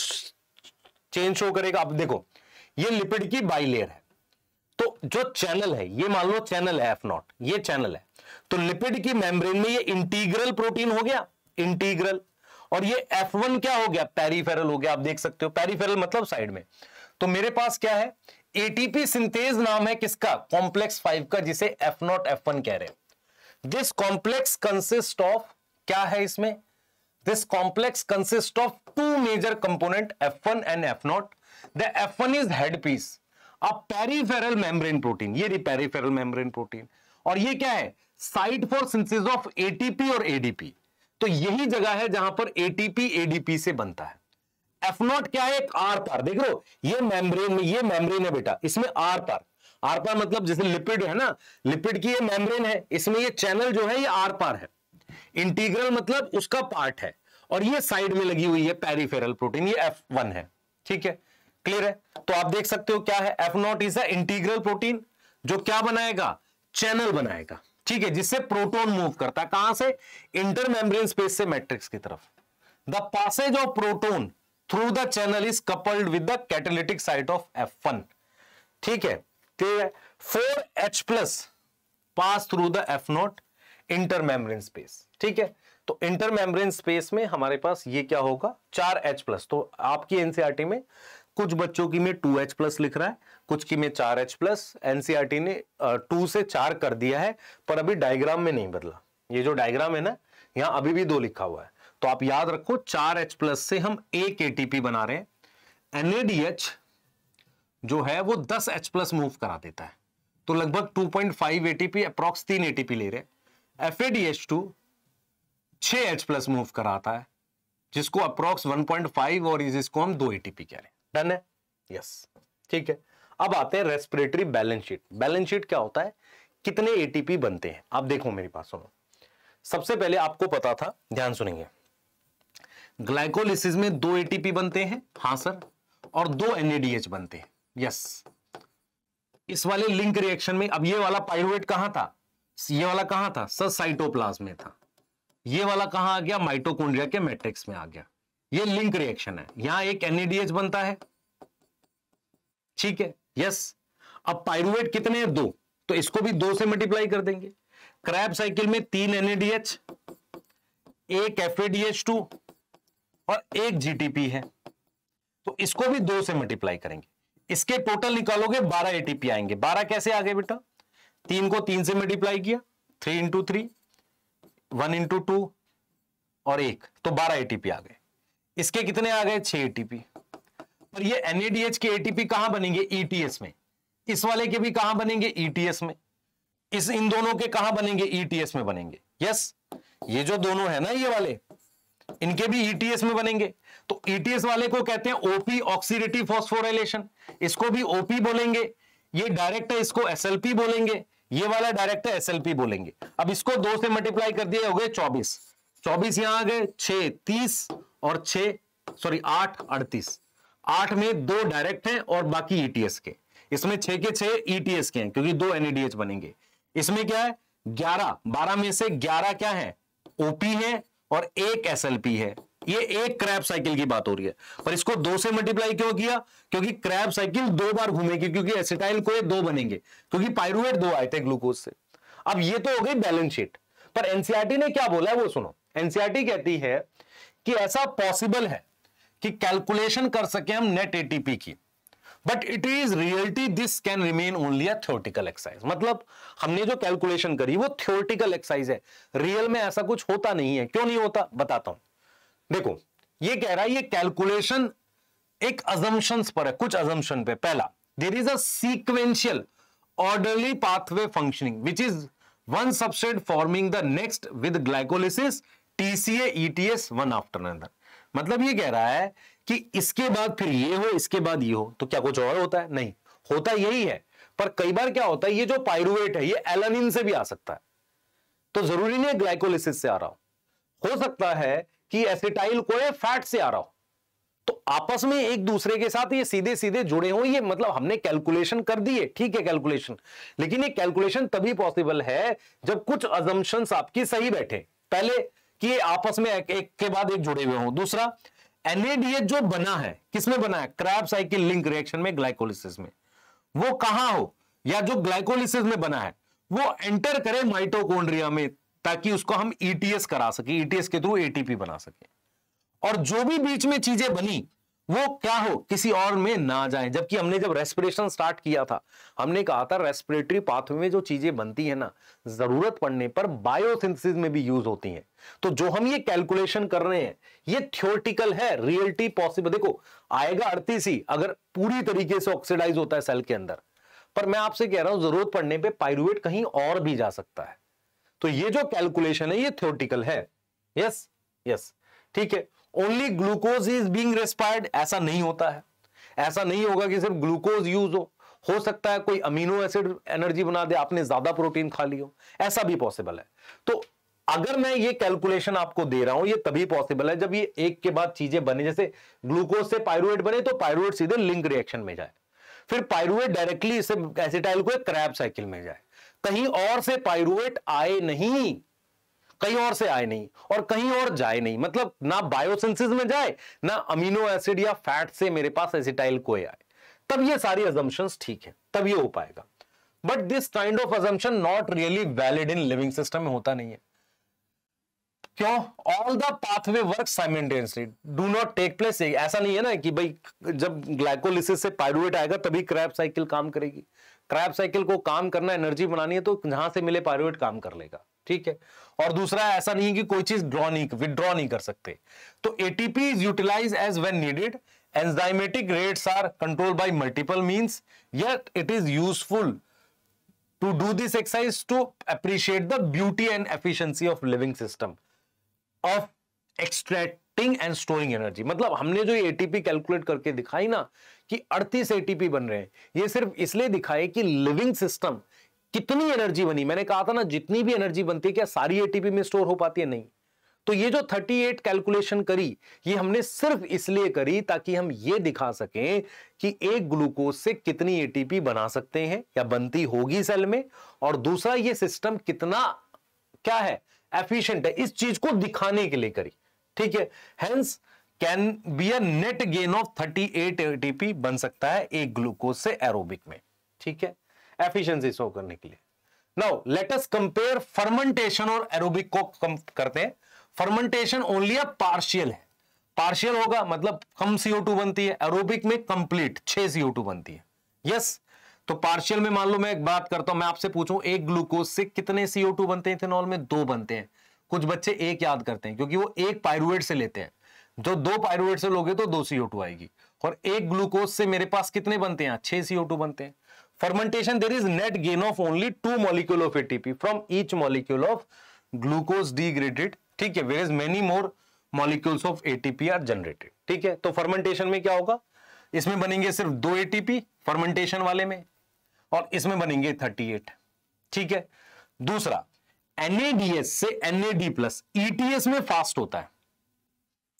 चेंज शो करेगा। अब देखो ये लिपिड की बाइलेयर है, तो जो चैनल है ये मान लो चैनल है F0, ये चैनल है, तो लिपिड की मेम्ब्रेन में ये इंटीग्रल प्रोटीन हो गया, इंटीग्रल, और ये F1 क्या हो गया, पेरिफेरल हो गया। आप देख सकते हो पेरिफेरल मतलब साइड में। तो मेरे पास क्या है, ATP सिंथेज नाम है किसका, कॉम्प्लेक्स 5 का, जिसे F0 F1 कह रहे हैं। दिस कॉम्प्लेक्स कंसिस्ट ऑफ, क्या है इसमें, this complex consist of 2 major component F1 and F0। The F1 is head piece, अब पेरिफेरल मेम्ब्रेन प्रोटीन, ये पेरिफेरल मेम्ब्रेन प्रोटीन, और ये क्या है, site for synthesis of ATP और ADP। तो यही जगह है जहां पर ATP ADP से बनता है। F0 क्या है, एक आर पार, देख लो ये मेम्ब्रेन में, ये मेम्ब्रेन है बेटा, इसमें आर पार, आर पार मतलब जैसे लिपिड है ना, लिपिड की ये मेम्ब्रेन है, इसमें ये चैनल जो है ये आर पार है, इंटीग्रल मतलब उसका पार्ट है, और ये साइड में लगी हुई है पेरिफेरल प्रोटीन, ये F1 है, ठीक है, क्लियर है। तो आप देख सकते हो क्या है, F0 is a integral protein जो क्या बनाएगा, चैनल बनाएगा, ठीक है, जिससे प्रोटॉन मूव करता है, कहां से, इंटर मेम्ब्रेन स्पेस से मैट्रिक्स की तरफ। The passage of proton through the channel is coupled with the catalytic site of F1, ठीक है, क्लियर है। 4H+ pass through the F0 intermembrane space, ठीक है। तो इंटर मेम्ब्रेन स्पेस में हमारे पास ये क्या होगा, 4H+। तो आपकी एनसीईआरटी में कुछ बच्चों की में 2H+ लिख रहा है, कुछ की में 4H+। एनसीईआरटी ने 2 से 4 कर दिया है, पर अभी डायग्राम में नहीं बदला। ये जो डायग्राम है ना, यहां अभी भी 2 लिखा हुआ है। तो आप याद रखो 4H+ से हम 1 ATP बना रहे हैं। NADH जो है वो 10H+ मूव करा देता है, तो लगभग 2.5 ATP, अप्रॉक्स 3 ATP ले रहे हैं। FADH2 6H+ मूव कराता है, जिसको अप्रॉक्स 1.5, और इसको हम 2 ATP कह रहे हैं। डन है, यस, ठीक है। अब आते हैं respiratory balance sheet. Balance sheet क्या होता है, कितने ATP बनते हैं। आप देखो मेरी बात सुनो, सबसे पहले आपको पता था, ध्यान सुनेंगे, ग्लाइकोलिसिस में 2 ATP बनते हैं, हां सर, और 2 NADH बनते हैं, यस। इस वाले लिंक रिएक्शन में, अब ये वाला पाइरुवेट कहां था, ये वाला कहां था सर, साइटोप्लाज्म में था, ये वाला कहां आ गया, माइटोकॉन्ड्रिया के मैट्रिक्स में आ गया। ये लिंक रिएक्शन है, यहां एक NADH बनता है, ठीक है, यस। अब पाइरुवेट कितने हैं, 2, तो इसको भी 2 से मल्टीप्लाई कर देंगे। क्रैब साइकिल में 3 NADH, 1 FADH2 और 1 GTP है, तो इसको भी 2 से मल्टीप्लाई करेंगे। इसके टोटल निकालोगे 12 ATP आएंगे। 12 कैसे आ गए बेटा, 3 को 3 से मल्टीप्लाई किया, 3 × 3, 1 × 2 और 1, तो 12 ATP आ गए। इसके कितने आ गए, 6 ATP। और ये NADH के ATP कहां बनेंगे, ETS में। इस वाले के भी कहां बनेंगे, ETS में। इन दोनों के कहां बनेंगे, ETS में बनेंगे, यस। ये जो दोनों है ना, ये वाले, इनके भी ETS में बनेंगे। तो ETS वाले को कहते हैं OP, ऑक्सीडेटिव फॉस्फोराइलेशन, इसको भी OP बोलेंगे। ये डायरेक्ट है, इसको SLP बोलेंगे, ये वाला डायरेक्ट है, SLP बोलेंगे। अब इसको 2 से मल्टीप्लाई कर दिए, हो गए 24। 24 यहां आ गए, 6 30 और 8 38। 8 में 2 डायरेक्ट हैं और बाकी ETS के। इसमें 6 के 6 ETS के हैं क्योंकि 2 NADH बनेंगे। इसमें क्या है 11, 12 में से 11 क्या है OP है और 1 SLP है। ये एक क्रैब साइकिल की बात हो रही है, पर इसको 2 से मल्टीप्लाई क्यों किया? क्योंकि क्रैब साइकिल 2 बार घूमेगी, क्योंकि एसिटाइल को 2 बनेंगे, क्योंकि पाइरुवेट 2 आए थे ग्लूकोज से। अब ये तो हो गई बैलेंस शीट, पर एनसीईआरटी ने क्या बोला है वो सुनो। एनसीईआरटी कहती है कि ऐसा पॉसिबल है कि कैलकुलेशन कर सके हम नेट एटीपी की, but it is reality this can remain only a theoretical exercise. मतलब हमने जो कैलकुलेशन करी वो थ्योरेटिकल एक्सरसाइज है, रियल में ऐसा कुछ होता नहीं है। क्यों नहीं होता बताता हूं। देखो ये कह रहा है ये कैलकुलेशन एक अजम्पशंस पर है, कुछ अजम्पशन पे। पहला, there is a sequential orderly pathway functioning which is one substrate forming the next with glycolysis TCA ETS one after another. मतलब ये कह रहा है कि इसके बाद फिर ये हो, इसके बाद ये हो, तो क्या कुछ और होता है? नहीं, होता यही है। पर कई बार क्या होता है, ये जो पाइरुवेट है ये एलानिन से भी आ सकता है, तो जरूरी नहीं है ग्लाइकोलिसिस से आ रहा हो सकता है कि एसिटाइल को फैट से आ रहा हो। तो आपस में एक दूसरे के साथ ये सीधे सीधे जुड़े हो। ये मतलब हमने कैलकुलेशन कर दी है, ठीक है कैलकुलेशन, लेकिन ये कैलकुलेशन तभी पॉसिबल है जब कुछ अजम्पशंस आपकी सही बैठे। पहले कि ये आपस में एक के बाद एक जुड़े हुए हों। दूसरा, NADH जो बना है किसमें बना है? क्रैब साइकिल लिंक रिएक्शन में, ग्लाइकोलिसिस में। वो कहां हो, या जो ग्लाइकोलिसिस में बना है वो एंटर करे माइटोकॉन्ड्रिया में, ताकि उसको हम ETS करा सके, ETS के थ्रू ATP बना सके। और जो भी बीच में चीजें बनी वो क्या हो, किसी और में ना जाए। जबकि हमने जब रेस्पिरेशन स्टार्ट किया था हमने कहा था रेस्पिरेटरी पाथवे में जो चीजें बनती है ना, जरूरत पड़ने पर बायोसिंथेसिस में भी यूज होती हैं। तो जो हम ये कैलकुलेशन कर रहे हैं ये थ्योरेटिकल है, रियलिटी पॉसिबल। देखो आएगा 38 ही अगर पूरी तरीके से ऑक्सीडाइज होता है सेल के अंदर, पर मैं आपसे कह रहा हूं जरूरत पड़ने पर पाइरुवेट कहीं और भी जा सकता है। तो ये जो कैलकुलेशन है ये थ्योरेटिकल है। यस यस ठीक है। Only glucose is being respired, ऐसा नहीं होता है। ऐसा नहीं होगा कि सिर्फ ग्लूकोज यूज हो सकता है कोई अमीनो एसिड एनर्जी बना दे, आपने ज्यादा प्रोटीन खा लियो, ऐसा भी पॉसिबल है। तो अगर मैं ये कैलकुलेशन आपको दे रहा हूं ये तभी पॉसिबल है जब ये एक के बाद चीजें बने। जैसे ग्लूकोज से पाइरुवेट बने तो पाइरुवेट सीधे लिंक रिएक्शन में जाए, फिर पाइरुवेट डायरेक्टली इसे एसिटाइल को एक क्रैब साइकिल में जाए। कहीं और से पाइरुवेट आए नहीं, कहीं और से आए नहीं और कहीं और जाए नहीं। मतलब ना बायोसिंथेसिस में जाए ना अमीनो एसिड या फैट से मेरे पास एसिटाइल कोई आए, तब ये सारी अजम्पशंस ठीक है, तब ये हो पाएगा। But this kind of assumption not really valid in living system में, होता नहीं है। क्यों? All the pathway work simultaneously, do not take place. ऐसा नहीं है ना कि भाई जब ग्लाइकोलिसिस से पाइरुवेट आएगा तभी क्रैब साइकिल काम करेगी। क्रैब साइकिल को काम करना, एनर्जी बनानी है तो जहां से मिले पाइरुवेट काम कर लेगा, ठीक है। और दूसरा ऐसा नहीं है कि कोई चीज विड्रॉ नहीं कर सकते। तो ATP is utilize as when needed, enzymatic rates are controlled by multiple means, yet it is useful to do this exercise to appreciate the beauty and efficiency of living system of extracting and storing energy. मतलब हमने जो ये ATP calculate करके दिखाई ना कि 38 ATP बन रहे हैं, ये सिर्फ इसलिए दिखाए कि लिविंग सिस्टम कितनी एनर्जी बनी। मैंने कहा था ना जितनी भी एनर्जी बनती है क्या सारी ATP में स्टोर हो पाती है? नहीं। तो ये जो 38 कैलकुलेशन करी ये हमने सिर्फ इसलिए करी ताकि हम ये दिखा सकें कि एक ग्लूकोज से कितनी ATP बना सकते हैं या बनती होगी सेल में, और दूसरा ये सिस्टम कितना क्या है एफिशिएंट है, इस चीज को दिखाने के लिए करी, ठीक है। Hence can be a net gain of 38 ATP बन सकता है एक ग्लूकोज से एरोबिक में, ठीक है, एफिशिएंसी शो करने के लिए। Now let us compare fermentation और एरोबिक को करते हैं। फर्मेंटेशन ओनली अ पार्शियल है, पार्शियल होगा मतलब कम CO2 बनती है, एरोबिक में कंप्लीट 6 CO2 बनती है। यस तो पार्शियल में मान लो मैं एक बात करता हूं, मैं आपसे पूछूं एक ग्लूकोज से कितने CO2 बनते हैं इथेनॉल में? 2 बनते हैं। कुछ बच्चे 1 याद करते हैं क्योंकि वो 1 पाइरुवेट से लेते हैं, जो 2 पाइरुवेट से लोगे तो 2 CO2 आएगी। और एक ग्लूकोज से मेरे पास कितने बनते हैं? 6 CO2 बनते हैं। Fermentation there is net gain of only 2 molecule of ATP from each molecule of glucose degraded, ठीक है, whereas many more molecules of ATP are generated, ठीक है। तो फर्मेंटेशन में क्या होगा, इसमें बनेंगे सिर्फ 2 ATP फर्मेंटेशन वाले में, और इसमें बनेंगे 38, ठीक है। दूसरा NADH से NAD+ ETS में फास्ट होता है,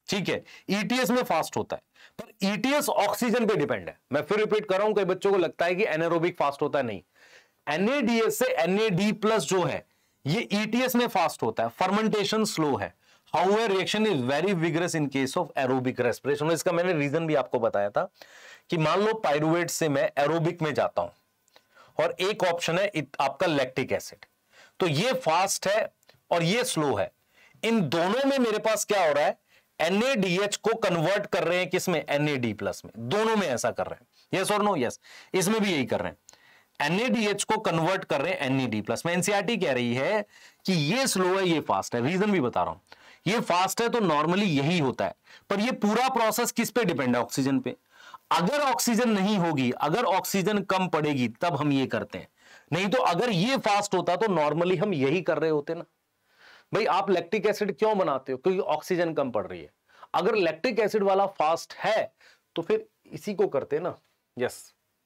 ठीक है, ईटीएस में फास्ट होता है, पर ईटीएस ऑक्सीजन पे डिपेंड है। मैं फिर रिपीट कर रहा हूं, कई बच्चों को लगता है कि एनारोबिक फास्ट होता है, नहीं। NADH से NAD+ जो है ये ईटीएस में फास्ट होता है, फर्मेंटेशन स्लो है। However reaction is very vigorous in case of aerobic respiration. इसका मैंने रीजन भी आपको बताया था कि मान लो पाइरुवेट से मैं एरोबिक में जाता हूं और एक ऑप्शन है आपका लैक्टिक एसिड, तो ये फास्ट है और ये स्लो है। इन दोनों में मेरे पास क्या हो रहा है, NADH को कन्वर्ट कर रहे हैं किसमें, NAD+ में। दोनों में ऐसा कर रहे हैं, यस और नो, यस। इसमें भी यही कर रहे हैं, NADH को कन्वर्ट कर रहे हैं NAD+ में। एनसीईआरटी कह रही है कि ये स्लो है, ये फास्ट है। रीजन भी बता रहा हूं, ये फास्ट है तो नॉर्मली यही होता है, पर ये पूरा प्रोसेस किस पे डिपेंड है, ऑक्सीजन पे। अगर ऑक्सीजन नहीं होगी, अगर ऑक्सीजन कम पड़ेगी तब हम ये करते हैं, नहीं तो अगर ये फास्ट होता तो नॉर्मली हम यही कर रहे होते ना। भाई आप लैक्टिक एसिड क्यों बनाते हो, क्योंकि ऑक्सीजन कम पड़ रही है। अगर लैक्टिक एसिड वाला फास्ट है तो फिर इसी को करते ना, यस।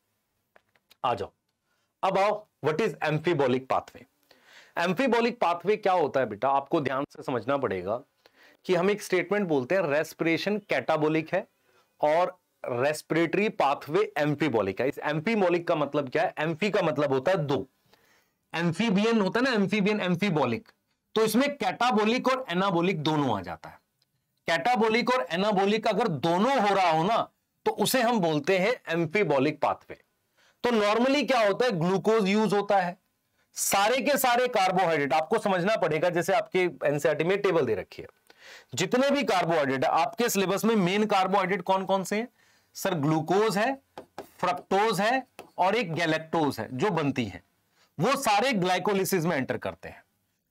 आ जाओ, अब आओ, what is amphibolic pathway. Amphibolic pathway क्या होता है बेटा, आपको ध्यान से समझना पड़ेगा कि हम एक स्टेटमेंट बोलते हैं रेस्पिरेशन कैटाबोलिक है और रेस्पिरेटरी पाथवे एम्फीबॉलिक है। इस एम्फीबॉलिक का मतलब क्या है, एम्फी का मतलब होता है दो, एम्फीबियन होता है ना, एम्फीबियन एम्फीबॉलिक, तो इसमें कैटाबोलिक और एनाबोलिक दोनों आ जाता है। कैटाबोलिक और एनाबोलिक अगर दोनों हो रहा हो ना तो उसे हम बोलते हैं एम्फीबॉलिक पाथवे। तो नॉर्मली क्या होता है, ग्लूकोज यूज होता है, सारे के सारे कार्बोहाइड्रेट आपको समझना पड़ेगा, जैसे आपके एनसीईआरटी में टेबल दे रखी है, जितने भी कार्बोहाइड्रेट है आपके सिलेबस में, मेन कार्बोहाइड्रेट कौन कौन से हैं सर, ग्लूकोज है, फ्रक्टोज है और एक गैलेक्टोज है जो बनती है, वो सारे ग्लाइकोलिसिस में एंटर करते हैं।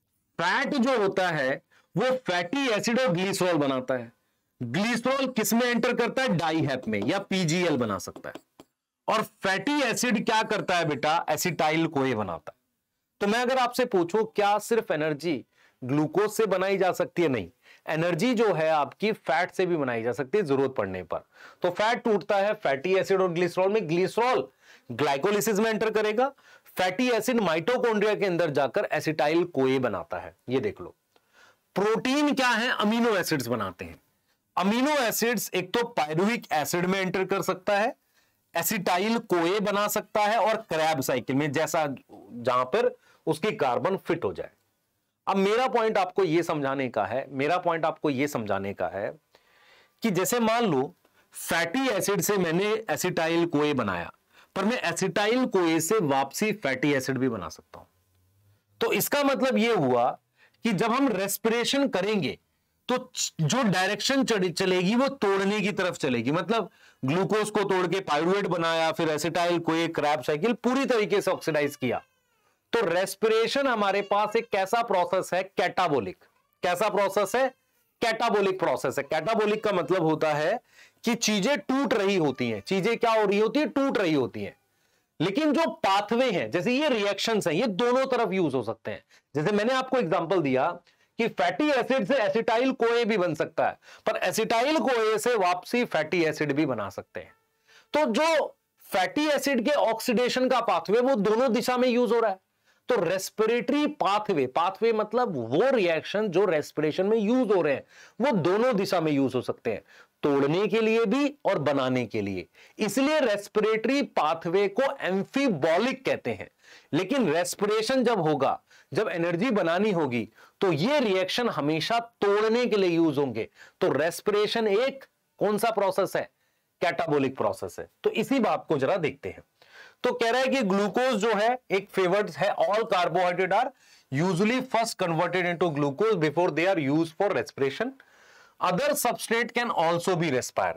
फैट जो होता है वो फैटी एसिड और ग्लिसरॉल बनाता है। ग्लिसरॉल किस में एंटर करता है, डाईहेप में, या PGL बना सकता है। और फैटी एसिड क्या करता है बेटा, एसिटाइल कोए बनाता है। तो मैं अगर आपसे पूछूं क्या सिर्फ एनर्जी ग्लूकोज से बनाई जा सकती है, नहीं, एनर्जी जो है आपकी फैट से भी बनाई जा सकती है जरूरत पड़ने पर। तो फैट टूटता है फैटी एसिड और ग्लिसरॉल में, ग्लिसरॉल ग्लाइकोलिसिस में एंटर करेगा, फैटी एसिड माइटोकॉन्ड्रिया के अंदर जाकर एसिटाइल कोए बनाता है। ये देख लो, प्रोटीन क्या है, अमीनो एसिड्स बनाते हैं। अमीनो एसिड्स एक तो पायरुविक एसिड में एंटर कर सकता है, एसिटाइल कोए बना सकता है, और क्रैब साइकिल में, जैसा जहां पर उसकी कार्बन फिट हो जाए। अब मेरा पॉइंट आपको यह समझाने का है, मेरा पॉइंट आपको यह समझाने का है कि जैसे मान लो फैटी एसिड से मैंने एसिटाइल कोए बनाया, पर मैं एसिटाइल कोए से वापसी फैटी एसिड भी बना सकता हूं। तो इसका मतलब यह हुआ कि जब हम रेस्पिरेशन करेंगे तो जो डायरेक्शन चलेगी वो तोड़ने की तरफ चलेगी। मतलब ग्लूकोज को तोड़ के पायरुवेट बनाया, फिर एसिटाइल कोए, क्रैब साइकिल पूरी तरीके से ऑक्सीडाइज किया। तो रेस्पिरेशन हमारे पास एक कैसा प्रोसेस है, कैटाबोलिक। कैसा प्रोसेस है, कैटाबोलिक प्रोसेस है। कैटाबोलिक का मतलब होता है कि चीजें टूट रही होती हैं। चीजें क्या हो रही होती है, टूट रही होती हैं। लेकिन जो पाथवे हैं, जैसे ये रिएक्शंस हैं, ये दोनों तरफ यूज हो सकते हैं। जैसे मैंने आपको एग्जांपल दिया कि फैटी एसिड से एसिटाइल कोए भी बन सकता है, पर एसिटाइल कोए से वापसी फैटी एसिड भी बना सकते हैं। तो जो फैटी एसिड के ऑक्सीडेशन का पाथवे वो दोनों दिशा में यूज हो रहा है। तो रेस्पिरेटरी पाथवे, पाथवे मतलब वो रिएक्शन जो रेस्पिरेशन में यूज हो रहे हैं, वो दोनों दिशा में यूज हो सकते हैं, तोड़ने के लिए भी और बनाने के लिए। इसलिए रेस्पिरेटरी पाथवे को एम्फीबॉलिक कहते हैं। लेकिन रेस्पिरेशन जब होगा, जब एनर्जी बनानी होगी, तो ये रिएक्शन हमेशा तोड़ने के लिए यूज होंगे। तो रेस्पिरेशन एक कौन सा प्रोसेस है, कैटाबोलिक प्रोसेस है। तो इसी बात को जरा देखते हैं। तो कह रहा है कि ग्लूकोज जो है एक फेवर्ड है, all carbohydrate are usually first converted into glucose before they are used for respiration. Other substrate can also be respired,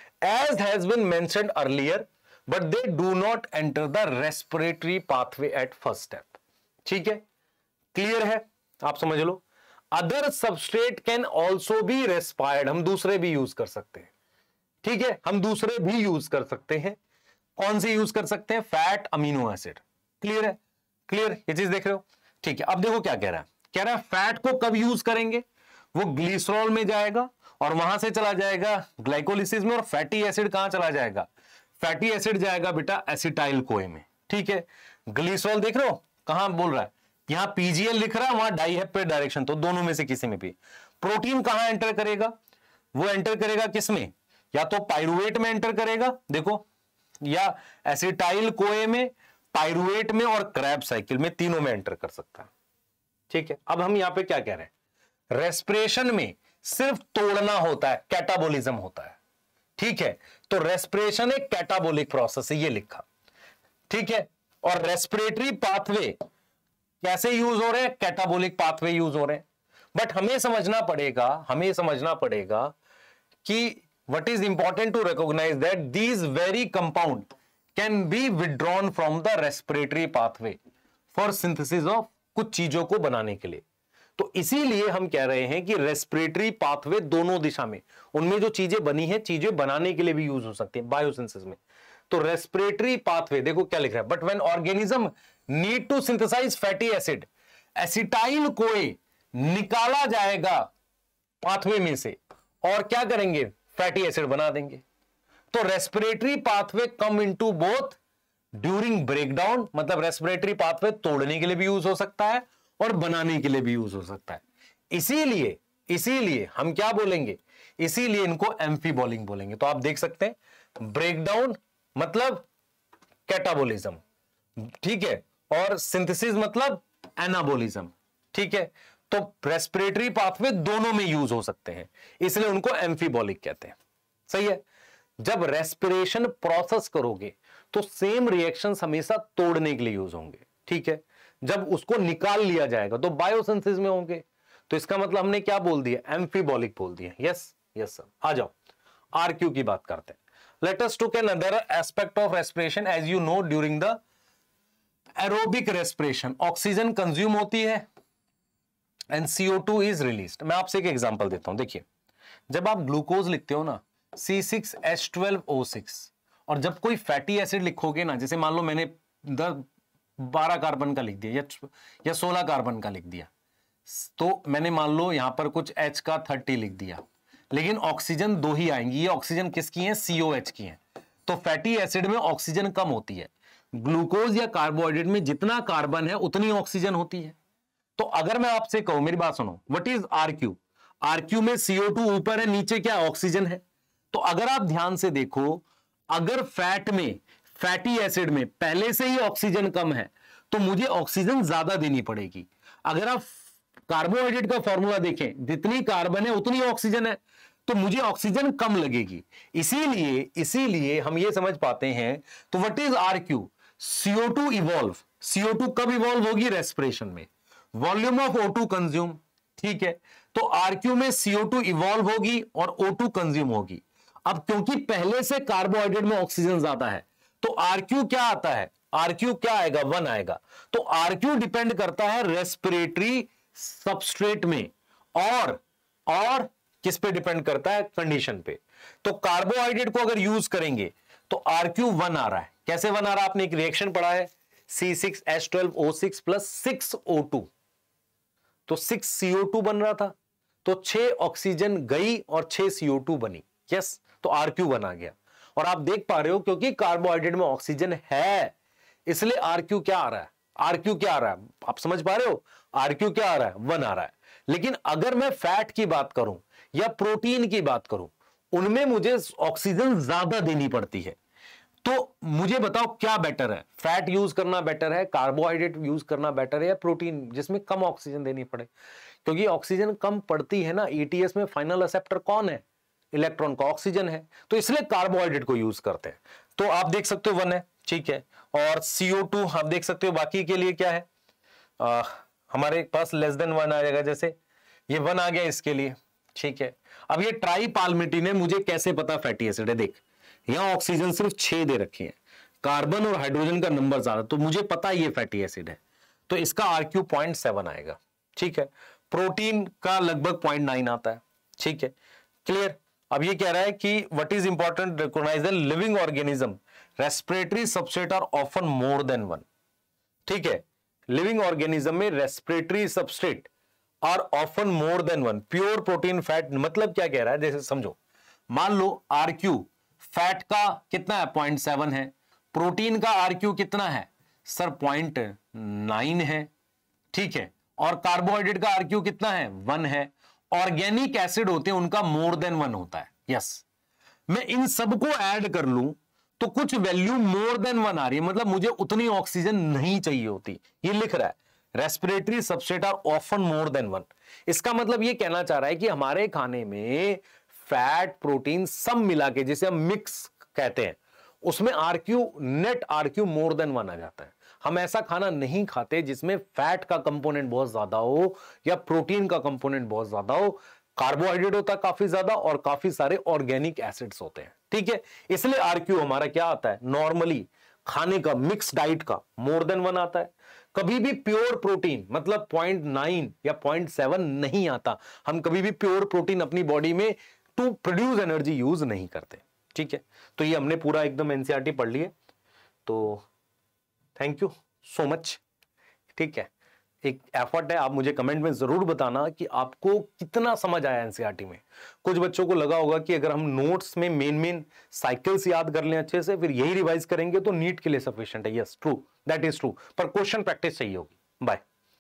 as has been mentioned earlier, but they do not enter the respiratory pathway at first step. ठीक है, clear है, आप समझ लो। Other substrate can also be respired, हम दूसरे भी use कर सकते हैं। ठीक है, हम दूसरे भी यूज कर सकते हैं। कौन से यूज कर सकते हैं, फैट, अमीनो एसिड। क्लियर है, क्लियर, ये चीज देख रहे हो। ठीक है, अब देखो क्या कह रहा है, कह रहा है फैट को कब यूज करेंगे, वो ग्लिसरॉल में जाएगा और वहां से चला जाएगा ग्लाइकोलिसिस में, और फैटी एसिड कहां चला जाएगा, फैटी एसिड जाएगा बेटा एसिटाइल कोए में। ठीक है, ग्लिसरॉल देख रहे हो कहां बोल रहा है, यहां PGL लिख रहा है, वहां डाईहेप पे डायरेक्शन, तो दोनों में से किसी में भी। प्रोटीन कहां एंटर करेगा, वो एंटर करेगा किसमें, या तो पाइरुवेट में एंटर करेगा, देखो, या एसिटाइल कोए में, पाइरुवेट में और क्रैब साइकिल में, तीनों में एंटर कर सकता है। ठीक है, अब हम यहां पे क्या कह रहे हैं, रेस्पिरेशन में सिर्फ तोड़ना होता है, कैटाबोलिज्म होता है। ठीक है, तो रेस्पिरेशन एक कैटाबोलिक प्रोसेस है, ये लिखा। ठीक है, और रेस्पिरेटरी पाथवे कैसे यूज हो रहे हैं, कैटाबोलिक पाथवे यूज हो रहे हैं। बट हमें समझना पड़ेगा कि what is important to recognize that these very compound can be withdrawn from the respiratory pathway for synthesis of कुछ चीजों को बनाने के लिए। तो इसीलिए हम कह रहे हैं कि रेस्पिरेटरी पाथवे दोनों दिशा में, उनमें जो चीजें बनी है, चीजें बनाने के लिए भी यूज हो सकती है बायोसिंथेसिस में। तो रेस्पिरेटरी पाथवे देखो क्या लिख रहा है, but when organism need to synthesize fatty acid, acetyl CoA निकाला जाएगा पाथवे में से और क्या करेंगे, फैटी एसिड बना देंगे। तो respiratory pathway come into both during breakdown, मतलब रेस्पिरेटरी पाथवे तोड़ने के लिए भी यूज हो सकता है और बनाने के लिए भी यूज हो सकता है। इसीलिए हम क्या बोलेंगे, इसीलिए इनको एम्फीबॉलिक बोलेंगे। तो आप देख सकते हैं ब्रेकडाउन मतलब कैटाबोलिज्म, ठीक है, और सिंथेसिस मतलब एनाबोलिज्म। ठीक है, तो रेस्पिरेटरी पाथवे दोनों में यूज हो सकते हैं, इसलिए उनको एम्फीबॉलिक कहते हैं। सही है, जब रेस्पिरेशन प्रोसेस करोगे तो सेम रिएक्शंस हमेशा तोड़ने के लिए यूज होंगे। ठीक है, जब उसको निकाल लिया जाएगा तो बायोसिंथेसिस में होंगे। तो इसका मतलब हमने क्या बोल दिया, एम्फीबॉलिक बोल दिया। यस सर, आ जाओ आरक्यू की बात करते हैं। Let us took another aspect of respiration. As you know, during the aerobic respiration oxygen consume होती है एंड CO2 इज रिलीज्ड। मैं आपसे एक एग्जांपल देता हूं, देखिए, जब आप ग्लूकोज लिखते हो ना C6H12O6, और जब कोई फैटी एसिड लिखोगे ना, जैसे मान लो मैंने 12 कार्बन का लिख दिया या 16 कार्बन का लिख दिया, तो मैंने मान लो यहां पर कुछ H का 30 लिख दिया, लेकिन ऑक्सीजन 2 ही आएंगी। ये ऑक्सीजन किसकी है, COH की है। तो फैटी एसिड में ऑक्सीजन कम होती है, ग्लूकोज या कार्बोहाइड्रेट में जितना कार्बन है उतनी ऑक्सीजन होती है। तो अगर मैं आपसे कहूं, मेरी बात सुनो, व्हाट इज आरक्यू, आरक्यू में CO2 ऊपर है, नीचे क्या ऑक्सीजन है। तो अगर आप ध्यान से देखो, अगर फैट में, फैटी एसिड में पहले से ही ऑक्सीजन कम है तो मुझे ऑक्सीजन ज्यादा देनी पड़ेगी। अगर आप कार्बोहाइड्रेट का फॉर्मूला देखें, जितनी कार्बन है उतनी ऑक्सीजन है, तो मुझे ऑक्सीजन कम लगेगी। इसीलिए हम ये समझ पाते हैं। तो what is RQ, CO2 evolve. CO2 कब इवॉल्व होगी, रेस्पिरेशन में, वॉल्यूम ऑफ O2 कंज्यूम। ठीक है, तो आरक्यू में CO2 इवॉल्व होगी और O2 कंज्यूम होगी। अब क्योंकि पहले से कार्बोहाइड्रेट में ऑक्सीजन ज्यादा है, तो आरक्यू क्या आता है, आरक्यू क्या आएगा, 1 आएगा। तो आरक्यू डिपेंड करता है रेस्पिरेटरी सबस्ट्रेट में और किस पे डिपेंड करता है, कंडीशन पे। तो कार्बोहाइड्रेट को अगर यूज करेंगे तो आरक्यू 1 आ रहा है। कैसे 1 आ रहा है, आपने एक रिएक्शन पढ़ा है, C6H12O6 प्लस 6O2, तो 6 CO2 बन रहा था, तो 6 ऑक्सीजन गई और 6 CO2 बनी। यस, तो आरक्यू 1 आ गया। और आप देख पा रहे हो क्योंकि कार्बोहाइड्रेट में ऑक्सीजन है, इसलिए आरक्यू क्या आ रहा है, आरक्यू क्या आ रहा है, आप समझ पा रहे हो, आरक्यू क्या आ रहा है, 1 आ रहा है। लेकिन अगर मैं फैट की बात करूं या प्रोटीन की बात करूं, उनमें मुझे ऑक्सीजन ज्यादा देनी पड़ती है। तो मुझे बताओ क्या बेटर है, फैट यूज करना बेटर है, कार्बोहाइड्रेट यूज करना बेटर है, या प्रोटीन जिसमें कम ऑक्सीजन देनी पड़े। क्योंकि ऑक्सीजन कम पड़ती है ना, ETS में फाइनल एक्सेप्टर कौन है, इलेक्ट्रॉन का, ऑक्सीजन है, तो इसलिए कार्बोहाइड्रेट को यूज करते हैं। तो आप देख सकते हो 1 है, ठीक है, और CO2 आप देख सकते हो, बाकी के लिए क्या है, हमारे पास लेस देन 1 आ जाएगा, जैसे ये 1 आ गया इसके लिए। ठीक है, अब ये ट्राईपाल्मिटीन है, मुझे कैसे पता फैटी एसिड है, देख यहां ऑक्सीजन सिर्फ 6 दे रखी है, कार्बन और हाइड्रोजन का नंबर ज्यादा, तो मुझे पता ये फैटी एसिड है, तो इसका आरक्यू 0.7 आएगा। ठीक है, प्रोटीन का लगभग 0.9 आता है। ठीक है, क्लियर। अब ये कह रहा है कि what is important, recognise the living organism respiratory substrate are often more than 1। ठीक है, लिविंग ऑर्गेनिज्म में respiratory substrate are often more than 1। Pure protein fat मतलब क्या कह रहा है, जैसे समझो, मान लो आरक्यू फैट का कितना है, 0.7 है, प्रोटीन का आरक्यू कितना है सर, 0.9 है। ठीक है, और कार्बोहाइड्रेट का आरक्यू कितना है, 1 है, ऑर्गेनिक एसिड होते हैं उनका मोर देन 1 होता है। यस, मैं इन सबको ऐड कर लूं तो कुछ वैल्यू मोर देन 1 आ रही है, मतलब मुझे उतनी ऑक्सीजन नहीं चाहिए होती। ये लिख रहा है respiratory substrate are often more than 1। इसका मतलब ये कहना चाह रहा है कि हमारे खाने में फैट प्रोटीन सब मिला के, जिसे हम मिक्स कहते हैं, उसमें RQ, net RQ more than 1 आ जाता है। हम ऐसा खाना नहीं खाते जिसमें फैट का कंपोनेंट बहुत ज्यादा हो या प्रोटीन का कंपोनेंट बहुत ज्यादा हो। कार्बोहाइड्रेट होता है काफी ज्यादा और काफी सारे ऑर्गेनिक एसिड्स होते हैं, ठीक है। इसलिए आरक्यू हमारा क्या आता है, नॉर्मली खाने का, मिक्स डाइट का मोर देन 1 आता है। कभी भी प्योर प्रोटीन मतलब 0.9 या 0.7 नहीं आता। हम कभी भी प्योर प्रोटीन अपनी बॉडी में टू प्रोड्यूस एनर्जी यूज नहीं करते, ठीक है। तो ये हमने पूरा एकदम एनसीईआरटी पढ़ लिया, तो थैंक यू सो मच, ठीक है। एक एफर्ट है, आप मुझे कमेंट में जरूर बताना कि आपको कितना समझ आया एनसीईआरटी में। कुछ बच्चों को लगा होगा कि अगर हम नोट्स में मेन साइकिल्स याद कर लें अच्छे से, फिर यही रिवाइज करेंगे तो नीट के लिए सफिशिएंट है। Yes true, that is true, पर क्वेश्चन प्रैक्टिस चाहिए होगी। बाय।